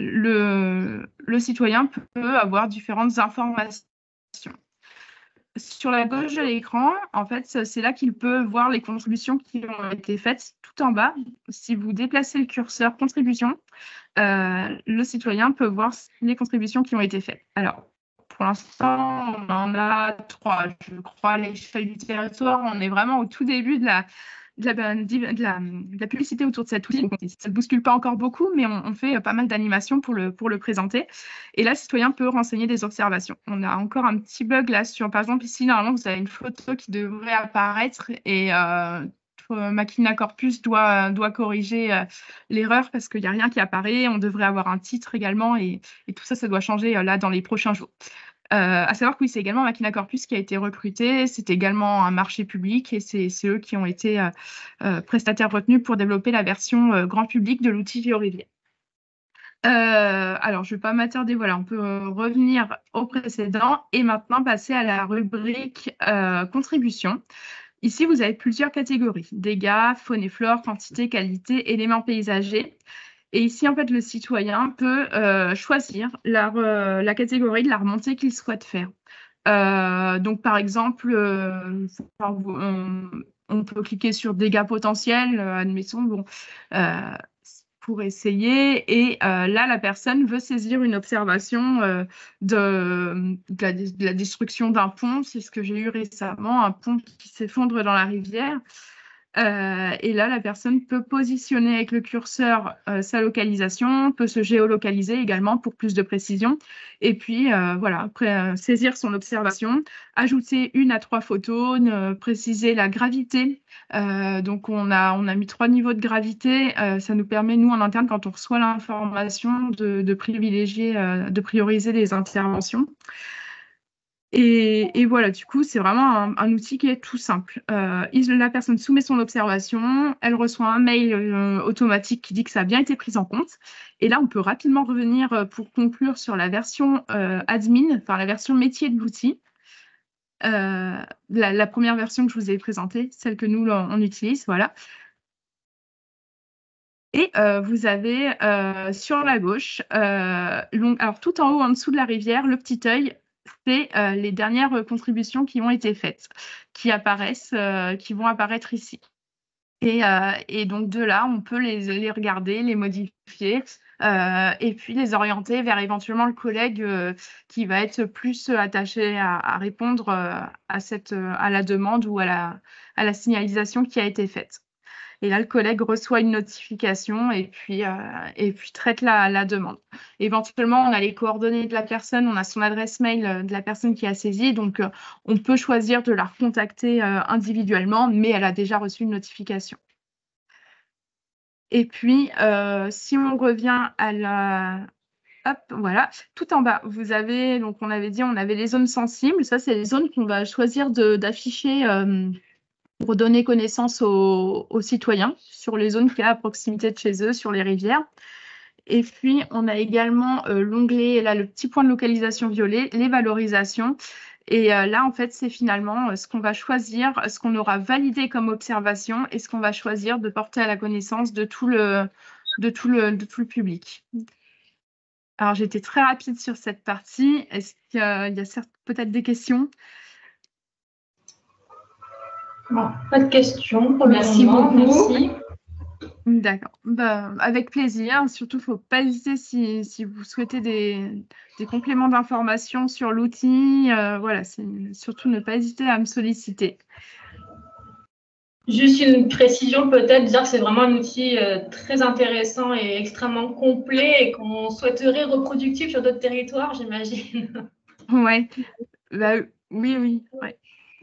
[SPEAKER 9] le, le citoyen peut avoir différentes informations. Sur la gauche de l'écran, en fait, c'est là qu'il peut voir les contributions qui ont été faites tout en bas. Si vous déplacez le curseur contribution, euh, le citoyen peut voir les contributions qui ont été faites. Alors, pour l'instant, on en a trois, je crois, à l'échelle du territoire. On est vraiment au tout début de la, de la, de la, de la publicité autour de cet outil. Ça ne bouscule pas encore beaucoup, mais on, on fait pas mal d'animations pour le, pour le présenter. Et là, le citoyen peut renseigner des observations. On a encore un petit bug là sur, par exemple, ici, normalement, vous avez une photo qui devrait apparaître et euh, Machina Corpus doit, doit corriger euh, l'erreur parce qu'il n'y a rien qui apparaît. On devrait avoir un titre également et, et tout ça, ça doit changer euh, là dans les prochains jours. Euh, à savoir que oui, c'est également Machina Corpus qui a été recruté, c'est également un marché public et c'est eux qui ont été euh, euh, prestataires retenus pour développer la version euh, grand public de l'outil Géorivière. Euh, alors, je ne vais pas m'attarder, voilà, on peut euh, revenir au précédent et maintenant passer à la rubrique euh, contribution. Ici, vous avez plusieurs catégories, dégâts, faune et flore, quantité, qualité, éléments paysagers. Et ici, en fait, le citoyen peut euh, choisir la, euh, la catégorie de la remontée qu'il souhaite faire. Euh, donc, par exemple, euh, on, on peut cliquer sur dégâts potentiels, euh, admettons. Bon, euh, pour essayer. Et euh, là, la personne veut saisir une observation euh, de, de, la, de la destruction d'un pont. C'est ce que j'ai eu récemment, un pont qui s'effondre dans la rivière. Euh, et là, la personne peut positionner avec le curseur euh, sa localisation, peut se géolocaliser également pour plus de précision. Et puis, euh, voilà, après, euh, saisir son observation, ajouter une à trois photos, euh, préciser la gravité. Euh, donc, on a, on a mis trois niveaux de gravité. Euh, ça nous permet, nous, en interne, quand on reçoit l'information, de, de privilégier, euh, de prioriser les interventions. Et, et voilà, du coup, c'est vraiment un, un outil qui est tout simple. Euh, il, la personne soumet son observation, elle reçoit un mail euh, automatique qui dit que ça a bien été pris en compte. Et là, on peut rapidement revenir euh, pour conclure sur la version euh, admin, enfin la version métier de l'outil. Euh, la, la première version que je vous ai présentée, celle que nous, on utilise, voilà. Et euh, vous avez euh, sur la gauche, euh, long, alors tout en haut, en dessous de la rivière, le petit œil, c'est euh, les dernières contributions qui ont été faites, qui apparaissent, euh, qui vont apparaître ici. Et, euh, et donc de là, on peut les, les regarder, les modifier, euh, et puis les orienter vers éventuellement le collègue euh, qui va être plus attaché à, à répondre euh, à, cette, à la demande ou à la, à la signalisation qui a été faite. Et là, le collègue reçoit une notification et puis, euh, et puis traite la, la demande. Éventuellement, on a les coordonnées de la personne, on a son adresse mail de la personne qui a saisi. Donc, euh, on peut choisir de la recontacter euh, individuellement, mais elle a déjà reçu une notification. Et puis, euh, si on revient à la... Hop, voilà. Tout en bas, vous avez, donc on avait dit, on avait les zones sensibles. Ça, c'est les zones qu'on va choisir d'afficher euh, pour donner connaissance aux, aux citoyens sur les zones qu'il y a à proximité de chez eux, sur les rivières. Et puis, on a également euh, l'onglet, là, le petit point de localisation violet, les valorisations. Et euh, là, en fait, c'est finalement euh, ce qu'on va choisir, ce qu'on aura validé comme observation et ce qu'on va choisir de porter à la connaissance de tout le, de tout le, de tout le public. Alors, j'ai été très rapide sur cette partie. Est-ce qu'il y a, il y a peut-être des questions ?
[SPEAKER 2] Bon, pas de questions pour le
[SPEAKER 4] Merci
[SPEAKER 2] moment.
[SPEAKER 4] beaucoup.
[SPEAKER 2] Merci.
[SPEAKER 9] D'accord. Bah, avec plaisir. Surtout, il ne faut pas hésiter si, si vous souhaitez des, des compléments d'information sur l'outil. Euh, voilà, surtout ne pas hésiter à me solliciter.
[SPEAKER 2] Juste une précision peut-être, dire que c'est vraiment un outil euh, très intéressant et extrêmement complet et qu'on souhaiterait reproductif sur d'autres territoires, j'imagine.
[SPEAKER 9] Ouais. Bah, oui, oui. Ouais.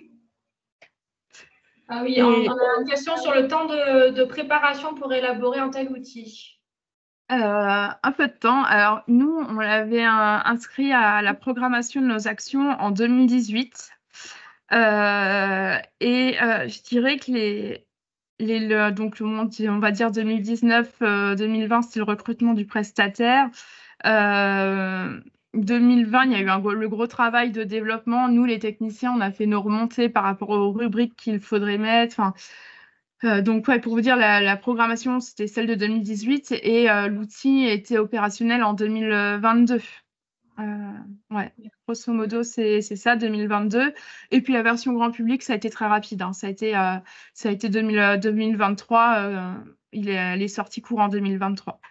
[SPEAKER 2] Ah oui, on, on a une question sur le temps de, de préparation pour élaborer un tel outil.
[SPEAKER 9] Euh, un peu de temps. Alors, nous, on l'avait euh, inscrit à la programmation de nos actions en deux mille dix-huit. Euh, et euh, je dirais que les, les le, donc le monde, on va dire deux mille dix-neuf euh, deux mille vingt, c'est le recrutement du prestataire. Euh, deux mille vingt, il y a eu un, le gros travail de développement. Nous, les techniciens, on a fait nos remontées par rapport aux rubriques qu'il faudrait mettre. Enfin, euh, donc, ouais, pour vous dire, la, la programmation, c'était celle de deux mille dix-huit et euh, l'outil était opérationnel en deux mille vingt-deux. Euh, ouais, grosso modo, c'est ça, deux mille vingt-deux. Et puis la version grand public, ça a été très rapide. Hein. Ça a été, euh, ça a été deux mille, deux mille vingt-trois. Euh, il est, elle est sortie courant deux mille vingt-trois.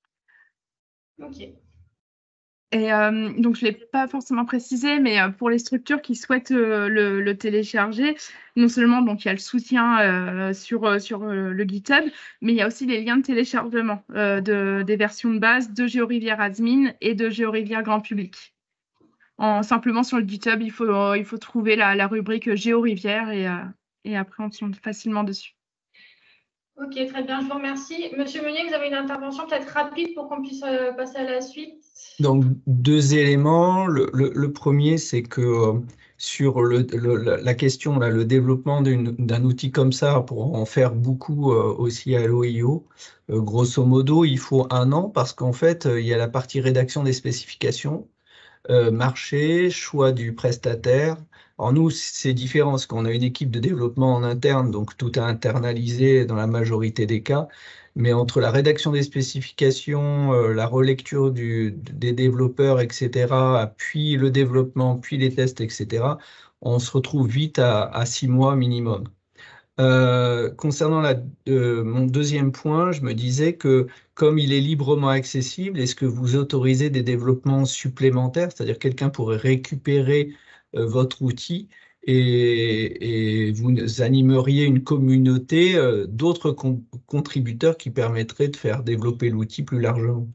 [SPEAKER 2] Ok.
[SPEAKER 9] Et euh, donc, je ne l'ai pas forcément précisé, mais euh, pour les structures qui souhaitent euh, le, le télécharger, non seulement donc, il y a le soutien euh, sur, euh, sur euh, le GitHub, mais il y a aussi les liens de téléchargement euh, de, des versions de base de GeoRivière Admin et de GeoRivière Grand Public. En, simplement sur le GitHub, il faut, euh, il faut trouver la, la rubrique GeoRivière et, euh, et après, on tombe facilement dessus.
[SPEAKER 2] Ok, très bien, je vous remercie. Monsieur Meunier, vous avez une intervention peut-être rapide pour qu'on puisse euh, passer à la suite.
[SPEAKER 3] Donc, deux éléments. Le, le, le premier, c'est que euh, sur le, le, la question, là, le développement d'un outil comme ça, pour en faire beaucoup euh, aussi à l'O I O, euh, grosso modo, il faut un an parce qu'en fait, euh, il y a la partie rédaction des spécifications, euh, marché, choix du prestataire. Alors nous, c'est différent parce qu'on a une équipe de développement en interne, donc tout est internalisé dans la majorité des cas. Mais entre la rédaction des spécifications, euh, la relecture du, des développeurs, et cetera, puis le développement, puis les tests, et cetera, on se retrouve vite à, à six mois minimum. Euh, concernant la, euh, mon deuxième point, je me disais que comme il est librement accessible, est-ce que vous autorisez des développements supplémentaires, c'est-à-dire quelqu'un pourrait récupérer euh, votre outil et, et vous animeriez une communauté euh, d'autres con- contributeurs qui permettraient de faire développer l'outil plus largement?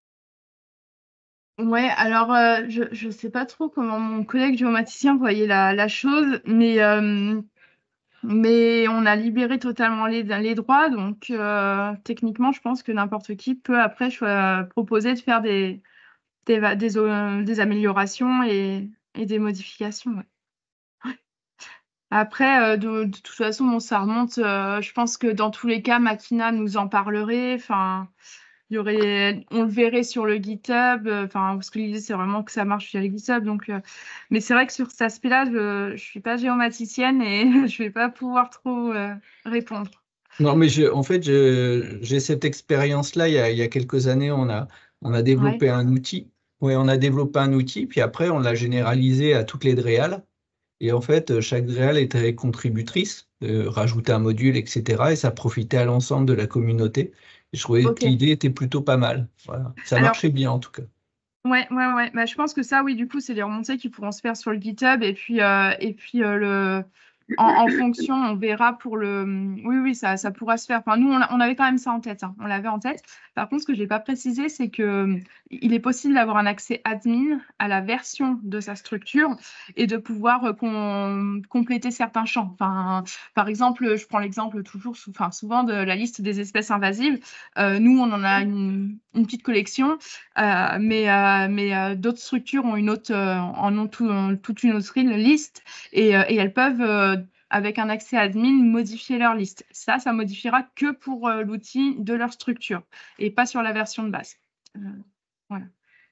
[SPEAKER 9] Ouais, alors euh, je ne sais pas trop comment mon collègue géomaticien voyait la, la chose, mais, euh, mais on a libéré totalement les, les droits, donc euh, techniquement, je pense que n'importe qui peut après cho- proposer de faire des, des, va- des, euh, des améliorations et, et des modifications. Ouais. Après, euh, de, de toute façon, bon, ça remonte, euh, je pense que dans tous les cas, Makina nous en parlerait, enfin. Il y aurait, on le verrait sur le GitHub. euh, Enfin, ce que l'idée, c'est vraiment que ça marche sur le GitHub. Donc, euh, mais c'est vrai que sur cet aspect-là, je ne suis pas géomaticienne et je ne vais pas pouvoir trop euh, répondre.
[SPEAKER 3] Non, mais je- en fait, je- j'ai cette expérience-là. Il y a, il y a quelques années, on a, on a
[SPEAKER 9] Ouais.
[SPEAKER 3] développé un outil. Ouais, on a développé un outil, puis après, on l'a généralisé à toutes les Dreal. Et en fait, chaque Dreal était contributrice, euh, rajouter un module, et cetera. Et ça profitait à l'ensemble de la communauté. Et je trouvais que
[SPEAKER 9] Ok.
[SPEAKER 3] l'idée était plutôt pas mal. Voilà. Ça
[SPEAKER 9] Alors,
[SPEAKER 3] marchait bien, en tout cas.
[SPEAKER 9] ouais, ouais, ouais. Bah, je pense que ça, oui, du coup, c'est des remontées qui pourront se faire sur le GitHub. Et puis, euh, et puis euh, le, en, en fonction, on verra pour le. Oui, oui, ça, ça pourra se faire. Enfin, nous, on, a- on avait quand même ça en tête. Hein. On l'avait en tête. Par contre, ce que je n'ai pas précisé, c'est que euh, il est possible d'avoir un accès admin à la version de sa structure et de pouvoir euh, com- compléter certains champs. Enfin, par exemple, je prends l'exemple toujours, sou- enfin, souvent de la liste des espèces invasives. Euh, nous, on en a une, une petite collection, euh, mais, euh, mais euh, d'autres structures ont une autre, euh, en ont tout- toute une autre liste et, euh, et elles peuvent, euh, avec un accès admin, modifier leur liste. Ça, ça modifiera que pour euh, l'outil de leur structure et pas sur la version de base. Euh, voilà.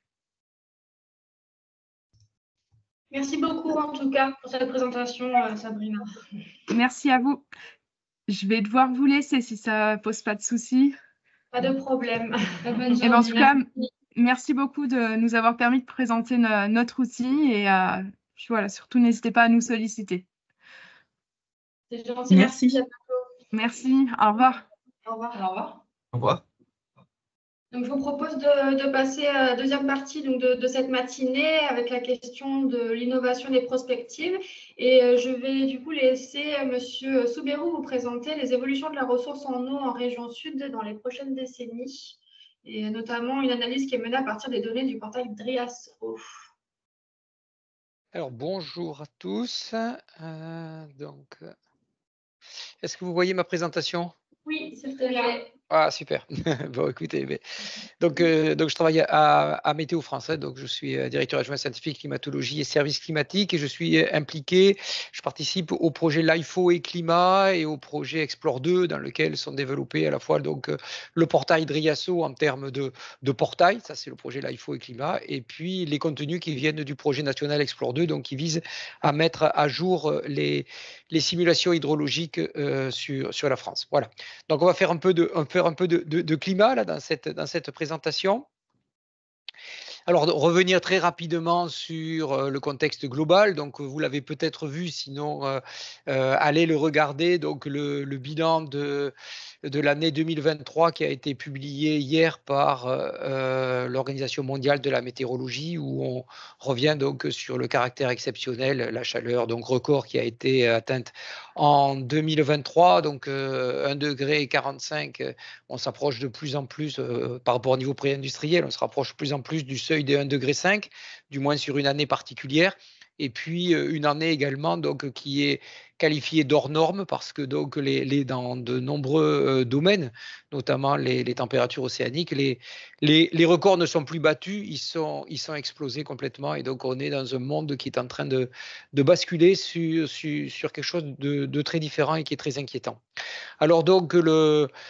[SPEAKER 2] Merci beaucoup en tout cas pour cette présentation, euh, Sabrina.
[SPEAKER 9] Merci à vous. Je vais devoir vous laisser si ça pose pas de soucis.
[SPEAKER 2] Pas de problème. Bonne
[SPEAKER 9] Et ben, en
[SPEAKER 2] journée.
[SPEAKER 9] tout cas,
[SPEAKER 2] Merci.
[SPEAKER 9] merci beaucoup de nous avoir permis de présenter no- notre outil et euh, puis voilà, surtout n'hésitez pas à nous solliciter.
[SPEAKER 2] C'est gentil,
[SPEAKER 7] Merci.
[SPEAKER 2] merci.
[SPEAKER 9] Merci, au revoir.
[SPEAKER 2] Au revoir. Au revoir.
[SPEAKER 3] Au revoir.
[SPEAKER 2] Donc, je vous propose de, de passer à la deuxième partie donc de, de cette matinée avec la question de l'innovation des prospectives. Et euh, je vais du coup laisser euh, Monsieur Soubérou vous présenter les évolutions de la ressource en eau en région sud dans les prochaines décennies, et notamment une analyse qui est menée à partir des données du portail Drias-O.
[SPEAKER 10] Alors, bonjour à tous. Euh, donc, euh, est-ce que vous voyez ma présentation?
[SPEAKER 2] Oui, s'il te plaît.
[SPEAKER 10] Ah, super. Bon, écoutez, mais- donc, euh, donc je travaille à, à Météo France, hein, donc je suis euh, directeur adjoint scientifique climatologie et services climatiques et je suis euh, impliqué, je participe au projet LIFO et climat et au projet Explore deux dans lequel sont développés à la fois donc, euh, le portail Driasso en termes de, de portail, ça c'est le projet LIFO et climat, et puis les contenus qui viennent du projet national Explore deux, donc qui visent à mettre à jour les, les simulations hydrologiques euh, sur, sur la France. Voilà. Donc on va faire un peu de, un peu, un peu de, de, de climat là, dans, cette, dans cette présentation. Alors, de revenir très rapidement sur euh, le contexte global. Donc, vous l'avez peut-être vu, sinon, euh, euh, allez le regarder. Donc, le, le bilan de, de l'année deux mille vingt-trois qui a été publié hier par euh, l'Organisation mondiale de la météorologie, où on revient donc sur le caractère exceptionnel, la chaleur donc record qui a été atteinte en deux mille vingt-trois. Donc, euh, un degré quarante-cinq, on s'approche de plus en plus euh, par rapport au niveau pré-industriel, on se rapproche de plus en plus du seuil des un degré cinq, du moins sur une année particulière. Et puis euh, une année également donc, qui est qualifiée d'hors norme parce que donc, les, les, dans de nombreux euh, domaines, notamment les, les températures océaniques, les, les, les records ne sont plus battus, ils sont, ils sont explosés complètement. Et donc on est dans un monde qui est en train de, de basculer sur, sur, sur quelque chose de, de très différent et qui est très inquiétant. Alors donc le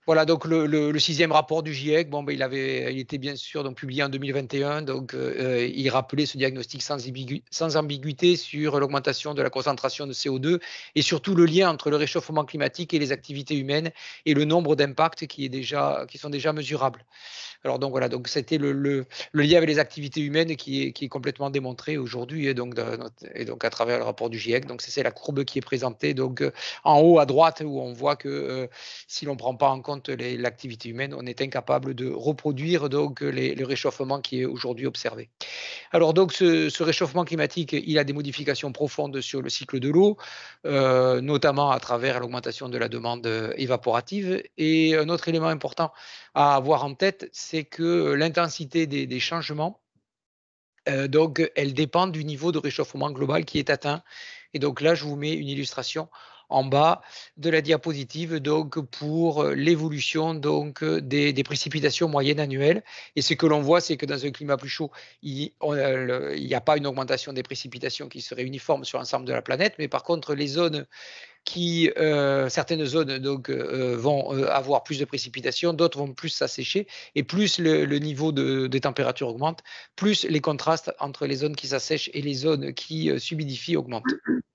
[SPEAKER 10] Voilà, donc le, le, le sixième rapport du GIEC, bon, ben, il, avait, il était bien sûr donc, publié en deux mille vingt et un, donc euh, il rappelait ce diagnostic sans, ambigu sans ambiguïté sur l'augmentation de la concentration de C O deux et surtout le lien entre le réchauffement climatique et les activités humaines et le nombre d'impacts qui, est déjà, qui sont déjà mesurables. Alors donc voilà, donc c'était le, le, le lien avec les activités humaines qui est, qui est complètement démontré aujourd'hui et donc, et donc à travers le rapport du GIEC. Donc c'est la courbe qui est présentée donc en haut à droite où on voit que euh, si l'on ne prend pas en compte l'activité humaine, on est incapable de reproduire donc les, le réchauffement qui est aujourd'hui observé. Alors donc ce, ce réchauffement climatique, il a des modifications profondes sur le cycle de l'eau, euh, notamment à travers l'augmentation de la demande évaporative. Et un autre élément important à avoir en tête, c'est que l'intensité des, des changements, euh, donc elle dépend du niveau de réchauffement global qui est atteint. Et donc là, je vous mets une illustration en bas de la diapositive donc pour l'évolution donc des, des précipitations moyennes annuelles. Et ce que l'on voit, c'est que dans un climat plus chaud, il n'y a pas une augmentation des précipitations qui serait uniforme sur l'ensemble de la planète, mais par contre les zones qui, euh, certaines zones donc, euh, vont euh, avoir plus de précipitations, d'autres vont plus s'assécher, et plus le, le niveau de, des températures augmente, plus les contrastes entre les zones qui s'assèchent et les zones qui euh, s'humidifient augmentent.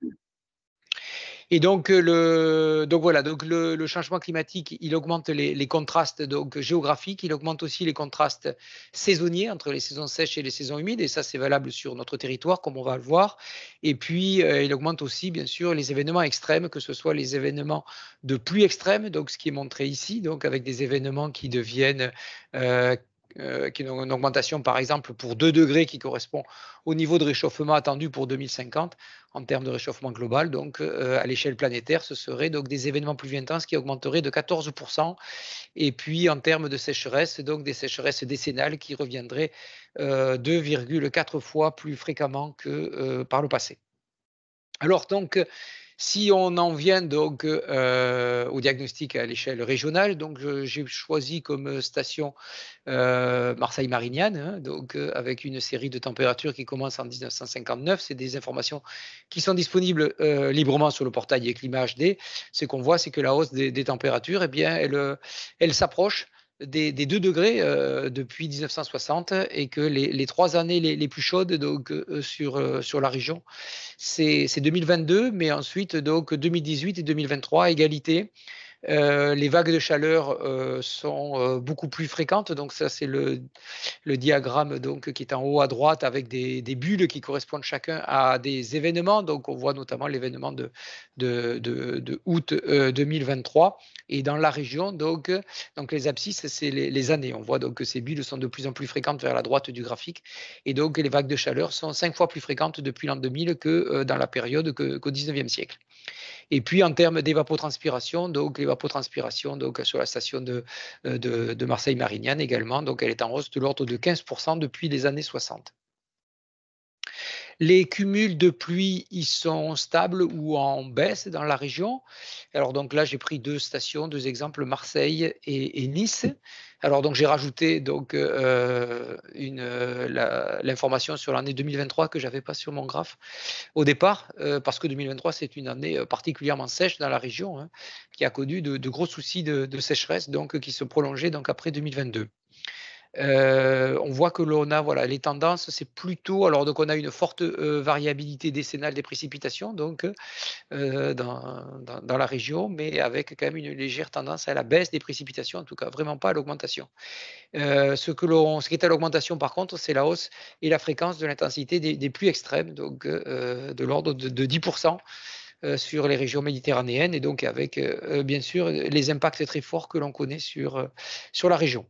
[SPEAKER 10] Et donc, le, donc voilà, donc le, le changement climatique, il augmente les, les contrastes donc, géographiques, il augmente aussi les contrastes saisonniers entre les saisons sèches et les saisons humides, et ça c'est valable sur notre territoire, comme on va le voir. Et puis, euh, il augmente aussi, bien sûr, les événements extrêmes, que ce soit les événements de pluie extrême, donc ce qui est montré ici, donc avec des événements qui deviennent euh, Euh, qui est une augmentation par exemple pour deux degrés qui correspond au niveau de réchauffement attendu pour deux mille cinquante en termes de réchauffement global. Donc euh, à l'échelle planétaire, ce serait donc des événements pluvieux intenses qui augmenteraient de quatorze pour cent. Et puis en termes de sécheresse, donc des sécheresses décennales qui reviendraient euh, deux virgule quatre fois plus fréquemment que euh, par le passé. Alors donc, si on en vient donc euh, au diagnostic à l'échelle régionale, donc j'ai choisi comme station euh, Marseille-Marignane, hein, donc euh, avec une série de températures qui commence en mille neuf cent cinquante-neuf. C'est des informations qui sont disponibles euh, librement sur le portail Climat H D. Ce qu'on voit, c'est que la hausse des, des températures, eh bien, elle, elle s'approche Des, des deux degrés euh, depuis mille neuf cent soixante et que les, les trois années les, les plus chaudes donc, euh, sur, euh, sur la région, c'est deux mille vingt-deux, mais ensuite donc, deux mille dix-huit et deux mille vingt-trois, égalité. Euh, les vagues de chaleur euh, sont euh, beaucoup plus fréquentes. Donc ça, c'est le, le diagramme donc, qui est en haut à droite avec des, des bulles qui correspondent chacun à des événements. Donc on voit notamment l'événement de, de, de, de août euh, deux mille vingt-trois. Et dans la région, donc, donc les abscisses, c'est les, les années. On voit donc que ces bulles sont de plus en plus fréquentes vers la droite du graphique. Et donc les vagues de chaleur sont cinq fois plus fréquentes depuis l'an deux mille que euh, dans la période que, qu'au dix-neuvième siècle. Et puis en termes d'évapotranspiration, donc l'évapotranspiration donc sur la station de, de, de Marseille-Marignane également, donc elle est en hausse de l'ordre de quinze pour cent depuis les années soixante. Les cumuls de pluie, ils sont stables ou en baisse dans la région. Alors donc là, j'ai pris deux stations, deux exemples, Marseille et, et Nice. Alors donc j'ai rajouté donc euh, une l'information sur l'année deux mille vingt-trois que j'avais pas sur mon graphe au départ, euh, parce que deux mille vingt-trois c'est une année particulièrement sèche dans la région, hein, qui a connu de, de gros soucis de, de sécheresse, donc qui se prolongeaient donc après deux mille vingt-deux. Euh, on voit que l'on a voilà, les tendances, c'est plutôt, alors donc on a une forte euh, variabilité décennale des précipitations donc euh, dans, dans, dans la région, mais avec quand même une légère tendance à la baisse des précipitations, en tout cas vraiment pas à l'augmentation. Euh, ce, que l'on, ce qui est à l'augmentation par contre, c'est la hausse et la fréquence de l'intensité des, des pluies extrêmes, donc euh, de l'ordre de, de dix pour cent. Euh, sur les régions méditerranéennes et donc avec euh, bien sûr les impacts très forts que l'on connaît sur, euh, sur la région.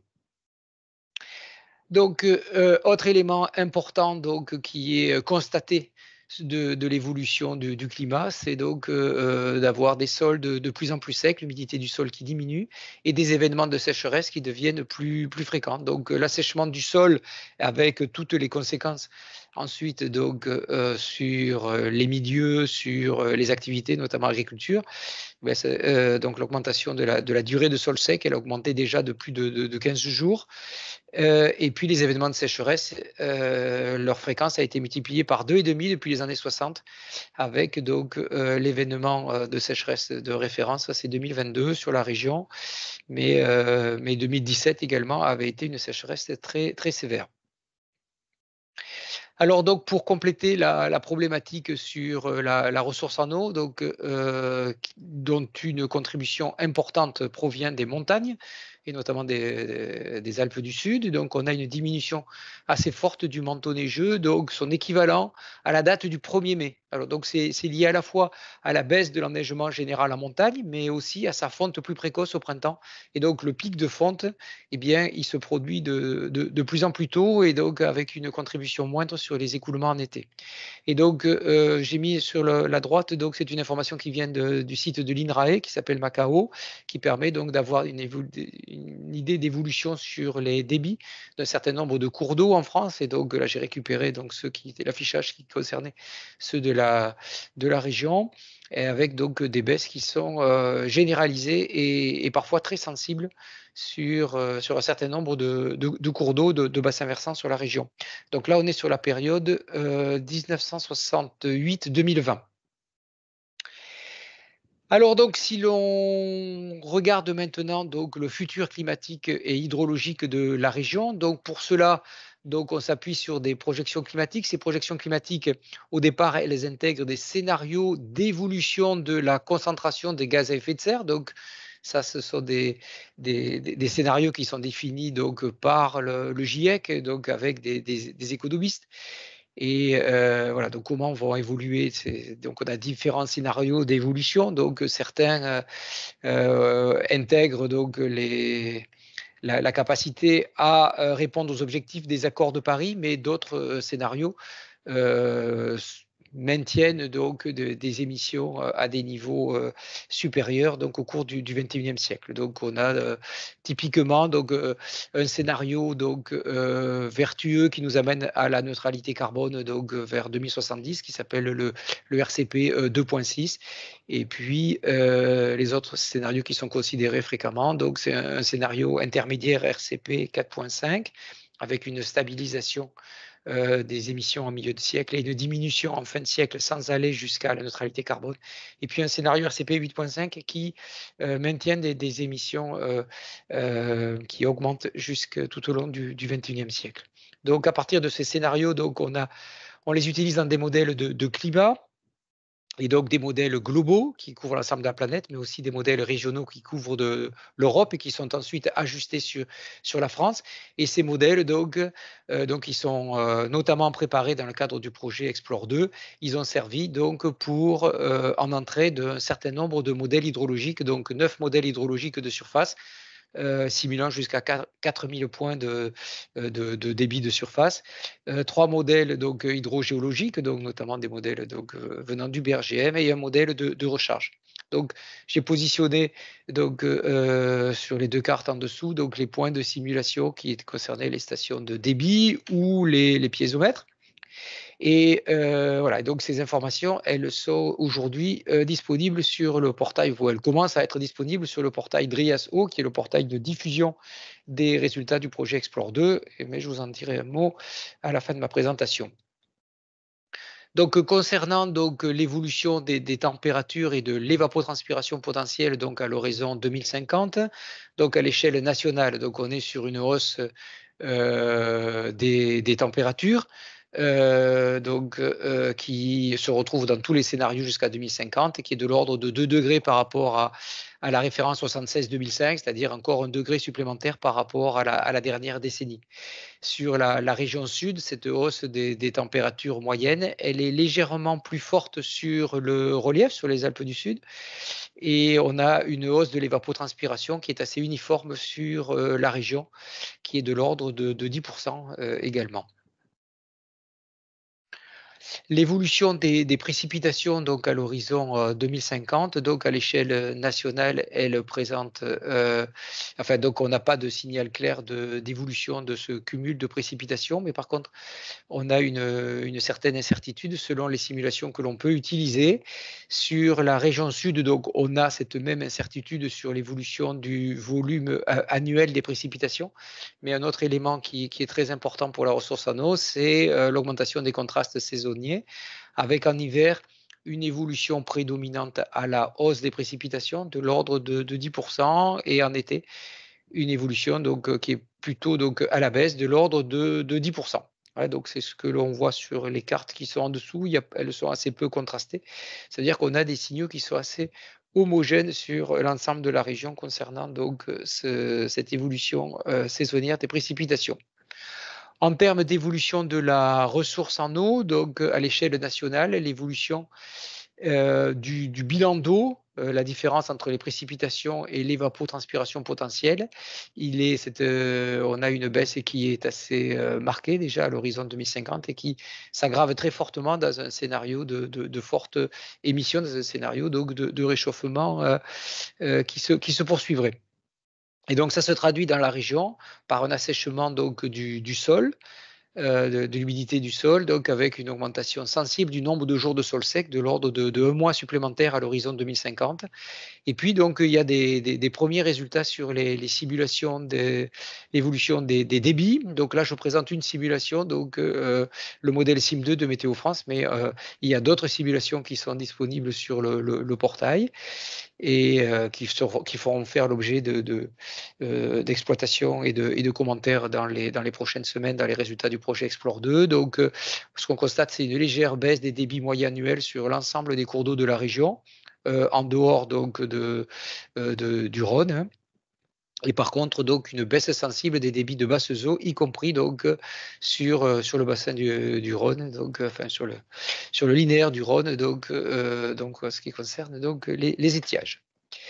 [SPEAKER 10] Donc, euh, autre élément important donc, qui est constaté de, de l'évolution du, du climat, c'est donc euh, d'avoir des sols de, de plus en plus secs, l'humidité du sol qui diminue et des événements de sécheresse qui deviennent plus, plus fréquents. Donc, l'assèchement du sol avec toutes les conséquences ensuite donc, euh, sur les milieux, sur les activités, notamment l'agriculture. baisse, euh, donc l'augmentation de la, de la durée de sol sec, elle a augmenté déjà de plus de, de, de quinze jours. Euh, et puis les événements de sécheresse, euh, leur fréquence a été multipliée par deux virgule cinq depuis les années soixante, avec donc euh, l'événement de sécheresse de référence, c'est deux mille vingt-deux sur la région, mais, euh, mais deux mille dix-sept également avait été une sécheresse très, très sévère. Alors donc pour compléter la, la problématique sur la, la ressource en eau, donc, euh, dont une contribution importante provient des montagnes, et notamment des, des Alpes du Sud. Donc, on a une diminution assez forte du manteau neigeux, donc son équivalent à la date du premier mai. Alors, donc, c'est lié à la fois à la baisse de l'enneigement général en montagne, mais aussi à sa fonte plus précoce au printemps. Et donc, le pic de fonte, eh bien, il se produit de, de, de plus en plus tôt et donc avec une contribution moindre sur les écoulements en été. Et donc, euh, j'ai mis sur le, la droite, donc c'est une information qui vient de, du site de l'INRAE qui s'appelle Macao, qui permet donc d'avoir une, une idée d'évolution sur les débits d'un certain nombre de cours d'eau en France. Et donc là, j'ai récupéré donc ceux qui étaient l'affichage qui concernait ceux de la, de la région, et avec donc des baisses qui sont euh, généralisées et, et parfois très sensibles sur, euh, sur un certain nombre de, de, de cours d'eau, de, de bassins versants sur la région. Donc là, on est sur la période euh, mille neuf cent soixante-huit deux mille vingt. Alors donc, si l'on regarde maintenant donc le futur climatique et hydrologique de la région, donc pour cela, donc on s'appuie sur des projections climatiques. Ces projections climatiques, au départ, elles intègrent des scénarios d'évolution de la concentration des gaz à effet de serre. Donc ça, ce sont des, des, des scénarios qui sont définis donc par le, le GIEC, donc avec des, des, des économistes. Et euh, voilà, donc comment vont évoluer. Donc on a différents scénarios d'évolution. Donc certains euh, euh, intègrent donc les, la, la capacité à euh, répondre aux objectifs des accords de Paris, mais d'autres euh, scénarios euh, maintiennent donc de, des émissions à des niveaux euh, supérieurs donc au cours du, du vingt et unième siècle. Donc on a euh, typiquement donc euh, un scénario donc euh, vertueux qui nous amène à la neutralité carbone donc vers deux mille soixante-dix qui s'appelle le, le R C P deux point six, et puis euh, les autres scénarios qui sont considérés fréquemment, donc c'est un, un scénario intermédiaire R C P quatre point cinq avec une stabilisation Euh, des émissions en milieu de siècle et une diminution en fin de siècle sans aller jusqu'à la neutralité carbone. Et puis un scénario R C P huit point cinq qui euh, maintient des, des émissions euh, euh, qui augmentent jusque tout au long du, du vingt et unième siècle. Donc à partir de ces scénarios, donc on, a, on les utilise dans des modèles de, de climat, et donc des modèles globaux qui couvrent l'ensemble de la planète, mais aussi des modèles régionaux qui couvrent de l'Europe et qui sont ensuite ajustés sur, sur la France. Et ces modèles, donc, euh, donc ils sont euh, notamment préparés dans le cadre du projet Explore deux. Ils ont servi donc pour euh, en entrée d'un certain nombre de modèles hydrologiques, donc neuf modèles hydrologiques de surface, Euh, simulant jusqu'à quatre mille points de, de, de débit de surface. Euh, trois modèles donc, hydrogéologiques, donc, notamment des modèles donc, euh, venant du B R G M, et un modèle de, de recharge. Donc, j'ai positionné donc, euh, sur les deux cartes en dessous donc, les points de simulation qui concernaient les stations de débit ou les, les piézomètres. Et euh, voilà, donc ces informations, elles sont aujourd'hui euh, disponibles sur le portail, ou elles commencent à être disponibles sur le portail DRIAS-O, qui est le portail de diffusion des résultats du projet Explore deux, mais je vous en dirai un mot à la fin de ma présentation. Donc, concernant donc l'évolution des, des températures et de l'évapotranspiration potentielle donc à l'horizon deux mille cinquante, donc à l'échelle nationale, donc on est sur une hausse euh, des, des températures. Euh, donc, euh, qui se retrouve dans tous les scénarios jusqu'à deux mille cinquante et qui est de l'ordre de deux degrés par rapport à, à la référence soixante-seize deux mille cinq, c'est-à-dire encore un degré supplémentaire par rapport à la, à la dernière décennie. Sur la, la région sud, cette hausse des, des températures moyennes, elle est légèrement plus forte sur le relief, sur les Alpes du Sud, et on a une hausse de l'évapotranspiration qui est assez uniforme sur euh, la région, qui est de l'ordre de, de dix pour cent euh, également. L'évolution des, des précipitations donc à l'horizon euh, deux mille cinquante, donc à l'échelle nationale, elle présente, euh, enfin donc on n'a pas de signal clair d'évolution de, de ce cumul de précipitations, mais par contre on a une, une certaine incertitude selon les simulations que l'on peut utiliser. Sur la région sud, donc on a cette même incertitude sur l'évolution du volume euh, annuel des précipitations, mais un autre élément qui, qui est très important pour la ressource en eau, c'est euh, l'augmentation des contrastes saisonniers, avec en hiver une évolution prédominante à la hausse des précipitations de l'ordre de, de dix pour cent, et en été une évolution donc, qui est plutôt donc, à la baisse de l'ordre de, de dix pour cent. Ouais, donc c'est ce que l'on voit sur les cartes qui sont en dessous, il y a, elles sont assez peu contrastées, c'est-à-dire qu'on a des signaux qui sont assez homogènes sur l'ensemble de la région concernant donc ce, cette évolution euh, saisonnière des précipitations. En termes d'évolution de la ressource en eau, donc à l'échelle nationale, l'évolution euh, du, du bilan d'eau, euh, la différence entre les précipitations et l'évapotranspiration potentielle, il est, cette, euh, on a une baisse qui est assez euh, marquée déjà à l'horizon deux mille cinquante et qui s'aggrave très fortement dans un scénario de, de, de forte émission, dans un scénario donc de, de réchauffement euh, euh, qui, se, qui se poursuivrait. Et donc, ça se traduit dans la région par un assèchement donc, du, du sol, euh, de, de l'humidité du sol, donc avec une augmentation sensible du nombre de jours de sol sec de l'ordre de, de un mois supplémentaire à l'horizon deux mille cinquante. Et puis, donc, il y a des, des, des premiers résultats sur les, les simulations de l'évolution des, des débits. Donc là, je présente une simulation, donc euh, le modèle Sim deux de Météo France, mais euh, il y a d'autres simulations qui sont disponibles sur le, le, le portail et euh, qui, seront, qui feront faire l'objet de, de, euh, d'exploitation et de, et de commentaires dans les, dans les prochaines semaines dans les résultats du projet Explore deux. Donc, euh, ce qu'on constate, c'est une légère baisse des débits moyens annuels sur l'ensemble des cours d'eau de la région, euh, en dehors donc de, euh, de, du Rhône. Hein. Et par contre, donc, une baisse sensible des débits de basses eaux, y compris donc, sur, euh, sur le bassin du, du Rhône, donc, enfin, sur, le, sur le linéaire du Rhône, donc, euh, donc, ce qui concerne donc, les, les étiages.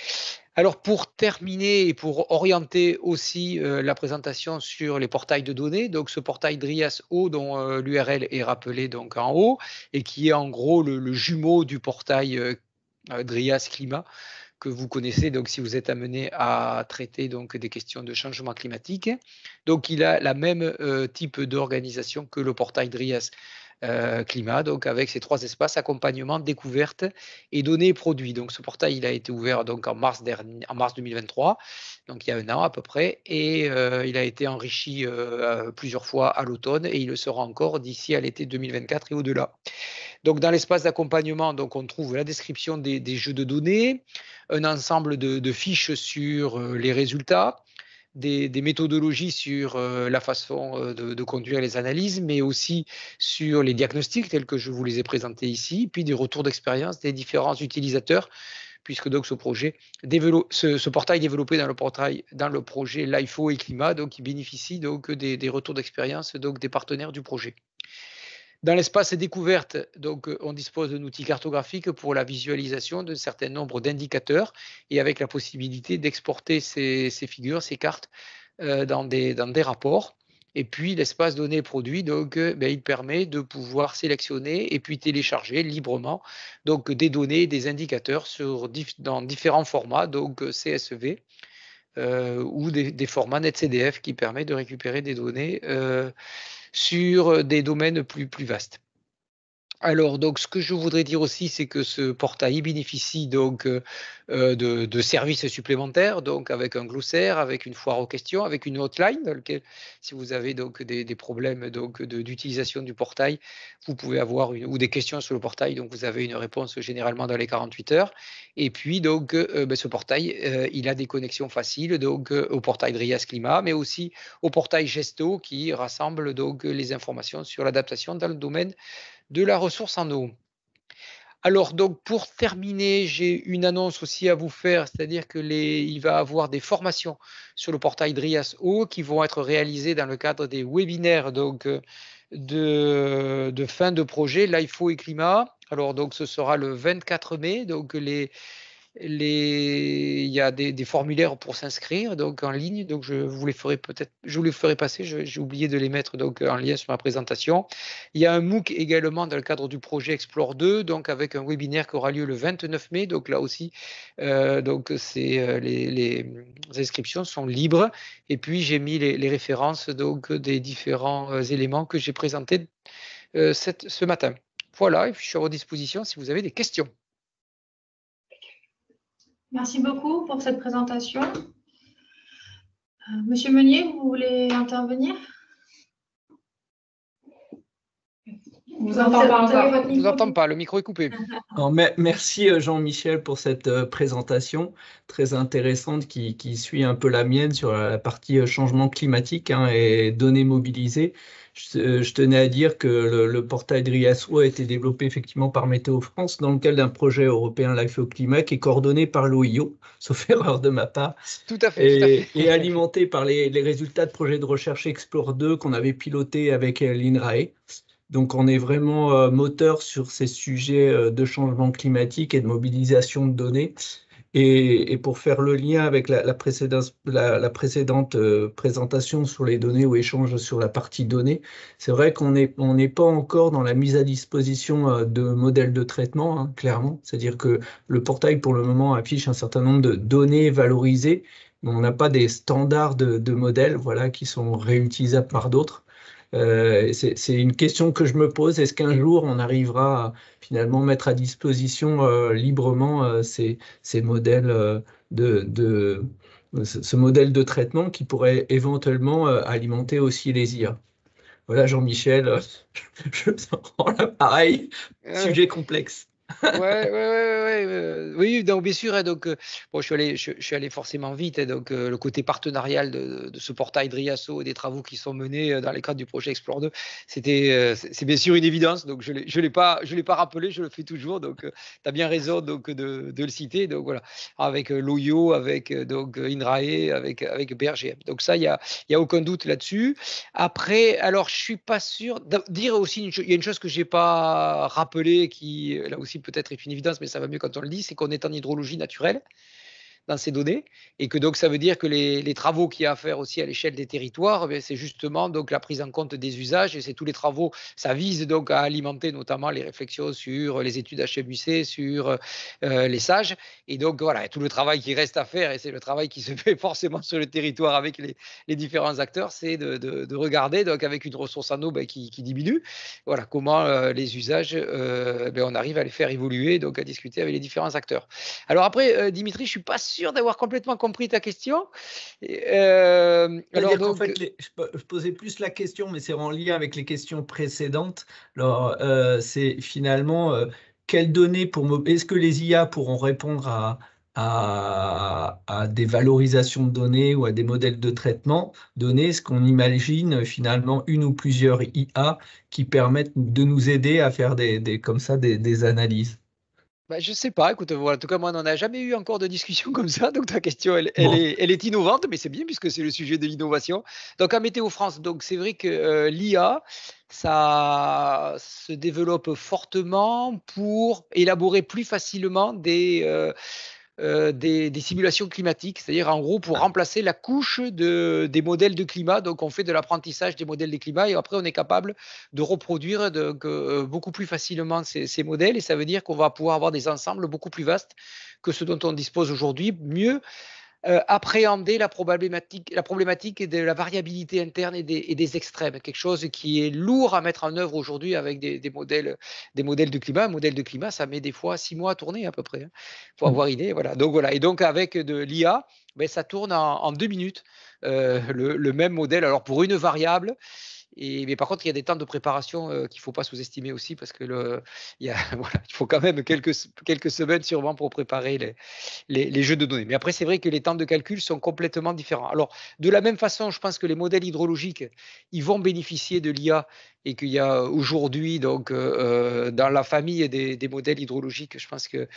[SPEAKER 10] Alors, pour terminer et pour orienter aussi euh, la présentation sur les portails de données, donc ce portail Drias Eau dont euh, l'U R L est rappelé donc, en haut et qui est en gros le, le jumeau du portail euh, Drias Climat, que vous connaissez donc si vous êtes amené à traiter donc des questions de changement climatique. Donc il a la même euh, type d'organisation que le portail Drias euh, Climat, donc avec ces trois espaces accompagnement, découverte et données produits. Donc ce portail il a été ouvert donc en mars dernier, en mars deux mille vingt-trois, donc il y a un an à peu près, et euh, il a été enrichi euh, plusieurs fois à l'automne et il le sera encore d'ici à l'été deux mille vingt-quatre et au-delà. Donc, dans l'espace d'accompagnement, donc on trouve la description des, des jeux de données, un ensemble de, de fiches sur euh, les résultats, des, des méthodologies sur euh, la façon euh, de, de conduire les analyses, mais aussi sur les diagnostics tels que je vous les ai présentés ici, puis des retours d'expérience des différents utilisateurs, puisque donc ce projet, ce, ce portail développé dans le portail, dans le projet LIFO et Climat, donc il bénéficie donc des, des retours d'expérience donc des partenaires du projet. Dans l'espace découverte, donc, on dispose d'un outil cartographique pour la visualisation d'un certain nombre d'indicateurs et avec la possibilité d'exporter ces, ces figures, ces cartes euh, dans, des, dans des rapports. Et puis l'espace données produit, donc, ben, il permet de pouvoir sélectionner et puis télécharger librement donc, des données, des indicateurs sur, dans différents formats, donc C S V. Euh, ou des, des formats NetCDF qui permettent de récupérer des données euh, sur des domaines plus, plus vastes. Alors, donc, ce que je voudrais dire aussi, c'est que ce portail bénéficie donc euh, de, de services supplémentaires, donc avec un glossaire, avec une foire aux questions, avec une hotline, dans lequel, si vous avez donc des, des problèmes donc d'utilisation du portail, vous pouvez avoir une, ou des questions sur le portail, donc vous avez une réponse généralement dans les quarante-huit heures. Et puis, donc, euh, ben, ce portail, euh, il a des connexions faciles donc euh, au portail Drias Climat, mais aussi au portail Gesto qui rassemble donc les informations sur l'adaptation dans le domaine de la ressource en eau. Alors, donc, pour terminer, j'ai une annonce aussi à vous faire, c'est-à-dire que les, il va y avoir des formations sur le portail Drias Eau qui vont être réalisées dans le cadre des webinaires donc, de, de fin de projet LIFO et Climat. Alors, donc, ce sera le vingt-quatre mai, donc les Les... Il y a des, des formulaires pour s'inscrire donc en ligne, donc je vous les ferai peut-être, je vous les ferai passer. J'ai oublié de les mettre donc en lien sur ma présentation. Il y a un MOOC également dans le cadre du projet Explore deux, donc avec un webinaire qui aura lieu le vingt-neuf mai. Donc là aussi, euh, donc c'est euh, les, les inscriptions sont libres. Et puis j'ai mis les, les références donc des différents euh, éléments que j'ai présentés euh, cette, ce matin. Voilà, et puis je suis à votre disposition si vous avez des questions.
[SPEAKER 2] Merci beaucoup pour cette présentation. Euh, Monsieur Meunier, vous voulez intervenir?
[SPEAKER 4] On vous entend pas encore.
[SPEAKER 10] Je ne vous entends pas, le micro est coupé.
[SPEAKER 3] Alors, merci Jean-Michel pour cette euh, présentation très intéressante qui, qui suit un peu la mienne sur la partie euh, changement climatique hein, et données mobilisées. Je, je tenais à dire que le, le portail Driasso a été développé effectivement par Météo France dans le cadre d'un projet européen Life au Climat qui est coordonné par l'O I O, sauf erreur de ma part,
[SPEAKER 10] tout à fait,
[SPEAKER 3] et,
[SPEAKER 10] tout à fait.
[SPEAKER 3] et alimenté par les, les résultats de projet de recherche Explore deux qu'on avait piloté avec l'INRAE. Donc, on est vraiment euh, moteur sur ces sujets euh, de changement climatique et de mobilisation de données. Et, et pour faire le lien avec la, la précédente, la, la précédente euh, présentation sur les données ou échange sur la partie données, c'est vrai qu'on n'est on n'est pas encore dans la mise à disposition euh, de modèles de traitement, hein, clairement. C'est-à-dire que le portail, pour le moment, affiche un certain nombre de données valorisées, mais on n'a pas des standards de, de modèles voilà, qui sont réutilisables par d'autres. Euh, c'est une question que je me pose. Est-ce qu'un jour on arrivera à finalement mettre à disposition euh, librement euh, ces, ces modèles euh, de, de ce modèle de traitement qui pourrait éventuellement euh, alimenter aussi les I A? Voilà, Jean-Michel, euh, je te rends l'appareil. Sujet complexe.
[SPEAKER 10] ouais, ouais, ouais, ouais, ouais. Oui, donc bien sûr. Hein, donc, euh, bon, je suis allé, je, je suis allé forcément vite. Hein, donc, euh, le côté partenarial de, de ce portail Driasso et des travaux qui sont menés dans les cadres du projet Explore deux, c'était, euh, c'est bien sûr une évidence. Donc, je ne l'ai pas, je l'ai pas rappelé, je le fais toujours. Donc, euh, tu as bien raison donc de, de le citer. Donc voilà, avec euh, l'O I O, avec euh, donc INRAE, avec avec B R G M. Donc ça, il y a, il y a aucun doute là-dessus. Après, alors, je suis pas sûr de dire aussi, une, il y a une chose que j'ai pas rappelé qui là aussi peut-être est une évidence, mais ça va mieux quand on le dit, c'est qu'on est en hydrologie naturelle dans ces données et que donc ça veut dire que les, les travaux qu'il y a à faire aussi à l'échelle des territoires, c'est justement donc la prise en compte des usages et c'est tous les travaux, ça vise donc à alimenter notamment les réflexions sur les études H M U C, sur euh, les sages et donc voilà, tout le travail qui reste à faire et c'est le travail qui se fait forcément sur le territoire avec les, les différents acteurs, c'est de, de, de regarder donc avec une ressource en eau ben, qui, qui diminue, voilà comment euh, les usages, euh, ben, on arrive à les faire évoluer, donc à discuter avec les différents acteurs. Alors après, euh, Dimitri, je suis pas sûr d'avoir complètement compris ta question.
[SPEAKER 3] Euh, alors donc, en fait, les, je posais plus la question, mais c'est en lien avec les questions précédentes. Alors, euh, c'est finalement euh, quelles données pour est-ce que les I A pourront répondre à, à, à des valorisations de données ou à des modèles de traitement données? Est-ce qu'on imagine finalement une ou plusieurs I A qui permettent de nous aider à faire des, des comme ça des, des analyses?
[SPEAKER 10] Bah, je ne sais pas, écoute, voilà, en tout cas, moi, on n'en a jamais eu encore de discussion comme ça, donc ta question, elle, elle, bon. est, elle est innovante, mais c'est bien puisque c'est le sujet de l'innovation. Donc, à Météo France, donc c'est vrai que euh, l'I A, ça se développe fortement pour élaborer plus facilement des... Euh, Euh, des, des simulations climatiques, c'est-à-dire en gros pour remplacer la couche de, des modèles de climat. Donc on fait de l'apprentissage des modèles de climat et après on est capable de reproduire donc, euh, beaucoup plus facilement ces, ces modèles et ça veut dire qu'on va pouvoir avoir des ensembles beaucoup plus vastes que ce dont on dispose aujourd'hui, mieux Euh, appréhender la problématique, la problématique de la variabilité interne et des, et des extrêmes, quelque chose qui est lourd à mettre en œuvre aujourd'hui avec des, des, modèles, des modèles de climat. Un modèle de climat, ça met des fois six mois à tourner à peu près, hein, pour avoir une idée. Voilà. Donc, voilà. Et donc, avec de l'I A, ben, ça tourne en, en deux minutes, euh, le, le même modèle. Alors, pour une variable, Et, mais par contre, il y a des temps de préparation euh, qu'il ne faut pas sous-estimer aussi parce que le, il, y a, voilà, il faut quand même quelques, quelques semaines sûrement pour préparer les, les, les jeux de données. Mais après, c'est vrai que les temps de calcul sont complètement différents. Alors, de la même façon, je pense que les modèles hydrologiques, ils vont bénéficier de l'I A, et qu'il y a aujourd'hui donc euh, dans la famille des, des modèles hydrologiques, je pense que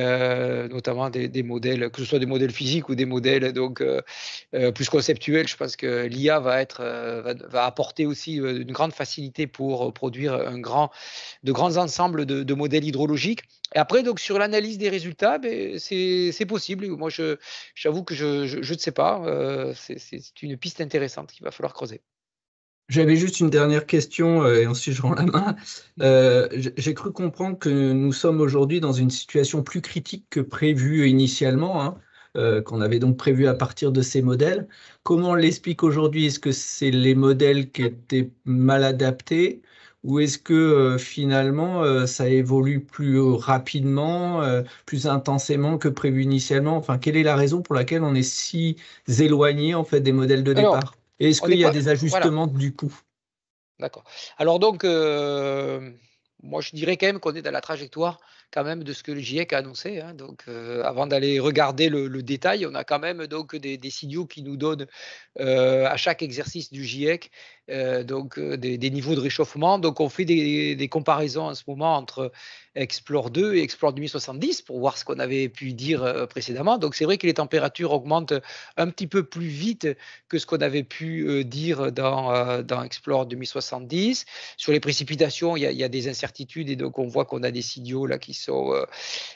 [SPEAKER 10] euh, notamment des, des modèles, que ce soit des modèles physiques ou des modèles donc euh, euh, plus conceptuels, je pense que l'I A va être euh, va, va apporter aussi euh, une grande facilité pour produire un grand, de grands ensembles de, de modèles hydrologiques. Et après, donc sur l'analyse des résultats, ben, c'est possible. Moi, je j'avoue que je, je, je ne sais pas. Euh, c'est une piste intéressante qu'il va falloir creuser.
[SPEAKER 3] J'avais juste une dernière question euh, et ensuite je rends la main. Euh, J'ai cru comprendre que nous sommes aujourd'hui dans une situation plus critique que prévu initialement, hein, euh, qu'on avait donc prévu à partir de ces modèles. Comment on l'explique aujourd'hui? Est-ce que c'est les modèles qui étaient mal adaptés ou est-ce que euh, finalement euh, ça évolue plus rapidement, euh, plus intensément que prévu initialement? Enfin, quelle est la raison pour laquelle on est si éloigné en fait des modèles de
[SPEAKER 10] Alors,
[SPEAKER 3] départ? Est-ce qu'il y a pas, des ajustements voilà. du coup?
[SPEAKER 10] D'accord. Alors donc, euh, moi je dirais quand même qu'on est dans la trajectoire quand même de ce que le GIEC a annoncé. Hein. Donc, euh, avant d'aller regarder le, le détail, on a quand même donc des, des signaux qui nous donnent euh, à chaque exercice du GIEC euh, donc euh, des, des niveaux de réchauffement. Donc, on fait des, des comparaisons en ce moment entre Explore deux et Explore deux mille soixante-dix pour voir ce qu'on avait pu dire euh, précédemment. Donc, c'est vrai que les températures augmentent un petit peu plus vite que ce qu'on avait pu euh, dire dans, euh, dans Explore deux mille soixante-dix. Sur les précipitations, il y, y a des incertitudes et donc on voit qu'on a des signaux là qui sont euh,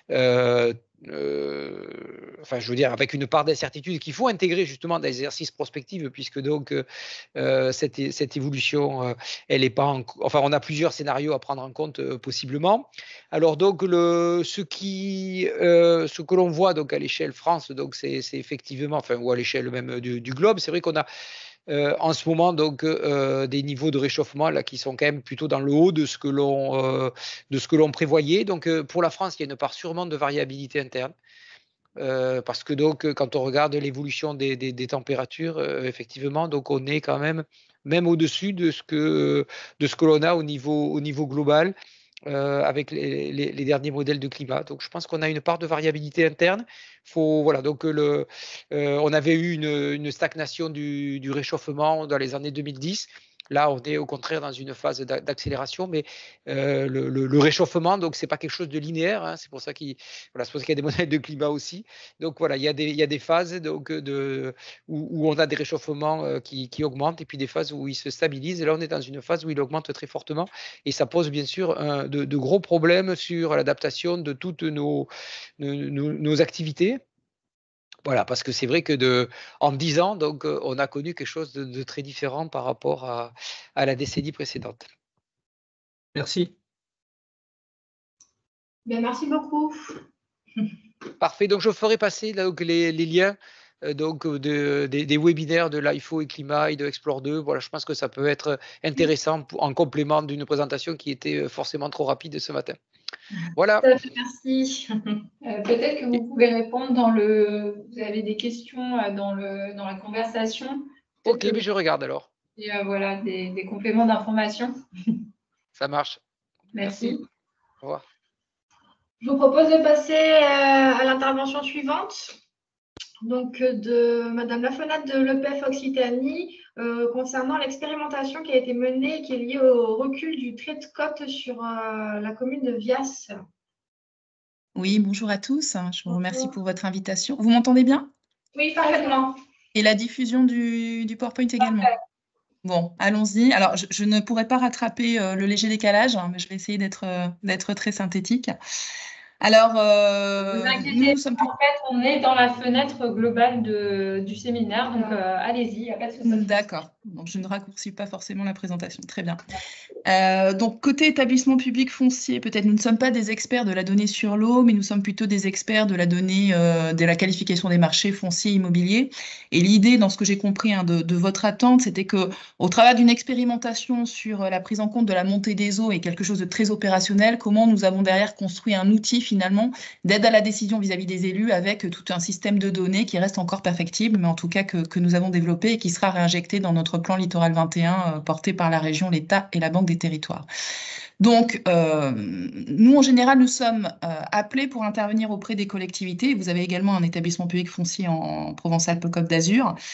[SPEAKER 10] euh, euh, enfin je veux dire avec une part d'incertitude qu'il faut intégrer justement dans l'exercice prospectif puisque donc euh, cette, cette évolution euh, elle est pas en, enfin on a plusieurs scénarios à prendre en compte euh, possiblement. Alors donc le ce qui euh, ce que l'on voit donc à l'échelle France donc c'est effectivement enfin ou à l'échelle même du, du globe, c'est vrai qu'on a Euh, en ce moment donc euh, des niveaux de réchauffement là qui sont quand même plutôt dans le haut de ce que l'on euh, de ce que l'on prévoyait. Donc euh, pour la France, il y a une part sûrement de variabilité interne euh, parce que donc quand on regarde l'évolution des, des, des températures, euh, effectivement, donc on est quand même même au-dessus de ce que de ce que l'on a au niveau au niveau global. Euh, avec les, les, les derniers modèles de climat. Donc, je pense qu'on a une part de variabilité interne. Faut, voilà, donc le, euh, on avait eu une, une stagnation du, du réchauffement dans les années deux mille dix. Là, on est au contraire dans une phase d'accélération, mais euh, le, le, le réchauffement, donc c'est pas quelque chose de linéaire. Hein, c'est pour ça qu'il voilà, qu'il y a des modèles de climat aussi. Donc voilà, il y a des, il y a des phases donc, de, où, où on a des réchauffements euh, qui, qui augmentent et puis des phases où ils se stabilisent. Et là, on est dans une phase où il augmente très fortement et ça pose bien sûr un, de, de gros problèmes sur l'adaptation de toutes nos, nos, nos activités. Voilà, parce que c'est vrai que de, en dix ans, donc, on a connu quelque chose de, de très différent par rapport à, à la décennie précédente.
[SPEAKER 3] Merci.
[SPEAKER 2] Bien, merci beaucoup.
[SPEAKER 10] Parfait, donc je ferai passer donc, les, les liens euh, donc, de, de, des webinaires de l'I F O et Climat et de Explore deux. Voilà, je pense que ça peut être intéressant pour, en complément d'une présentation qui était forcément trop rapide ce matin. Voilà.
[SPEAKER 2] Merci.
[SPEAKER 4] Euh, Peut-être que vous pouvez répondre dans le. Vous avez des questions dans, le, dans la conversation.
[SPEAKER 10] Ok, mais je regarde alors.
[SPEAKER 4] Et euh, voilà, des, des compléments d'information.
[SPEAKER 10] Ça marche.
[SPEAKER 4] Merci.
[SPEAKER 10] Merci. Au revoir.
[SPEAKER 2] Je vous propose de passer à l'intervention suivante. Donc, de Madame Lafenate de l'E P F Occitanie euh, concernant l'expérimentation qui a été menée et qui est liée au recul du trait de côte sur euh, la commune de Vias.
[SPEAKER 11] Oui, bonjour à tous. Je vous remercie pour votre invitation. Vous m'entendez bien?
[SPEAKER 2] Oui, parfaitement.
[SPEAKER 11] Et la diffusion du, du PowerPoint également? Parfait. Bon, allons-y. Alors, je, je ne pourrai pas rattraper euh, le léger décalage, hein, mais je vais essayer d'être euh, d'être très synthétique. Alors, euh,
[SPEAKER 4] vous inquiétez
[SPEAKER 11] nous sommes plus...
[SPEAKER 4] en fait, on est dans la fenêtre globale de, du séminaire, donc euh, allez-y, il n'y a pas de souci.
[SPEAKER 11] D'accord, donc je ne raccourcis pas forcément la présentation, très bien. Euh, donc, côté établissement public foncier, peut-être nous ne sommes pas des experts de la donnée sur l'eau, mais nous sommes plutôt des experts de la donnée euh, de la qualification des marchés fonciers immobiliers. Et l'idée, dans ce que j'ai compris hein, de, de votre attente, c'était que au travers d'une expérimentation sur la prise en compte de la montée des eaux et quelque chose de très opérationnel, comment nous avons derrière construit un outil finalement d'aide à la décision vis-à-vis des élus avec tout un système de données qui reste encore perfectible, mais en tout cas que, que nous avons développé et qui sera réinjecté dans notre plan Littoral vingt et un euh, porté par la région, l'État et la Banque des territoires. Donc, euh, nous, en général, nous sommes euh, appelés pour intervenir auprès des collectivités. Vous avez également un établissement public foncier en, en Provence-Alpes-Côte d'Azur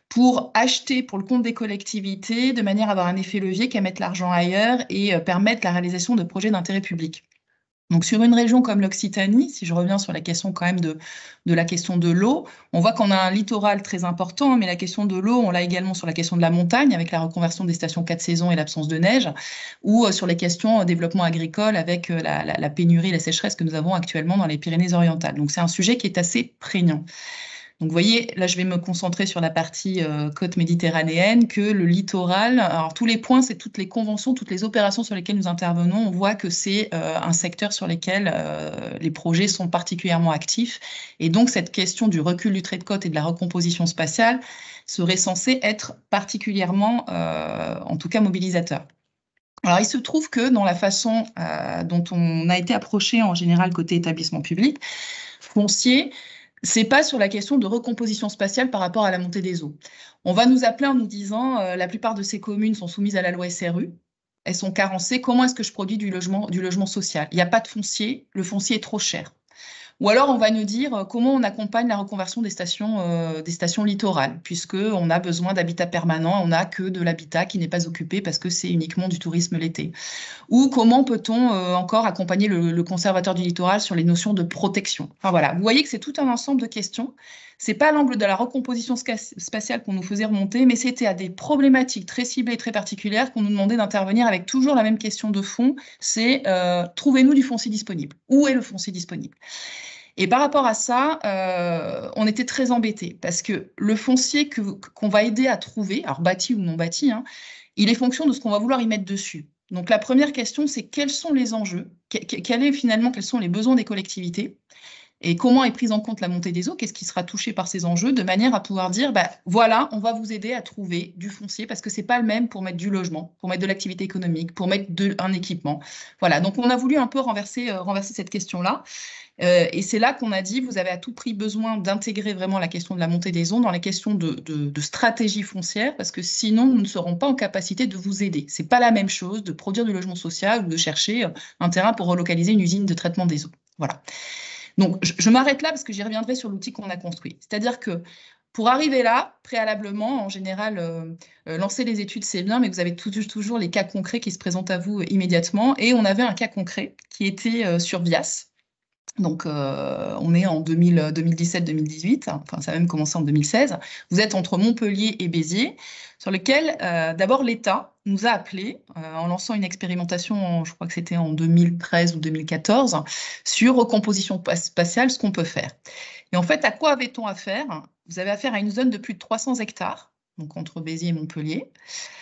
[SPEAKER 11] pour acheter pour le compte des collectivités de manière à avoir un effet levier qu'à mettre l'argent ailleurs et euh, permettre la réalisation de projets d'intérêt public. Donc sur une région comme l'Occitanie, si je reviens sur la question quand même de, de la question de l'eau, on voit qu'on a un littoral très important, mais la question de l'eau, on l'a également sur la question de la montagne, avec la reconversion des stations quatre saisons et l'absence de neige, ou euh, sur les questions euh, développement agricole avec euh, la, la, la pénurie, la sécheresse que nous avons actuellement dans les Pyrénées-Orientales. Donc c'est un sujet qui est assez prégnant. Donc, vous voyez, là, je vais me concentrer sur la partie euh, côte méditerranéenne, que le littoral, alors tous les points, c'est toutes les conventions, toutes les opérations sur lesquelles nous intervenons, on voit que c'est euh, un secteur sur lequel euh, les projets sont particulièrement actifs. Et donc, cette question du recul du trait de côte et de la recomposition spatiale serait censée être particulièrement, euh, en tout cas, mobilisateur. Alors, il se trouve que dans la façon euh, dont on a été approché en général côté établissement public, foncier, c'est pas sur la question de recomposition spatiale par rapport à la montée des eaux. On va nous appeler en nous disant euh, la plupart de ces communes sont soumises à la loi S R U, elles sont carencées, comment est-ce que je produis du logement, du logement social? Il n'y a pas de foncier, le foncier est trop cher. Ou alors on va nous dire euh, comment on accompagne la reconversion des stations, euh, des stations littorales, puisqu'on a besoin d'habitat permanent, on n'a que de l'habitat qui n'est pas occupé parce que c'est uniquement du tourisme l'été. Ou comment peut-on euh, encore accompagner le, le conservateur du littoral sur les notions de protection. Enfin voilà, vous voyez que c'est tout un ensemble de questions. C'est pas l'angle de la recomposition spatiale qu'on nous faisait remonter, mais c'était à des problématiques très ciblées et très particulières qu'on nous demandait d'intervenir avec toujours la même question de fond, c'est euh, trouvez-nous du foncier disponible. Où est le foncier disponible? Et par rapport à ça, euh, on était très embêtés parce que le foncier que, qu'on va aider à trouver, alors bâti ou non bâti, hein, il est fonction de ce qu'on va vouloir y mettre dessus. Donc la première question, c'est quels sont les enjeux, quel est finalement, quels sont les besoins des collectivités et comment est prise en compte la montée des eaux, qu'est-ce qui sera touché par ces enjeux, de manière à pouvoir dire, bah, voilà, on va vous aider à trouver du foncier parce que c'est pas le même pour mettre du logement, pour mettre de l'activité économique, pour mettre de, un équipement. Voilà, donc on a voulu un peu renverser, euh, renverser cette question-là. Euh, et c'est là qu'on a dit, vous avez à tout prix besoin d'intégrer vraiment la question de la montée des eaux dans les questions de, de, de stratégie foncière, parce que sinon, nous ne serons pas en capacité de vous aider. C'est pas la même chose de produire du logement social ou de chercher un terrain pour relocaliser une usine de traitement des eaux. Voilà. Donc, je, je m'arrête là parce que j'y reviendrai sur l'outil qu'on a construit. C'est-à-dire que pour arriver là, préalablement, en général, euh, euh, lancer les études, c'est bien, mais vous avez tout, toujours les cas concrets qui se présentent à vous immédiatement. Et on avait un cas concret qui était euh, sur Vias. Donc, euh, on est en deux mille dix-sept deux mille dix-huit, enfin, ça a même commencé en deux mille seize. Vous êtes entre Montpellier et Béziers, sur lequel, euh, d'abord, l'État nous a appelés euh, en lançant une expérimentation, je crois que c'était en deux mille treize ou deux mille quatorze, sur recomposition spatiale, ce qu'on peut faire. Et en fait, à quoi avait-on affaire? Vous avez affaire à une zone de plus de trois cents hectares, donc entre Béziers et Montpellier,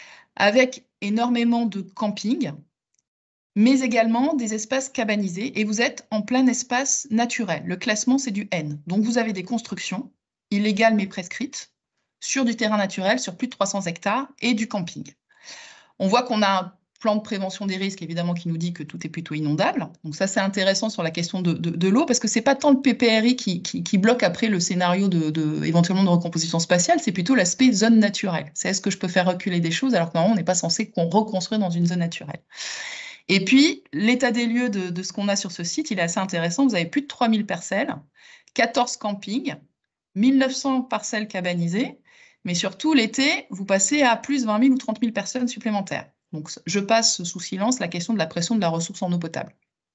[SPEAKER 11] avec énormément de campings, mais également des espaces cabanisés, et vous êtes en plein espace naturel. Le classement, c'est du N. Donc, vous avez des constructions illégales mais prescrites sur du terrain naturel, sur plus de trois cents hectares, et du camping. On voit qu'on a un plan de prévention des risques, évidemment, qui nous dit que tout est plutôt inondable. Donc ça, c'est intéressant sur la question de, de, de l'eau, parce que ce n'est pas tant le P P R I qui, qui, qui bloque après le scénario de, de, éventuellement de recomposition spatiale, c'est plutôt l'aspect zone naturelle. C'est est-ce que je peux faire reculer des choses, alors que normalement, on n'est pas censé qu'on reconstruise dans une zone naturelle. Et puis, l'état des lieux de, de ce qu'on a sur ce site, il est assez intéressant. Vous avez plus de trois mille parcelles, quatorze campings, mille neuf cents parcelles cabanisées, mais surtout, l'été, vous passez à plus de vingt mille ou trente mille personnes supplémentaires. Donc, je passe sous silence la question de la pression de la ressource en eau potable.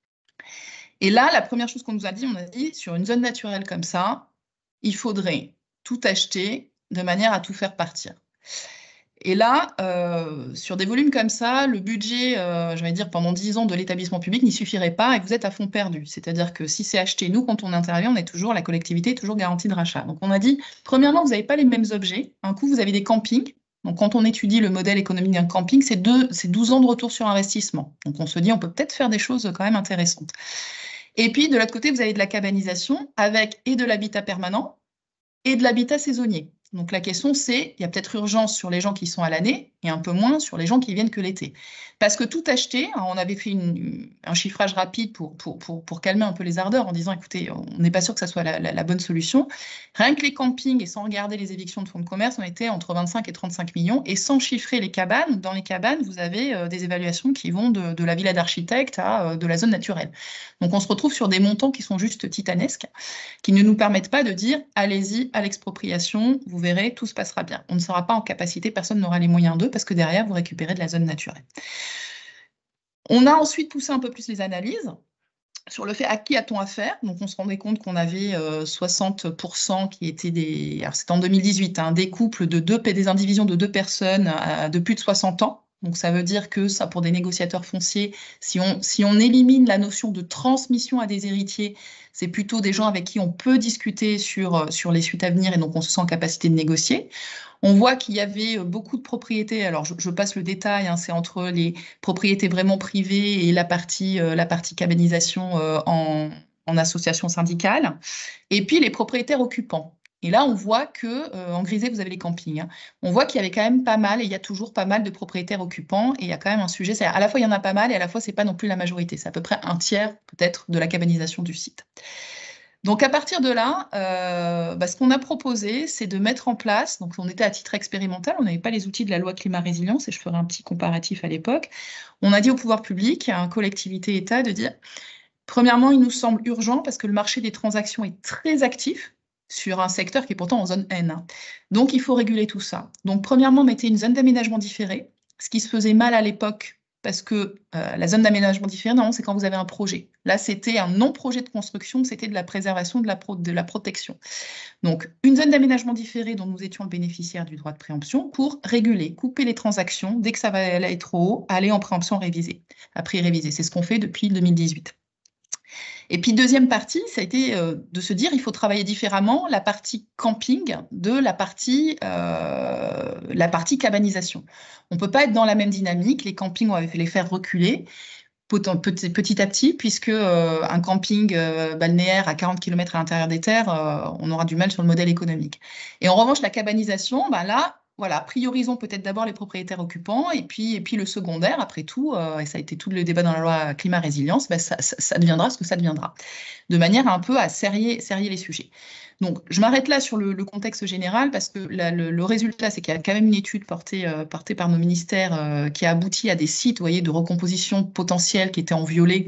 [SPEAKER 11] Et là, la première chose qu'on nous a dit, on a dit, sur une zone naturelle comme ça, il faudrait tout acheter de manière à tout faire partir. Et là, euh, sur des volumes comme ça, le budget, euh, je vais dire, pendant dix ans de l'établissement public n'y suffirait pas et vous êtes à fond perdu. C'est-à-dire que si c'est acheté, nous, quand on intervient, on est toujours, la collectivité est toujours garantie de rachat. Donc, on a dit, premièrement, vous n'avez pas les mêmes objets. Un coup, vous avez des campings. Donc, quand on étudie le modèle économique d'un camping, c'est douze ans de retour sur investissement. Donc, on se dit, on peut peut-être faire des choses quand même intéressantes. Et puis, de l'autre côté, vous avez de la cabanisation avec et de l'habitat permanent et de l'habitat saisonnier. Donc la question, c'est, il y a peut-être urgence sur les gens qui sont à l'année, et un peu moins sur les gens qui viennent que l'été. Parce que tout acheter, hein, on avait fait une, un chiffrage rapide pour, pour, pour, pour calmer un peu les ardeurs en disant, écoutez, on n'est pas sûr que ça soit la, la, la bonne solution. Rien que les campings, et sans regarder les évictions de fonds de commerce, on était entre vingt-cinq et trente-cinq millions, et sans chiffrer les cabanes. Dans les cabanes, vous avez euh, des évaluations qui vont de, de la villa d'architecte à euh, de la zone naturelle. Donc on se retrouve sur des montants qui sont juste titanesques, qui ne nous permettent pas de dire, allez-y à l'expropriation, vous verrez, tout se passera bien. On ne sera pas en capacité, personne n'aura les moyens d'eux, parce que derrière, vous récupérez de la zone naturelle. On a ensuite poussé un peu plus les analyses sur le fait à qui a-t-on affaire. Donc on se rendait compte qu'on avait euh, soixante pour cent qui étaient des, alors c'était en deux mille dix-huit, hein, des couples de deux, des indivisions de deux personnes à, de plus de soixante ans. Donc ça veut dire que ça, pour des négociateurs fonciers, si on, si on élimine la notion de transmission à des héritiers, c'est plutôt des gens avec qui on peut discuter sur, sur les suites à venir et donc on se sent en capacité de négocier. On voit qu'il y avait beaucoup de propriétés, alors je, je passe le détail, hein, c'est entre les propriétés vraiment privées et la partie, euh, la partie cabanisation euh, en, en association syndicale, et puis les propriétaires occupants. Et là, on voit que, euh, en grisé, vous avez les campings. Hein. On voit qu'il y avait quand même pas mal, et il y a toujours pas mal de propriétaires occupants, et il y a quand même un sujet, c'est à la fois il y en a pas mal, et à la fois c'est pas non plus la majorité. C'est à peu près un tiers, peut-être, de la cabanisation du site. Donc à partir de là, euh, bah, ce qu'on a proposé, c'est de mettre en place, donc on était à titre expérimental, on n'avait pas les outils de la loi climat résilience, et je ferai un petit comparatif à l'époque. On a dit au pouvoir public, à collectivité État, de dire, premièrement, il nous semble urgent, parce que le marché des transactions est très actif, sur un secteur qui est pourtant en zone N. Donc, il faut réguler tout ça. Donc, premièrement, mettez une zone d'aménagement différé, ce qui se faisait mal à l'époque, parce que euh, la zone d'aménagement différé, non, c'est quand vous avez un projet. Là, c'était un non-projet de construction, c'était de la préservation, de la, pro de la protection. Donc, une zone d'aménagement différé dont nous étions le bénéficiaire du droit de préemption pour réguler, couper les transactions, dès que ça va aller trop haut, aller en préemption révisée, après réviser. C'est ce qu'on fait depuis deux mille dix-huit. Et puis, deuxième partie, ça a été euh, de se dire il faut travailler différemment la partie camping de la partie, euh, la partie cabanisation. On ne peut pas être dans la même dynamique. Les campings, on va les faire reculer petit, petit à petit, puisque euh, un camping euh, balnéaire à quarante kilomètres à l'intérieur des terres, euh, on aura du mal sur le modèle économique. Et en revanche, la cabanisation, ben là, voilà, priorisons peut-être d'abord les propriétaires occupants et puis, et puis le secondaire, après tout, euh, et ça a été tout le débat dans la loi climat résilience, ben ça, ça, ça deviendra ce que ça deviendra, de manière un peu à serrer, serrer les sujets. Donc, je m'arrête là sur le, le contexte général parce que la, le, le résultat, c'est qu'il y a quand même une étude portée, euh, portée par nos ministères euh, qui a abouti à des sites, vous voyez, de recomposition potentielle qui étaient en violet,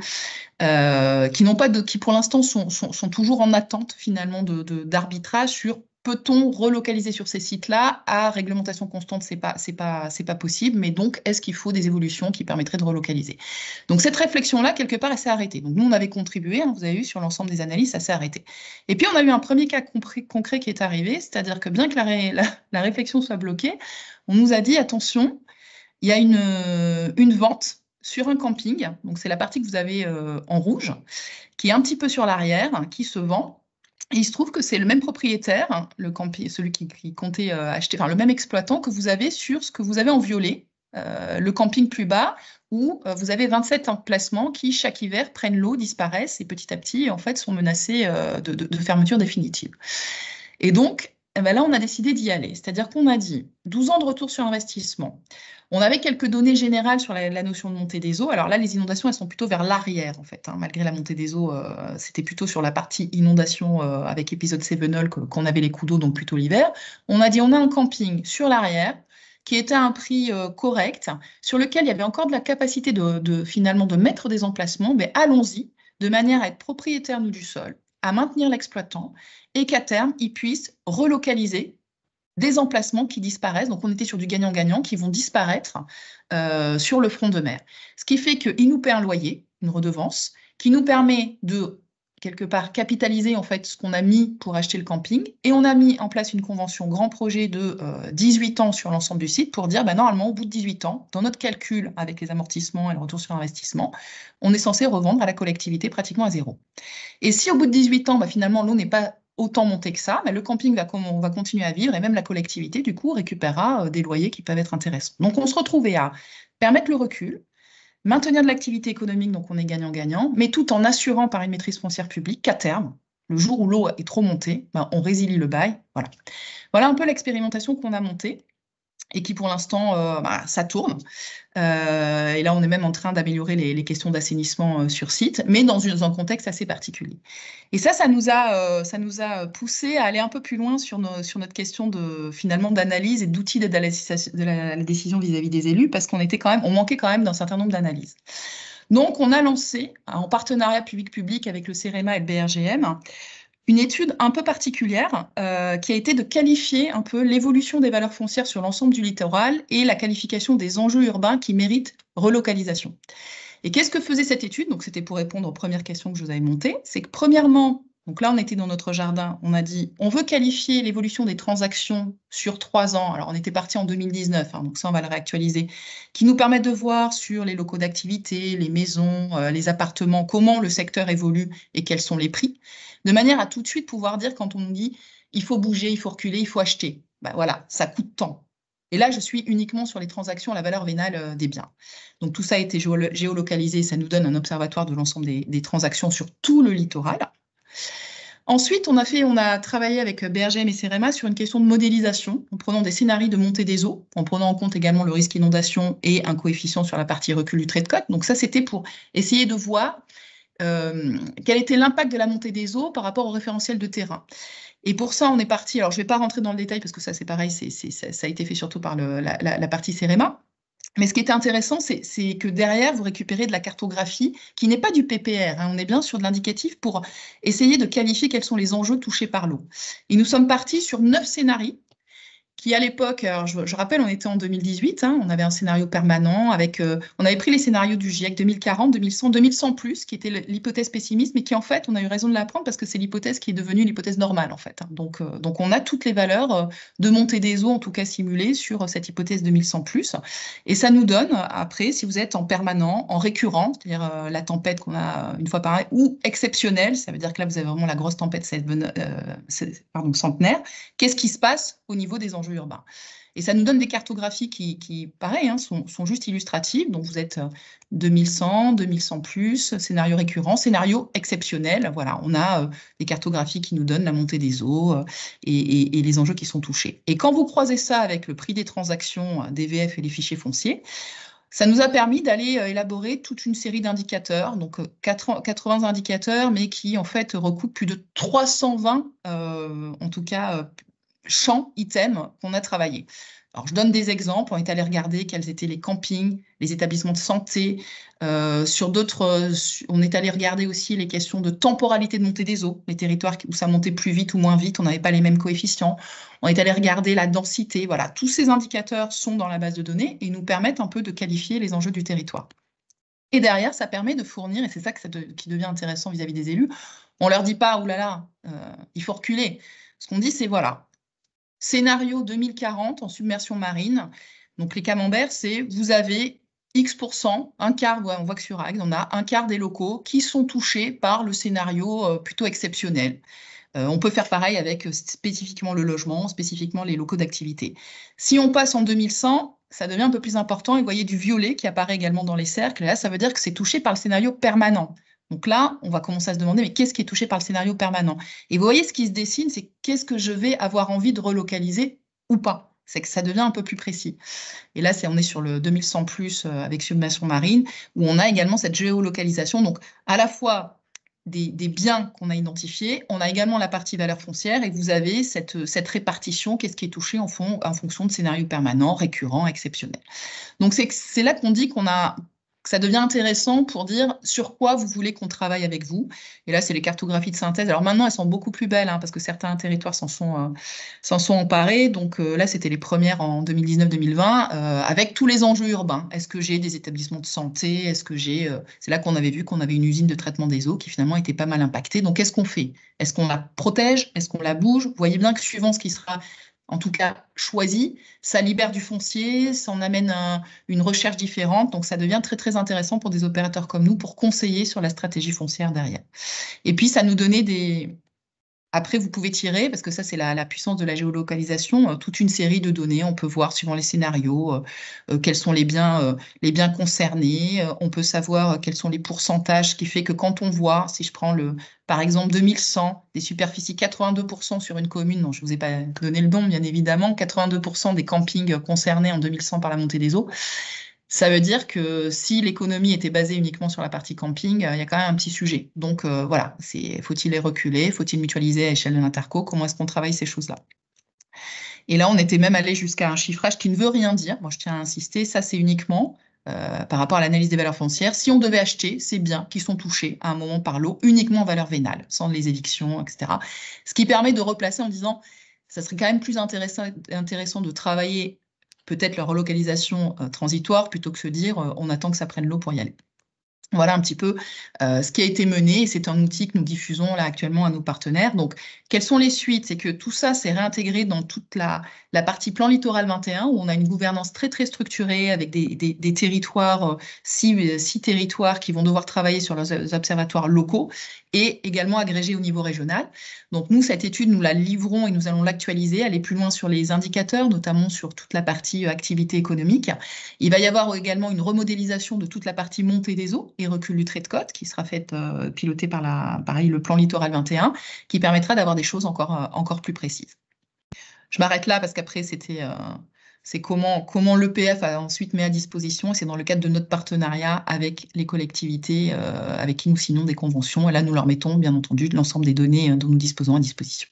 [SPEAKER 11] euh, qui n'ont pas de, qui pour l'instant sont, sont, sont toujours en attente finalement de, de, d'arbitrage sur peut-on relocaliser sur ces sites-là à réglementation constante, c'est pas, c'est pas, c'est pas possible, mais donc est-ce qu'il faut des évolutions qui permettraient de relocaliser? Donc cette réflexion-là, quelque part, elle s'est arrêtée. Donc nous, on avait contribué, hein, vous avez vu, sur l'ensemble des analyses, ça s'est arrêté. Et puis on a eu un premier cas concret qui est arrivé, c'est-à-dire que bien que la, ré, la, la réflexion soit bloquée, on nous a dit, attention, il y a une, une vente sur un camping, donc c'est la partie que vous avez euh, en rouge, qui est un petit peu sur l'arrière, qui se vend. Et il se trouve que c'est le même propriétaire, le campi, celui qui, qui comptait euh, acheter, enfin le même exploitant que vous avez sur ce que vous avez en violet, euh, le camping plus bas, où euh, vous avez vingt-sept emplacements qui, chaque hiver, prennent l'eau, disparaissent et petit à petit, en fait, sont menacés euh, de, de, de fermeture définitive. Et donc, eh ben là, on a décidé d'y aller. C'est-à-dire qu'on a dit douze ans de retour sur investissement. On avait quelques données générales sur la, la notion de montée des eaux. Alors là, les inondations, elles sont plutôt vers l'arrière, en fait. Hein. Malgré la montée des eaux, euh, c'était plutôt sur la partie inondation euh, avec épisode Sévenol qu'on avait les coups d'eau, donc plutôt l'hiver. On a dit, on a un camping sur l'arrière qui était à un prix euh, correct, sur lequel il y avait encore de la capacité de, de finalement de mettre des emplacements. Mais allons-y, de manière à être propriétaire, nous, du sol, à maintenir l'exploitant et qu'à terme, ils puissent relocaliser des emplacements qui disparaissent. Donc, on était sur du gagnant-gagnant qui vont disparaître euh, sur le front de mer. Ce qui fait qu'il nous paie un loyer, une redevance, qui nous permet de, quelque part, capitaliser en fait ce qu'on a mis pour acheter le camping. Et on a mis en place une convention grand projet de euh, dix-huit ans sur l'ensemble du site pour dire, bah, normalement, au bout de dix-huit ans, dans notre calcul avec les amortissements et le retour sur investissement, on est censé revendre à la collectivité pratiquement à zéro. Et si au bout de dix-huit ans, bah, finalement, l'eau n'est pas autant monter que ça, mais le camping va, on va continuer à vivre et même la collectivité, du coup, récupérera des loyers qui peuvent être intéressants. Donc, on se retrouvait à permettre le recul, maintenir de l'activité économique, donc on est gagnant-gagnant, mais tout en assurant par une maîtrise foncière publique qu'à terme, le jour où l'eau est trop montée, ben, on résilie le bail. Voilà. Voilà un peu l'expérimentation qu'on a montée. et qui pour l'instant, euh, bah, ça tourne. Euh, et là, on est même en train d'améliorer les, les questions d'assainissement euh, sur site, mais dans, une, dans un contexte assez particulier. Et ça, ça nous a, euh, ça nous a poussé à aller un peu plus loin sur, nos, sur notre question de, finalement, d'analyse et d'outils d'aide à la, de la, la décision vis-à-vis des élus, parce qu'on était quand même, on manquait quand même d'un certain nombre d'analyses. Donc, on a lancé, en partenariat public-public avec le CEREMA et le B R G M, une étude un peu particulière euh, qui a été de qualifier un peu l'évolution des valeurs foncières sur l'ensemble du littoral et la qualification des enjeux urbains qui méritent relocalisation. Et qu'est-ce que faisait cette étude? Donc, c'était pour répondre aux premières questions que je vous avais montées. C'est que premièrement, donc là, on était dans notre jardin, on a dit, on veut qualifier l'évolution des transactions sur trois ans. Alors, on était parti en deux mille dix-neuf, hein, donc ça, on va le réactualiser, qui nous permettent de voir sur les locaux d'activité, les maisons, euh, les appartements, comment le secteur évolue et quels sont les prix, de manière à tout de suite pouvoir dire, quand on nous dit, il faut bouger, il faut reculer, il faut acheter. Ben voilà, ça coûte tant. Et là, je suis uniquement sur les transactions à la valeur vénale euh, des biens. Donc, tout ça a été géolocalisé, ça nous donne un observatoire de l'ensemble des, des transactions sur tout le littoral. Ensuite, on a, fait, on a travaillé avec B R G M et CEREMA sur une question de modélisation, en prenant des scénarios de montée des eaux, en prenant en compte également le risque inondation et un coefficient sur la partie recul du trait de côte. Donc ça, c'était pour essayer de voir euh, quel était l'impact de la montée des eaux par rapport au référentiel de terrain. Et pour ça, on est parti, alors je ne vais pas rentrer dans le détail parce que ça, c'est pareil, c'est, c'est, ça, ça a été fait surtout par le, la, la, la partie CEREMA. Mais ce qui était intéressant, c'est que derrière, vous récupérez de la cartographie qui n'est pas du P P R. Hein, on est bien sur de l'indicatif pour essayer de qualifier quels sont les enjeux touchés par l'eau. Et nous sommes partis sur neuf scénarios qui, à l'époque, je, je rappelle, on était en deux mille dix-huit, hein, on avait un scénario permanent, avec, euh, on avait pris les scénarios du GIEC deux mille quarante, deux mille cent, deux mille cent plus, qui était l'hypothèse pessimiste, mais qui, en fait, on a eu raison de l'apprendre parce que c'est l'hypothèse qui est devenue l'hypothèse normale, en fait. Hein. Donc, euh, donc, on a toutes les valeurs euh, de montée des eaux, en tout cas simulées, sur euh, cette hypothèse deux mille cent plus. Et ça nous donne, après, si vous êtes en permanent, en récurrent, c'est-à-dire euh, la tempête qu'on a une fois par an, ou exceptionnelle, ça veut dire que là, vous avez vraiment la grosse tempête euh, pardon, centenaire, qu'est-ce qui se passe au niveau des enjeux urbains. Et ça nous donne des cartographies qui, qui pareil, hein, sont, sont juste illustratives. Donc, vous êtes deux mille cent, deux mille cent plus, scénario récurrent, scénario exceptionnel. Voilà, on a euh, des cartographies qui nous donnent la montée des eaux euh, et, et, et les enjeux qui sont touchés. Et quand vous croisez ça avec le prix des transactions euh, D V F et les fichiers fonciers, ça nous a permis d'aller euh, élaborer toute une série d'indicateurs, donc euh, quatre-vingts indicateurs, mais qui en fait recoupent plus de trois cent vingt, euh, en tout cas, euh, champs, items qu'on a travaillés. Alors, je donne des exemples. On est allé regarder quels étaient les campings, les établissements de santé. Euh, sur d'autres, on est allé regarder aussi les questions de temporalité de montée des eaux, les territoires où ça montait plus vite ou moins vite, on n'avait pas les mêmes coefficients. On est allé regarder la densité. Voilà, tous ces indicateurs sont dans la base de données et nous permettent un peu de qualifier les enjeux du territoire. Et derrière, ça permet de fournir, et c'est ça, que ça de, qui devient intéressant vis-à-vis des élus, on ne leur dit pas, oulala, euh, il faut reculer. Ce qu'on dit, c'est voilà, scénario deux mille quarante en submersion marine. Donc, les camemberts, c'est vous avez X pour cent, un quart, ouais, on voit que sur A G, on a un quart des locaux qui sont touchés par le scénario euh, plutôt exceptionnel. Euh, on peut faire pareil avec euh, spécifiquement le logement, spécifiquement les locaux d'activité. Si on passe en deux mille cent, ça devient un peu plus important. Et vous voyez du violet qui apparaît également dans les cercles. Et là, ça veut dire que c'est touché par le scénario permanent. Donc là, on va commencer à se demander, mais qu'est-ce qui est touché par le scénario permanent? Et vous voyez, ce qui se dessine, c'est qu'est-ce que je vais avoir envie de relocaliser ou pas? C'est que ça devient un peu plus précis. Et là, c'est, on est sur le deux mille cent plus euh, avec submersion marine, où on a également cette géolocalisation. Donc, à la fois des, des biens qu'on a identifiés, on a également la partie valeur foncière, et vous avez cette, cette répartition, qu'est-ce qui est touché en, fond, en fonction de scénarios permanents, récurrents, exceptionnels. Donc, c'est, c'est là qu'on dit qu'on a... que ça devient intéressant pour dire sur quoi vous voulez qu'on travaille avec vous. Et là, c'est les cartographies de synthèse. Alors maintenant, elles sont beaucoup plus belles hein, parce que certains territoires s'en sont, euh, s'en sont emparés. Donc euh, là, c'était les premières en deux mille dix-neuf deux mille vingt euh, avec tous les enjeux urbains. Est-ce que j'ai des établissements de santé? Est-ce que j'ai... Euh, c'est là qu'on avait vu qu'on avait une usine de traitement des eaux qui finalement était pas mal impactée. Donc, qu'est-ce qu'on fait? Est-ce qu'on la protège? Est-ce qu'on la bouge? Vous voyez bien que suivant ce qui sera... en tout cas choisi, ça libère du foncier, ça en amène un, une recherche différente, donc ça devient très très intéressant pour des opérateurs comme nous pour conseiller sur la stratégie foncière derrière. Et puis ça nous donnait des... Après, vous pouvez tirer, parce que ça, c'est la, la puissance de la géolocalisation, euh, toute une série de données. On peut voir, suivant les scénarios, euh, euh, quels sont les biens, euh, les biens concernés. Euh, on peut savoir euh, quels sont les pourcentages, ce qui fait que quand on voit, si je prends le, par exemple deux mille cent, des superficies quatre-vingt-deux pour cent sur une commune, non, je ne vous ai pas donné le don, bien évidemment, quatre-vingt-deux pour cent des campings concernés en deux mille cent par la montée des eaux. Ça veut dire que si l'économie était basée uniquement sur la partie camping, euh, il y a quand même un petit sujet. Donc euh, voilà, faut-il les reculer, faut-il mutualiser à l'échelle de l'Interco, comment est-ce qu'on travaille ces choses-là? Et là, on était même allé jusqu'à un chiffrage qui ne veut rien dire. Moi, je tiens à insister, ça c'est uniquement euh, par rapport à l'analyse des valeurs foncières. Si on devait acheter ces biens qui sont touchés à un moment par l'eau, uniquement en valeur vénale, sans les évictions, et cetera. Ce qui permet de replacer en disant, ça serait quand même plus intéressant, intéressant de travailler peut-être leur relocalisation euh, transitoire plutôt que se dire euh, on attend que ça prenne l'eau pour y aller. Voilà un petit peu euh, ce qui a été mené et c'est un outil que nous diffusons là actuellement à nos partenaires. Donc, quelles sont les suites? C'est que tout ça s'est réintégré dans toute la, la partie plan littoral vingt et un où on a une gouvernance très très structurée avec des, des, des territoires, euh, six, six territoires qui vont devoir travailler sur leurs observatoires locaux et également agrégés au niveau régional. Donc nous, cette étude, nous la livrons et nous allons l'actualiser, aller plus loin sur les indicateurs, notamment sur toute la partie euh, activité économique. Il va y avoir également une remodélisation de toute la partie montée des eaux et recul du trait de côte qui sera faite, euh, pilotée par la, pareil, le plan littoral vingt et un, qui permettra d'avoir des choses encore, euh, encore plus précises. Je m'arrête là parce qu'après, c'était... Euh, c'est comment, comment l'E P F a ensuite mis à disposition, et c'est dans le cadre de notre partenariat avec les collectivités, euh, avec qui nous signons des conventions. Et là, nous leur mettons, bien entendu, l'ensemble des données dont nous disposons à disposition.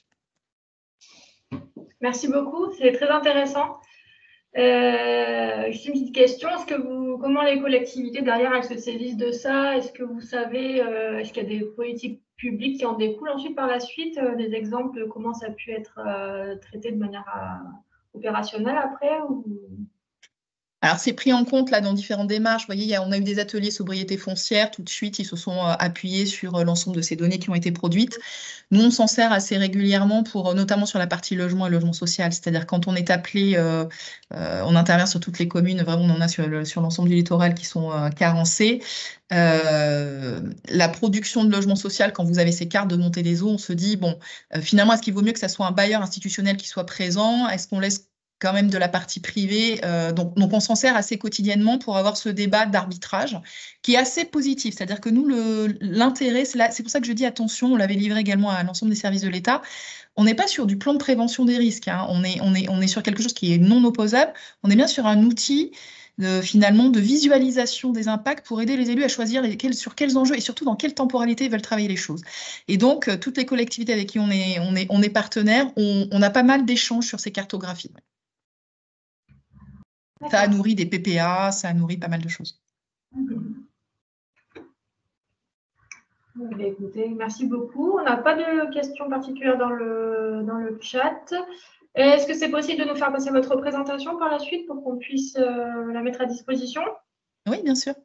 [SPEAKER 2] Merci beaucoup, c'est très intéressant. Euh, juste une petite question, est-ce que vous, comment les collectivités derrière elles se saisissent de ça? Est-ce que vous savez, euh, est-ce qu'il y a des politiques publiques qui en découlent ensuite par la suite, euh, des exemples de comment ça a pu être euh, traité de manière euh, opérationnelle après ou...
[SPEAKER 11] Alors, c'est pris en compte là dans différentes démarches. Vous voyez, il y a, on a eu des ateliers sobriété foncière. Tout de suite, ils se sont euh, appuyés sur euh, l'ensemble de ces données qui ont été produites. Nous, on s'en sert assez régulièrement, pour, euh, notamment sur la partie logement et logement social. C'est-à-dire quand on est appelé, euh, euh, on intervient sur toutes les communes. Vraiment, on en a sur, le, sur l'ensemble du littoral qui sont euh, carencées. Euh, la production de logement social, quand vous avez ces cartes de montée des eaux, on se dit, bon, euh, finalement, est-ce qu'il vaut mieux que ça soit un bailleur institutionnel qui soit présent? Est-ce qu'on laisse quand même de la partie privée, euh, donc, donc on s'en sert assez quotidiennement pour avoir ce débat d'arbitrage qui est assez positif, c'est-à-dire que nous, l'intérêt, c'est, c'est pour ça que je dis attention, on l'avait livré également à l'ensemble des services de l'État, on n'est pas sur du plan de prévention des risques, hein. on, est, on, est, on est sur quelque chose qui est non opposable, on est bien sur un outil de, finalement de visualisation des impacts pour aider les élus à choisir les, quels, sur quels enjeux et surtout dans quelle temporalité ils veulent travailler les choses. Et donc, euh, toutes les collectivités avec qui on est, on est, on est partenaires, on, on a pas mal d'échanges sur ces cartographies. Ça a nourri des P P A, ça a nourri pas mal de choses.
[SPEAKER 2] Écoutez, merci beaucoup. On n'a pas de questions particulières dans le, dans le chat. Est-ce que c'est possible de nous faire passer votre présentation par la suite pour qu'on puisse euh, la mettre à disposition?
[SPEAKER 11] Oui, bien sûr.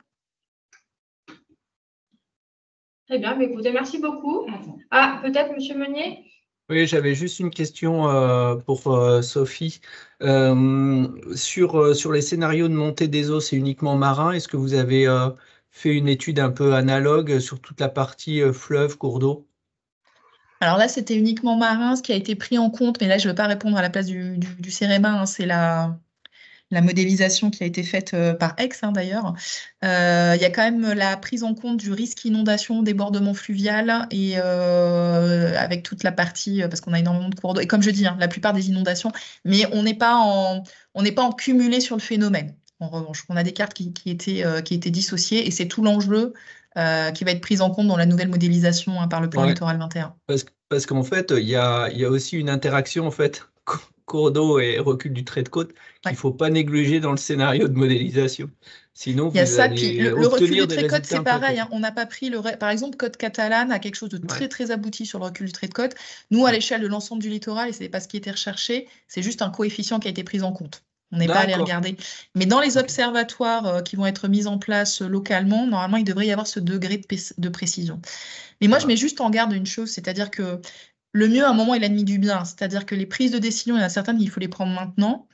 [SPEAKER 2] Très bien, mais écoutez, merci beaucoup. Ah, peut-être, Monsieur Meunier?
[SPEAKER 3] Oui, j'avais juste une question euh, pour euh, Sophie. Euh, sur, euh, sur les scénarios de montée des eaux, c'est uniquement marin. Est-ce que vous avez euh, fait une étude un peu analogue sur toute la partie euh, fleuve, cours d'eau?
[SPEAKER 11] Alors là, c'était uniquement marin, ce qui a été pris en compte, mais là, je ne veux pas répondre à la place du, du, du CEREMA, hein, c'est la... la modélisation qui a été faite euh, par Aix, hein, d'ailleurs. Euh, il y a quand même la prise en compte du risque inondation, débordement fluvial, et euh, avec toute la partie, parce qu'on a énormément de cours d'eau, et comme je dis, hein, la plupart des inondations, mais on n'est pas en, on n'est pas en cumulé sur le phénomène. En revanche, on a des cartes qui, qui, étaient, euh, qui étaient dissociées, et c'est tout l'enjeu euh, qui va être pris en compte dans la nouvelle modélisation, hein, par le plan
[SPEAKER 3] Ouais.
[SPEAKER 11] littoral vingt et un.
[SPEAKER 3] Parce, parce qu'en fait, il y a, il y a aussi une interaction, en fait, cours d'eau et recul du trait de côte qu'il ne faut pas négliger dans le scénario de modélisation. Sinon,
[SPEAKER 11] il y a
[SPEAKER 3] vous
[SPEAKER 11] ça,
[SPEAKER 3] allez
[SPEAKER 11] puis le, le recul du trait de côte, c'est pareil. Hein, on n'a pas pris le. Par exemple, côte catalane a quelque chose de très, ouais. très abouti sur le recul du trait de côte. Nous, à l'échelle de l'ensemble du littoral, et ce n'est pas ce qui était recherché, c'est juste un coefficient qui a été pris en compte. On n'est pas allé regarder. Mais dans les observatoires euh, qui vont être mis en place euh, localement, normalement, il devrait y avoir ce degré de, de précision. Mais moi, ah. je mets juste en garde une chose, c'est-à-dire que le mieux, à un moment, est l'ennemi du bien. C'est-à-dire que les prises de décision, il y en a certaines, il faut les prendre maintenant.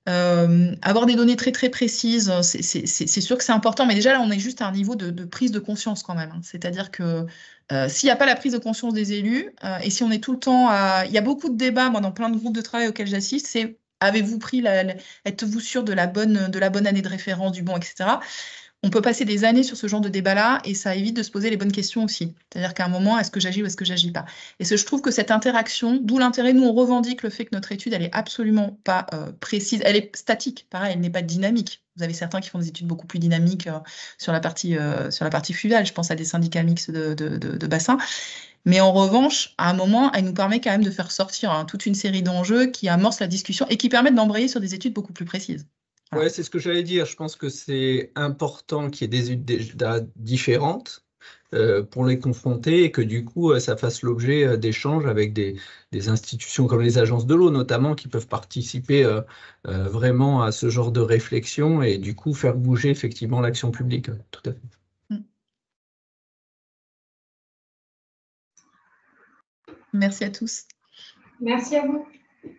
[SPEAKER 11] Euh, avoir des données très très précises, c'est sûr que c'est important, mais déjà là on est juste à un niveau de, de prise de conscience quand même. Hein. C'est-à-dire que euh, s'il n'y a pas la prise de conscience des élus, euh, et si on est tout le temps à... Il y a beaucoup de débats, moi dans plein de groupes de travail auxquels j'assiste, c'est avez-vous pris la, la... êtes-vous sûr de la bonne, de la bonne année de référence, du bon, et cetera. On peut passer des années sur ce genre de débat-là et ça évite de se poser les bonnes questions aussi. C'est-à-dire qu'à un moment, est-ce que j'agis ou est-ce que j'agis pas? Et ce, je trouve que cette interaction, d'où l'intérêt, nous on revendique le fait que notre étude, elle est absolument pas euh, précise, elle est statique, pareil, elle n'est pas dynamique. Vous avez certains qui font des études beaucoup plus dynamiques euh, sur la partie euh, sur la partie fluviale, je pense à des syndicats mixtes de, de, de, de bassins. Mais en revanche, à un moment, elle nous permet quand même de faire sortir hein, toute une série d'enjeux qui amorcent la discussion et qui permettent d'embrayer sur des études beaucoup plus précises.
[SPEAKER 3] Ouais, c'est ce que j'allais dire. Je pense que c'est important qu'il y ait des études différentes euh, pour les confronter et que du coup, euh, ça fasse l'objet euh, d'échanges avec des, des institutions comme les agences de l'eau, notamment, qui peuvent participer euh, euh, vraiment à ce genre de réflexion et du coup faire bouger effectivement l'action publique. Tout à fait.
[SPEAKER 11] Merci à tous.
[SPEAKER 2] Merci à vous.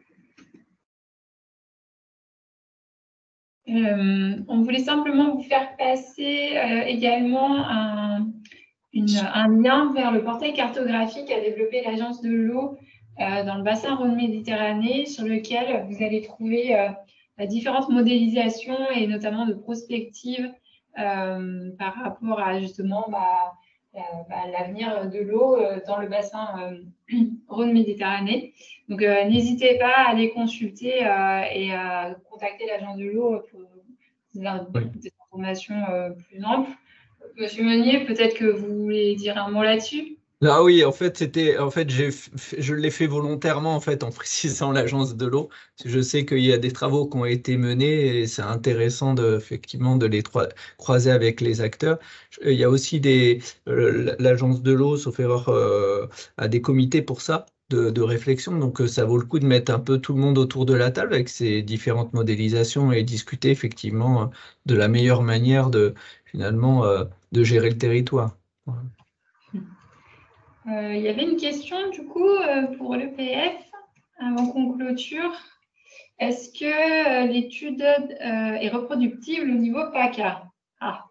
[SPEAKER 4] Euh, on voulait simplement vous faire passer euh, également un, une, un lien vers le portail cartographique qu'a développé l'Agence de l'eau euh, dans le bassin Rhône-Méditerranée, sur lequel vous allez trouver euh, différentes modélisations et notamment de prospectives euh, par rapport à justement bah, euh, bah, l'avenir de l'eau euh, dans le bassin euh, Rhône-Méditerranée. Donc, euh, n'hésitez pas à aller consulter euh, et à contacter l'agence de l'eau pour des, oui. des informations euh, plus amples. Monsieur Meunier, peut-être que vous voulez dire un mot là-dessus?
[SPEAKER 3] Ah oui, en fait, c'était, en fait, j'ai, je l'ai fait volontairement en fait en précisant l'agence de l'eau. Je sais qu'il y a des travaux qui ont été menés et c'est intéressant de, effectivement de les croiser avec les acteurs. Il y a aussi des, euh, l'agence de l'eau, sauf erreur, euh, a des comités pour ça. De, de réflexion, donc ça vaut le coup de mettre un peu tout le monde autour de la table avec ces différentes modélisations et discuter effectivement de la meilleure manière de finalement euh, de gérer le territoire. Voilà.
[SPEAKER 4] Euh, il y avait une question du coup euh, pour l'E P F avant qu'on clôture. Est-ce que euh, l'étude euh, est reproductible au niveau PACA? Ah.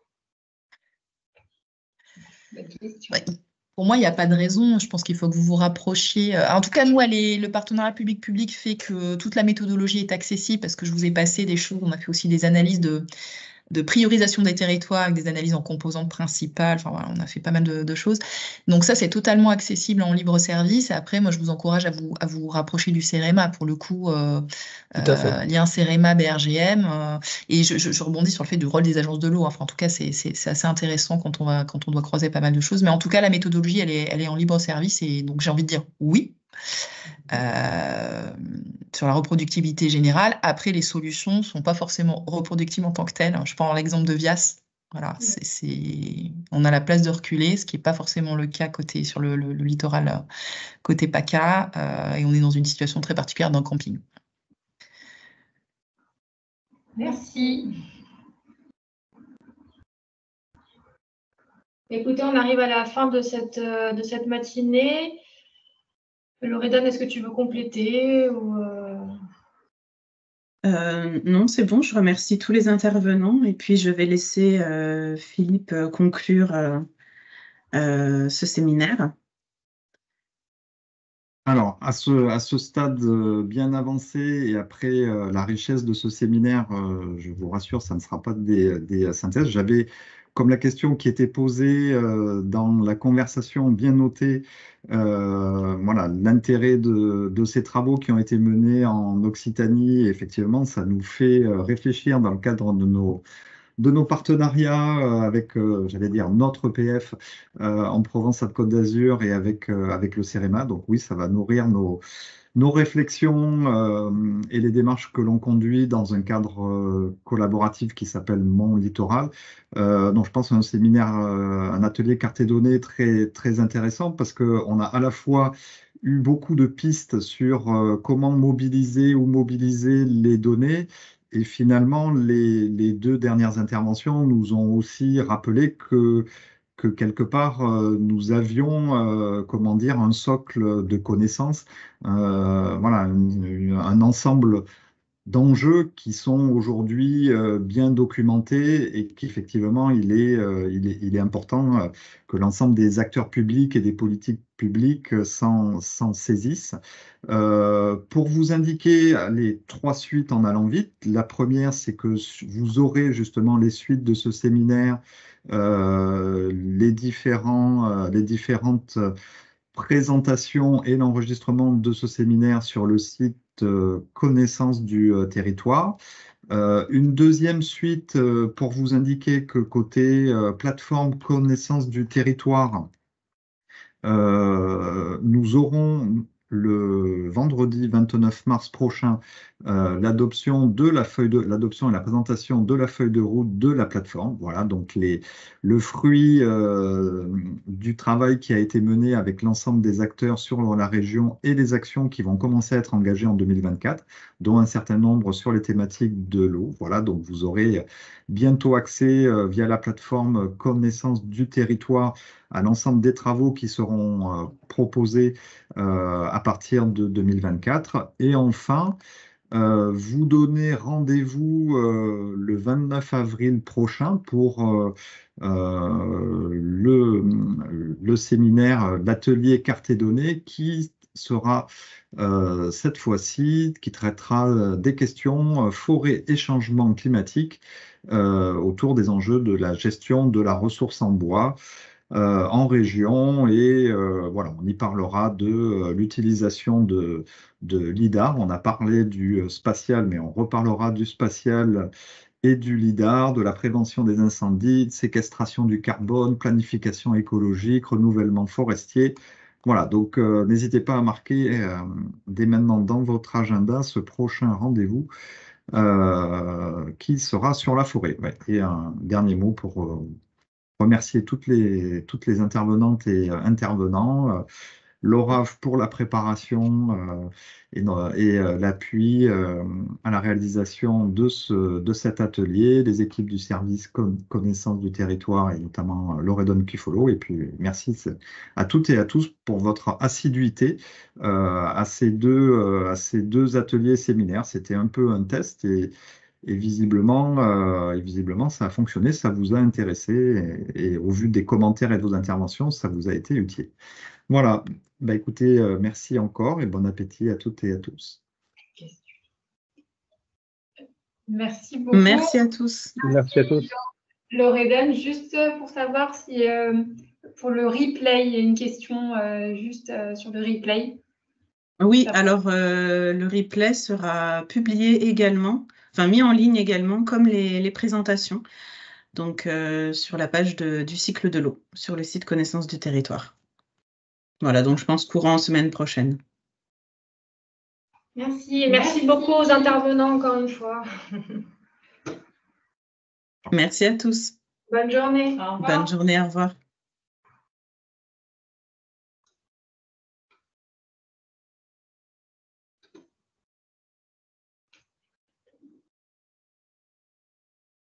[SPEAKER 11] Bonne question. Ouais. Pour moi, il n'y a pas de raison. Je pense qu'il faut que vous vous rapprochiez. En tout cas, nous, les, le partenariat public-public fait que toute la méthodologie est accessible parce que je vous ai passé des choses. On a fait aussi des analyses de, de priorisation des territoires avec des analyses en composantes principales. Enfin, voilà, on a fait pas mal de, de choses. Donc ça, c'est totalement accessible en libre service. Et après, moi, je vous encourage à vous, à vous rapprocher du CEREMA. Pour le coup, euh, euh, lien CEREMA, B R G M. Euh, et je, je, je rebondis sur le fait du rôle des agences de l'eau. Enfin, en tout cas, c'est assez intéressant quand on, va, quand on doit croiser pas mal de choses. Mais en tout cas, la méthodologie, elle est, elle est en libre service. Et donc, j'ai envie de dire oui. Euh, sur la reproductibilité générale. Après, les solutions ne sont pas forcément reproductibles en tant que telles. Je prends l'exemple de Vias. Voilà, c'est, c'est... On a la place de reculer, ce qui n'est pas forcément le cas côté, sur le, le, le littoral côté PACA, euh, et on est dans une situation très particulière d'un camping.
[SPEAKER 2] Merci. Écoutez, on arrive à la fin de cette, de cette matinée. Loredane, est-ce que tu veux compléter ou euh...
[SPEAKER 7] Euh, non, c'est bon, je remercie tous les intervenants et puis je vais laisser euh, Philippe euh, conclure euh, euh, ce séminaire.
[SPEAKER 1] Alors, à ce, à ce stade bien avancé et après euh, la richesse de ce séminaire, euh, je vous rassure, ça ne sera pas des, des synthèses. J'avais, comme la question qui était posée euh, dans la conversation, bien noté euh, voilà, l'intérêt de, de ces travaux qui ont été menés en Occitanie. Effectivement, ça nous fait réfléchir dans le cadre de nos de nos partenariats euh, avec, euh, j'allais dire, notre E P F euh, en Provence-Alpes-Côte d'Azur et avec, euh, avec le CEREMA. Donc oui, ça va nourrir nos, nos réflexions euh, et les démarches que l'on conduit dans un cadre euh, collaboratif qui s'appelle Mon Littoral. Euh, donc je pense à un séminaire, euh, un atelier carte et données très, très intéressant parce qu'on a à la fois eu beaucoup de pistes sur euh, comment mobiliser ou mobiliser les données. Et finalement, les, les deux dernières interventions nous ont aussi rappelé que, que quelque part, euh, nous avions, euh, comment dire, un socle de connaissances, euh, voilà, un, un ensemble d'enjeux qui sont aujourd'hui euh, bien documentés et qu'effectivement, il est, euh, il est, il est important euh, que l'ensemble des acteurs publics et des politiques publiques euh, s'en s'en saisissent. Euh, pour vous indiquer les trois suites en allant vite, la première, c'est que vous aurez justement les suites de ce séminaire, euh, les, différents, euh, les différentes présentation et l'enregistrement de ce séminaire sur le site euh, Connaissance du euh, territoire. Euh, une deuxième suite euh, pour vous indiquer que côté euh, plateforme Connaissance du territoire, euh, nous aurons le vendredi vingt-neuf mars prochain euh, l'adoption de la feuille de l'adoption et la présentation de la feuille de route de la plateforme. Voilà, donc les, le fruit euh, du travail qui a été mené avec l'ensemble des acteurs sur la région et les actions qui vont commencer à être engagées en deux mille vingt-quatre, dont un certain nombre sur les thématiques de l'eau. Voilà, donc vous aurez bientôt accès euh, via la plateforme Connaissance du territoire à l'ensemble des travaux qui seront euh, proposés euh, à partir de deux mille vingt-quatre. Et enfin, euh, vous donnez rendez-vous euh, le vingt-neuf avril prochain pour euh, euh, le, le séminaire, l'atelier cartes et données qui sera euh, cette fois-ci, qui traitera des questions euh, forêt et changement climatique euh, autour des enjeux de la gestion de la ressource en bois. Euh, en région et euh, voilà, on y parlera de euh, l'utilisation de, de lidar. On a parlé du euh, spatial, mais on reparlera du spatial et du lidar, de la prévention des incendies, de séquestration du carbone, planification écologique, renouvellement forestier. Voilà, donc euh, n'hésitez pas à marquer euh, dès maintenant dans votre agenda ce prochain rendez-vous euh, qui sera sur la forêt. Ouais. Et un dernier mot pour euh, remercier toutes les, toutes les intervenantes et euh, intervenants, euh, Laura pour la préparation euh, et, et euh, l'appui euh, à la réalisation de, ce, de cet atelier, les équipes du service con connaissance du territoire et notamment euh, Loredon Kifolo. Et puis merci à toutes et à tous pour votre assiduité euh, à, ces deux, euh, à ces deux ateliers séminaires. C'était un peu un test et Et visiblement, euh, et visiblement, ça a fonctionné, ça vous a intéressé, et, et au vu des commentaires et de vos interventions, ça vous a été utile. Voilà, bah, écoutez, euh, merci encore et bon appétit à toutes et à tous.
[SPEAKER 4] Merci beaucoup.
[SPEAKER 7] Merci à tous.
[SPEAKER 8] Merci à tous.
[SPEAKER 4] Loredon, juste pour savoir si euh, pour le replay, il y a une question euh, juste euh, sur le replay.
[SPEAKER 7] Oui, alors euh, le replay sera publié également, enfin mis en ligne également, comme les, les présentations, donc euh, sur la page de, du cycle de l'eau, sur le site Connaissance du territoire. Voilà, donc je pense courant semaine prochaine.
[SPEAKER 2] Merci, et merci beaucoup aux intervenants encore une fois.
[SPEAKER 7] Merci à tous.
[SPEAKER 2] Bonne journée.
[SPEAKER 4] Au revoir.
[SPEAKER 7] Bonne journée, au revoir.